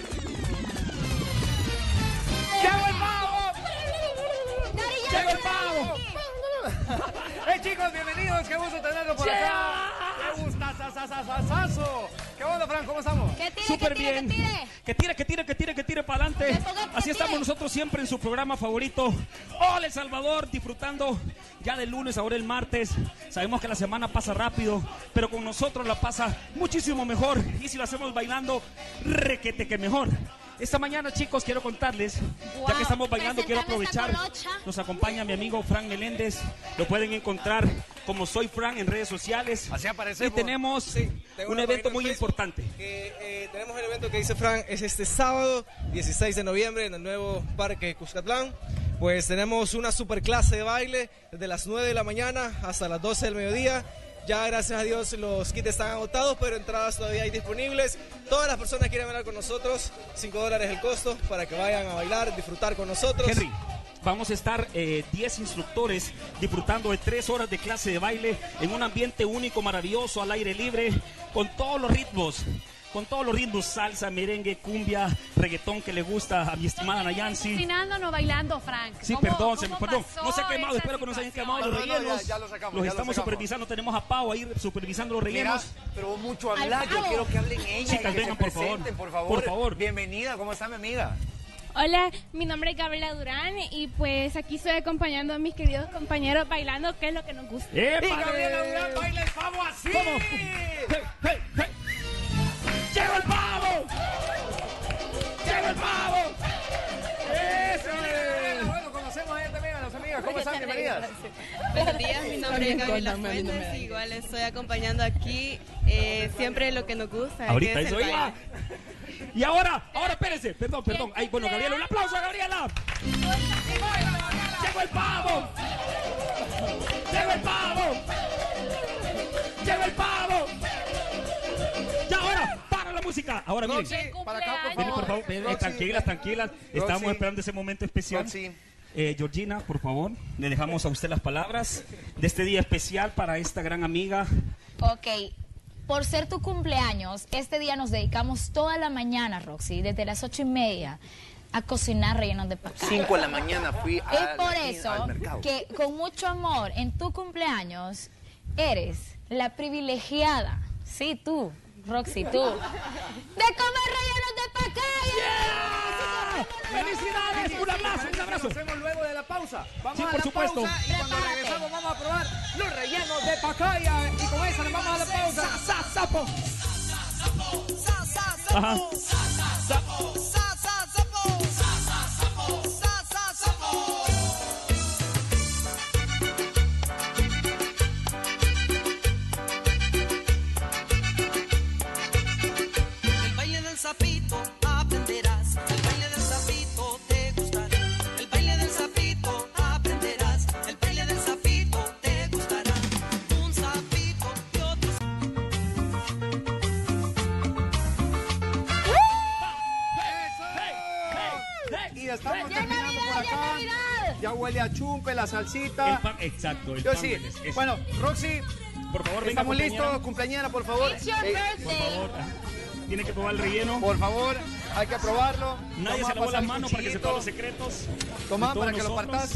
¡Llegó el pavo! ¡Llegó el pavo! ¡Hey, chicos, bienvenidos! ¡Qué gusto tenerlos por acá! ¡Qué gusta, sasasasasazo! ¿Qué onda, Fran? ¿Cómo estamos? Que tire, Súper que tire, bien. que tire. Que tire, que tire, que tire, que tire para adelante. Que ponga, que Así tire. estamos nosotros siempre en su programa favorito. Hola, El Salvador, disfrutando ya del lunes, ahora el martes. Sabemos que la semana pasa rápido, pero con nosotros la pasa muchísimo mejor. Y si lo hacemos bailando, requete que mejor. Esta mañana, chicos, quiero contarles, Wow. ya que estamos bailando, quiero Presentame esta aprovechar. colocha. Nos acompaña mi amigo Frank Meléndez. Lo pueden encontrar como Soy Frank en redes sociales. Así aparecemos. Y tenemos Tengo un una evento página muy en Facebook importante. que, eh, tenemos el evento que dice Frank, es este sábado dieciséis de noviembre en el nuevo Parque Cuscatlán. Pues tenemos una super clase de baile desde las nueve de la mañana hasta las doce del mediodía. Ya gracias a Dios los kits están agotados, pero entradas todavía hay disponibles. Todas las personas que quieran bailar con nosotros, cinco dólares el costo para que vayan a bailar, disfrutar con nosotros. Henry, vamos a estar eh, diez instructores disfrutando de tres horas de clase de baile en un ambiente único, maravilloso, al aire libre, con todos los ritmos. Con todos los ritmos, salsa, merengue, cumbia, reggaetón que le gusta a mi estimada Nayansi. Cocinando, no bailando, Frank. Sí, ¿Cómo- perdón, se me, cómo perdón. pasó No se ha quemado, esa espero que no se hayan situación? quemado los No, no, no, rellenos. ya- ya lo sacamos, los ya lo estamos sacamos. supervisando, tenemos a Pau ahí supervisando los Mira, rellenos. pero mucho Al hablar, yo pavo. quiero que hablen ellas. Chicas, y que vengan, se por favor. presenten, por favor. Por favor. Bienvenida, ¿cómo está mi amiga? Hola, mi nombre es Gabriela Durán y pues aquí estoy acompañando a mis queridos compañeros bailando, que es lo que nos gusta. ¡Épale! Y Gabriela Durán baila el pavo así. ¿Cómo? ¡Hey, hey, hey! ¡Llegó el pavo! ¡Llegó el pavo! ¡Eso es! Bueno, conocemos a ella también, a las amigas. ¿Cómo están? Bienvenidas. Buenos días, mi nombre es Gabriela Fuentes, igual estoy acompañando aquí eh, siempre lo que nos gusta. Ahorita que es eso el iba. baile. Y ahora, ahora espérense, perdón, perdón. Ay, bueno, Gabriela, un aplauso a Gabriela. Llegó el pavo. Llegó el pavo. Llegó el pavo. Ya ahora, para la música. Ahora miren. Para acá, por Ven, por favor, ven, eh, tranquilas, tranquilas. Estamos Roxy. esperando ese momento especial. Roxy. Eh, Georgina, por favor, le dejamos a usted las palabras de este día especial para esta gran amiga. Ok, por ser tu cumpleaños, este día nos dedicamos toda la mañana, Roxy, desde las ocho y media, a cocinar rellenos de pacaya. Cinco de la mañana fui Es a por la- eso al mercado. que con mucho amor en tu cumpleaños eres la privilegiada, sí tú, Roxy, tú, de comer rellenos de pacaya. ¡Felicidades! ¡Un abrazo! ¡Un abrazo! Nos vemos luego de la pausa. Vamos Sí, a por la supuesto. pausa y cuando Prepárate. regresamos vamos a probar los rellenos de pacaya. Y con eso nos vamos a la pausa. ¡Sa, sapo! Ajá. El baile del sapito aprenderás, el baile del sapito te gustará, el baile del sapito aprenderás, el baile del sapito te gustará, un sapito y otro. Y estamos ¡Ya es terminando Navidad, por ya es acá. Navidad! Ya huele a chumpe, la salsita. El pan, exacto. El Yo pan sí. es- es- Bueno, Roxy, por favor, venga, estamos compañera. listos. Cumpleañera, por favor. It's your Eh, Por birthday. favor, tiene que probar el relleno. por favor, hay que probarlo. Nadie Vamos se a lavó pasar las el manos para que sepa los cuchillito. secretos. Tomá de todos para que lo nosotros. partás.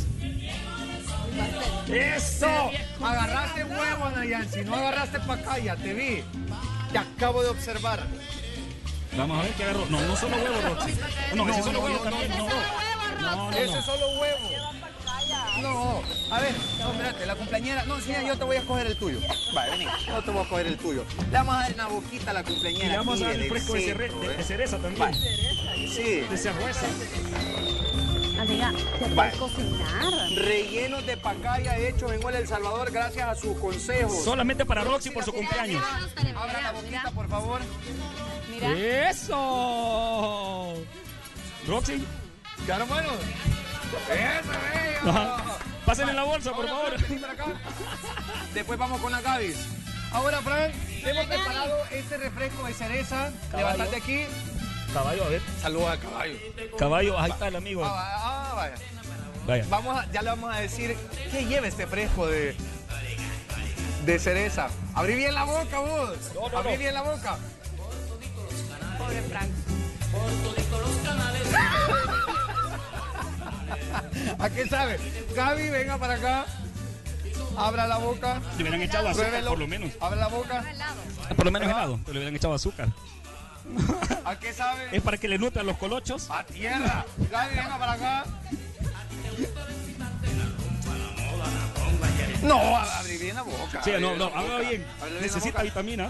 ¡Eso! Agarraste huevo, Nayansi, no agarraste pacaya, te vi. Te acabo de observar. Vamos a ver qué agarró. No, no solo huevo, Roxy. No, ese No, solo no, huevo no, también. no, No, no, no. Ese no. es solo huevo. No, a ver, no, espérate, la cumpleañera. No, sí, yo te voy a coger el tuyo. Vale, vení, yo te voy a coger el tuyo. Le vamos a dar una boquita a la Y cumpleañera. le vamos a dar aquí el del fresco de, cere- centro, de- ¿eh? de cereza también. Vale. Sí. De cerveza. Amiga, te Vale. puedes cocinar. Rellenos de pacaya hechos en Huela El Salvador gracias a sus consejos. Solamente para Roxy por su cumpleaños. Abra la boquita, por favor. Mira. ¡Eso! Roxy. ¿Quedaron buenos? ¡Eso, bello! Ajá. Pásenle la bolsa, por Ahora, favor. vení para acá. Después vamos con la Gaby. Ahora, Fran, hemos preparado este refresco de cereza. Levantate aquí. Caballo, a ver. Saludos al caballo. Caballo, ahí está el amigo. Ah, ah, vaya. Vaya. Vamos a, ya le vamos a decir qué lleva este fresco de, de cereza. Abrí bien la boca, vos. No, no, Abrí no. bien la boca. Pobre Frank. ¿A qué sabe? Gaby, venga para acá. Abra la boca. Le hubieran echado azúcar, Pruébelo. por lo menos. Abra la boca. Por lo menos helado. Pero le hubieran echado azúcar. ¿A qué sabe? Es para que le nutran los colochos. A tierra. Gaby, venga para acá. No, abrí bien la boca. Sí, no, abrí no, la haga boca. bien. Abrí bien la Necesita boca. vitamina.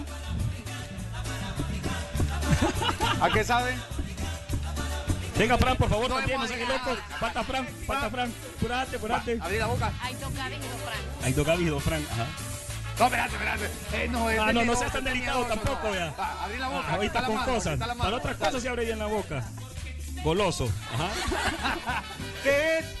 ¿A qué sabe? Venga, Fran, por favor, No también, no hemos seas loco. Falta Fran, falta Fran. Apurate, apurate. Abrí la boca. Hay dos Gaby y dos Frank. Hay dos Gaby y dos Fran. Ajá. No, espérate, espérate. Eh, no, este Ah, no, no miedoso, seas tan este delicado miedoso, tampoco, no. vea. Va, abrí la boca. Ah, aquí ahorita está la con mano, aquí cosas. está la mano. Para otras Dale. cosas se abre bien la boca. Goloso. Ajá. ¿Qué es?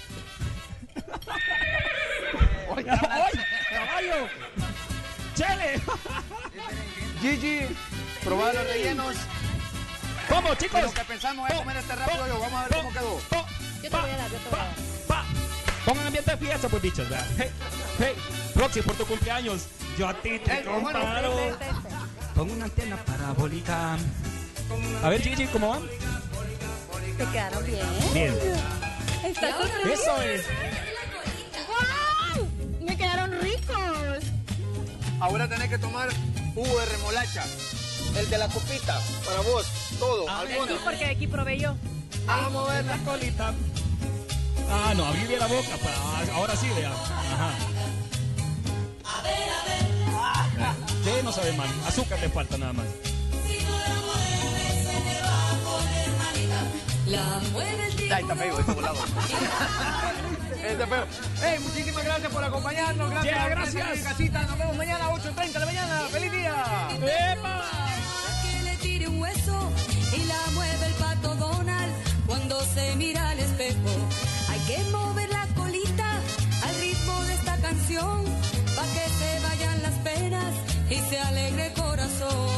¡Ay, caballo! ¡Chele! Gigi, probar los rellenos. ¿Cómo, chicos? Lo que pensamos es comer este rápido yo. Vamos a ver cómo quedó. Yo te voy a dar, yo te voy a dar. Pa. Pongan ambiente de fiesta, pues bichos. ¿verdad? Hey, hey, Roxy, por tu cumpleaños, yo a ti te Hey, bueno, comparo. este, este, Pon una antena parabólica. A ver, Gigi, ¿cómo van? Te quedaron bien. Bien. Está Eso es. ¡Wow! Me quedaron ricos. Ahora tenés que tomar jugo de remolacha. El de la copita. Para vos. Todo. Alguno. Sí, porque aquí probé yo. Vamos a ver la colita. Ah, no, abrí bien la boca. Para, ahora sí, vea. Ajá. Sí, no sabe mal. Azúcar te falta nada más. La mueve el Ahí está feo, este volado. Este feo. Hey, muchísimas gracias por acompañarnos. Gracias. Yeah, gracias. Casita, nos vemos mañana a ocho y treinta de la mañana. ¡Feliz día! ¡Epa! Que le tire un hueso y la mueve el pato Donald cuando se mira al espejo. Hay que mover la colita al ritmo de esta canción pa' que se vayan las penas y se alegre el corazón.